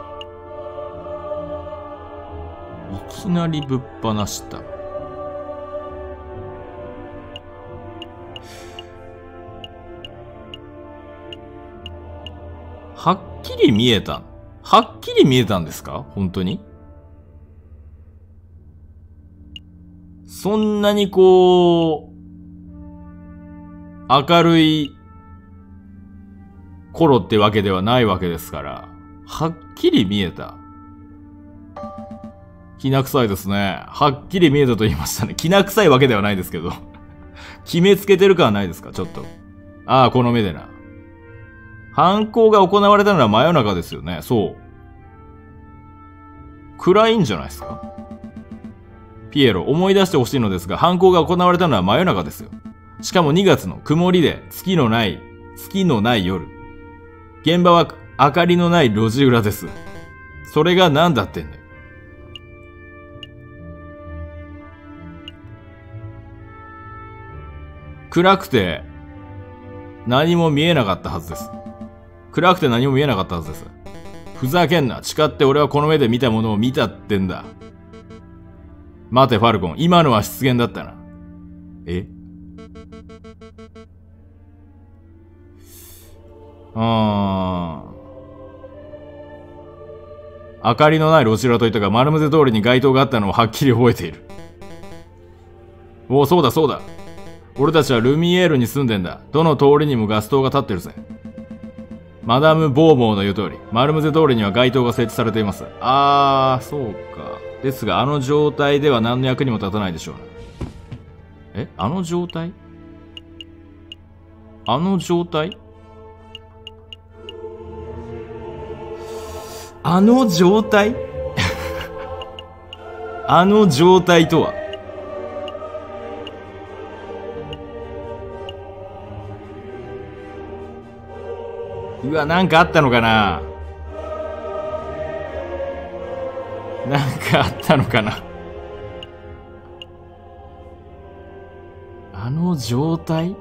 いきなりぶっ放した。はっきり見えた。はっきり見えたんですか？本当に？そんなにこう、明るい頃ってわけではないわけですから、はっきり見えた。きな臭いですね。はっきり見えたと言いましたね。きな臭いわけではないですけど。決めつけてる感はないですか？ちょっと。ああ、この目でな。犯行が行われたのは真夜中ですよね。そう。暗いんじゃないですか？ピエロ、思い出してほしいのですが、犯行が行われたのは真夜中ですよ。しかも2月の曇りで月のない夜。現場は明かりのない路地裏です。それが何だってんだよ。暗くて何も見えなかったはずです。暗くて何も見えなかったはずです。ふざけんな。誓って俺はこの目で見たものを見たってんだ。待てファルコン、今のは失言だったな。え？明かりのない路地裏といったが、丸むぜ通りに街灯があったのをはっきり覚えている。おお、そうだそうだ。俺たちはルミエールに住んでんだ。どの通りにもガス灯が立ってるぜ。マダム・ボーモーの言う通り、丸むぜ通りには街灯が設置されています。そうか。ですが、あの状態では何の役にも立たないでしょうな。あの状態？あの状態？あの状態あの状態とは？うわ、なんかあったのかな？なんかあったのかな？あの状態？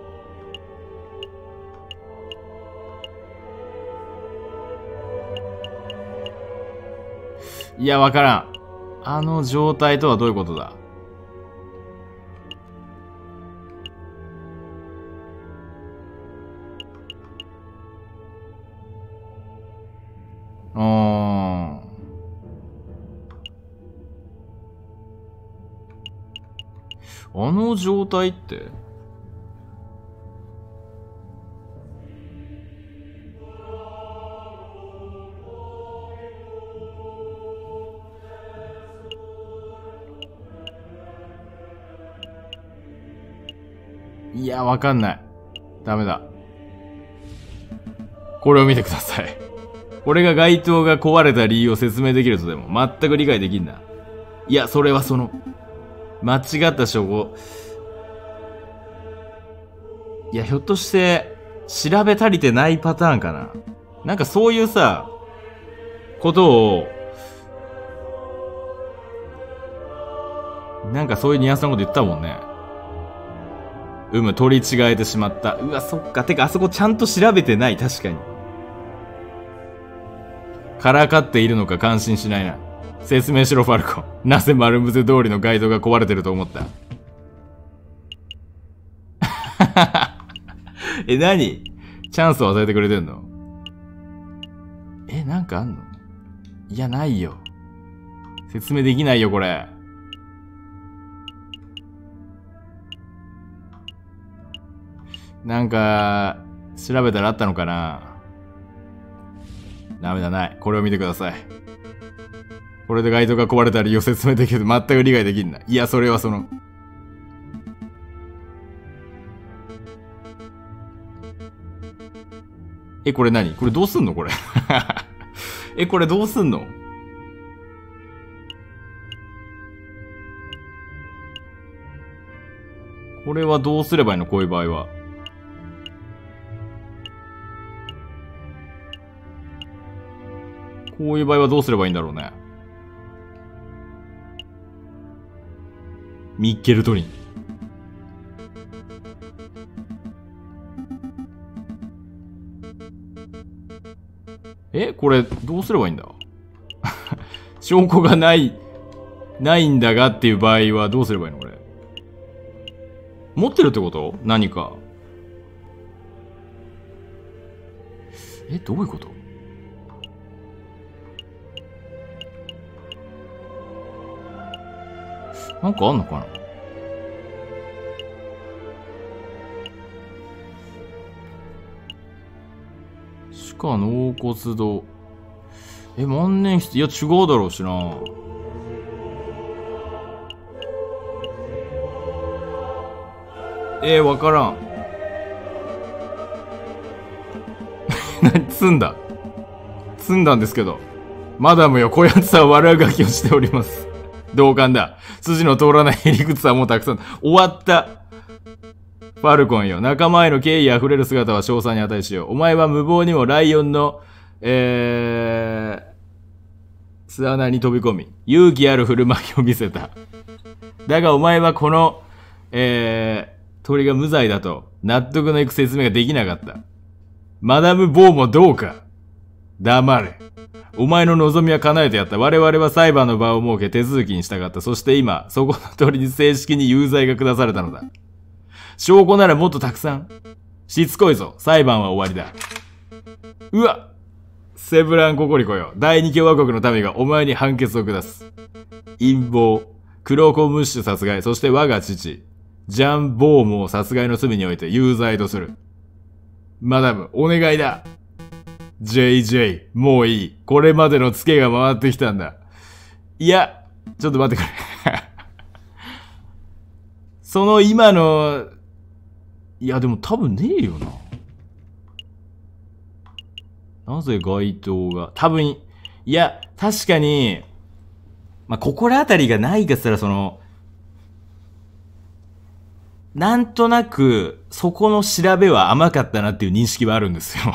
いや、わからん。あの状態とはどういうことだ？あの状態って？いや、わかんない。ダメだ。これを見てください。これが街灯が壊れた理由を説明できるとでも全く理解できんな。いや、それは間違った証拠。いや、ひょっとして、調べ足りてないパターンかな。なんかそういうさ、ことを、なんかそういうニュアンスのこと言ったもんね。取り違えてしまった。うわ、そっか。てか、あそこちゃんと調べてない。確かに。からかっているのか感心しないな。説明しろ、ファルコン。なぜ丸むぜ通りのガイドが壊れてると思った？何？チャンスを与えてくれてんの？なんかあんの？いや、ないよ。説明できないよ、これ。なんか、調べたらあったのかな？ ダメだない。これを見てください。これで街灯が壊れた理由を説明できると全く理解できんな。いや、それはその。これ何？これどうすんのこれ。これどうすんの？これはどうすればいいの？こういう場合は。こういう場合はどうすればいいんだろうね。ミッケルトリン。これ、どうすればいいんだ？証拠がないんだがっていう場合はどうすればいいのこれ。持ってるってこと？何か。どういうこと？なんかあんのかな？しか納骨堂。万年筆。いや、違うだろうしな。わからん。積んだんですけど。マダムよ、こやつは悪あがきをしております。同感だ。筋の通らないへりくつはもうたくさん。終わった。ファルコンよ。仲間への敬意あふれる姿は称賛に値しよう。お前は無謀にもライオンの、巣穴に飛び込み、勇気ある振る舞いを見せた。だがお前はこの、鳥が無罪だと納得のいく説明ができなかった。マダム・ボーもどうか。黙れ。お前の望みは叶えてやった。我々は裁判の場を設け手続きに従った。そして今、そこの鳥に正式に有罪が下されたのだ。証拠ならもっとたくさん。しつこいぞ。裁判は終わりだ。うわ！セブランココリコよ。第二共和国の民がお前に判決を下す。陰謀、クロコムッシュ殺害、そして我が父、ジャン・ボームを殺害の罪において有罪とする。マダム、お願いだ。JJ、もういい。これまでのツケが回ってきたんだ。いや、ちょっと待ってくれ。その今の、いやでも多分ねえよな。なぜ街灯が、多分、いや、確かに、心当たりがないかったらなんとなく、そこの調べは甘かったなっていう認識はあるんですよ。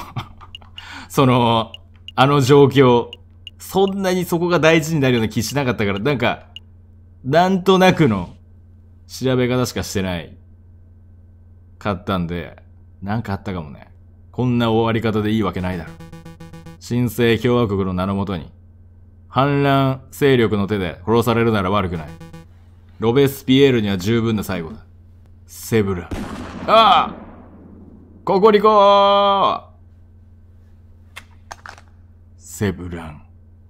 あの状況。そんなにそこが大事になるような気しなかったから、なんとなくの調べ方しかしてないかったんで、なんかあったかもね。こんな終わり方でいいわけないだろ。新生共和国の名のもとに、反乱勢力の手で殺されるなら悪くない。ロベスピエールには十分な最後だ。セブラ。ああ！ココリコー！セブラン。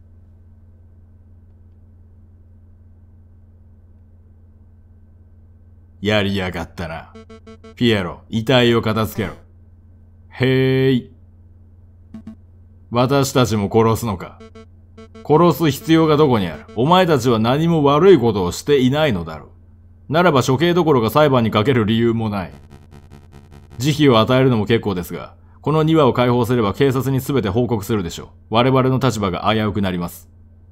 やりやがったな。ピエロ、遺体を片付けろ。へーい。私たちも殺すのか。殺す必要がどこにある？お前たちは何も悪いことをしていないのだろう。ならば処刑どころか裁判にかける理由もない。慈悲を与えるのも結構ですが、この2羽を解放すれば警察に全て報告するでしょう。我々の立場が危うくなります。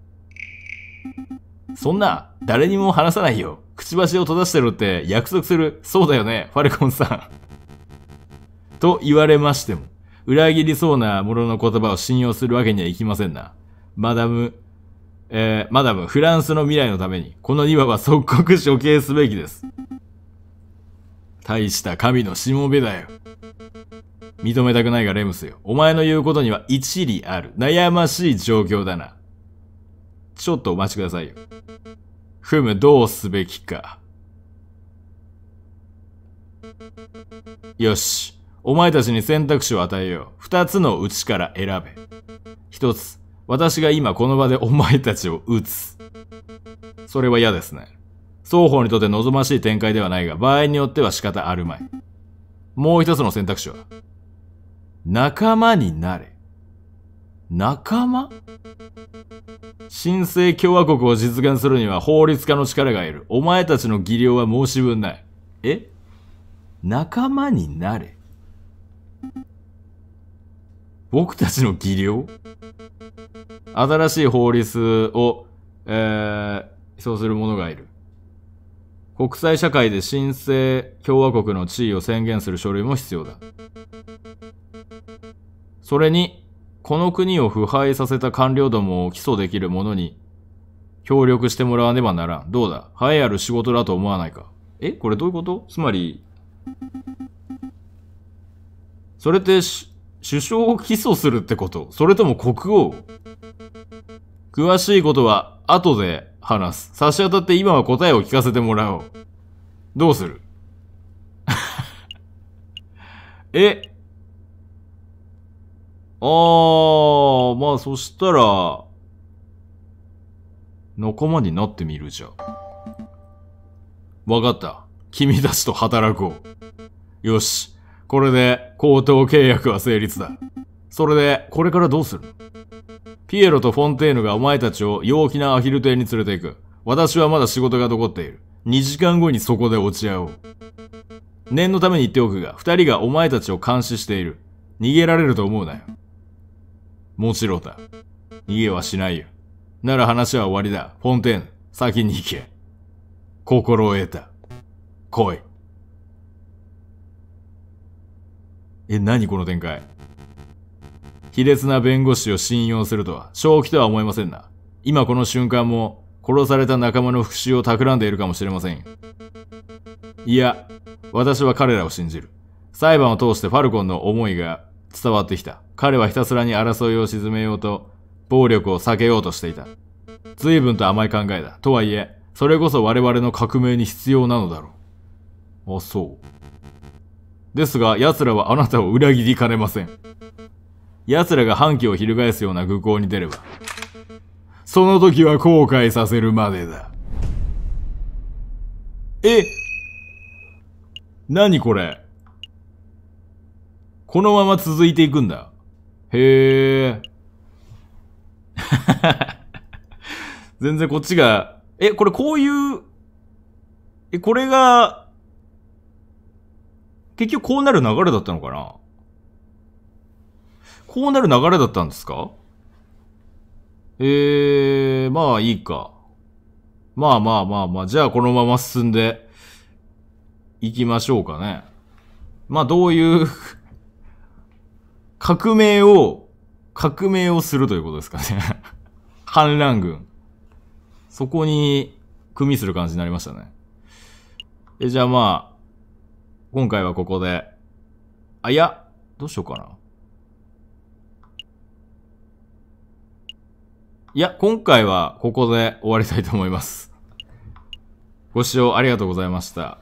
そんな、誰にも話さないよ。くちばしを閉ざしてるって約束する。そうだよね、ファルコンさん。と言われましても、裏切りそうな者の言葉を信用するわけにはいきませんな。マダム、フランスの未来のために、この2羽は即刻処刑すべきです。大した神のしもべだよ。認めたくないがレムスよ。お前の言うことには一理ある。悩ましい状況だな。ちょっとお待ちくださいよ。ふむ、どうすべきか。よし。お前たちに選択肢を与えよう。二つのうちから選べ。一つ。私が今この場でお前たちを撃つ。それは嫌ですね。双方にとって望ましい展開ではないが、場合によっては仕方あるまい。もう一つの選択肢は、仲間になれ。 仲間？新生共和国を実現するには法律家の力がいる。お前たちの技量は申し分ない。仲間になれ。僕たちの技量？新しい法律を、そうする者がいる。国際社会で新生共和国の地位を宣言する書類も必要だ。それに、この国を腐敗させた官僚どもを起訴できる者に協力してもらわねばならん。どうだ？栄えある仕事だと思わないか？これどういうこと？つまり、それって首相を起訴するってこと？それとも国王？詳しいことは後で話す。差し当たって今は答えを聞かせてもらおう。どうする？まあそしたら、仲間になってみるじゃん。わかった。君たちと働こう。よし。これで、口頭契約は成立だ。それで、これからどうする？ピエロとフォンテーヌがお前たちを陽気なアヒル邸に連れて行く。私はまだ仕事が残っている。2時間後にそこで落ち合おう。念のために言っておくが、2人がお前たちを監視している。逃げられると思うなよ。もちろんだ。逃げはしないよ。なら話は終わりだ。フォンテーヌ、先に行け。心を得た。来い。何この展開。卑劣な弁護士を信用するとは、正気とは思えませんな。今この瞬間も、殺された仲間の復讐を企んでいるかもしれませんよ。いや、私は彼らを信じる。裁判を通してファルコンの思いが伝わってきた。彼はひたすらに争いを鎮めようと、暴力を避けようとしていた。随分と甘い考えだ。とはいえ、それこそ我々の革命に必要なのだろう。あ、そう。ですが、奴らはあなたを裏切りかねません。奴らが反旗を翻すような愚行に出れば、その時は後悔させるまでだ。何これ？このまま続いていくんだ。へー。全然こっちが、これこういう、これが、結局こうなる流れだったのかな？こうなる流れだったんですか？まあいいか。まあ、じゃあこのまま進んでいきましょうかね。まあどういう革命をするということですかね。反乱軍。そこに組みする感じになりましたね。じゃあまあ、今回はここで。いや、どうしようかな。いや、今回はここで終わりたいと思います。ご視聴ありがとうございました。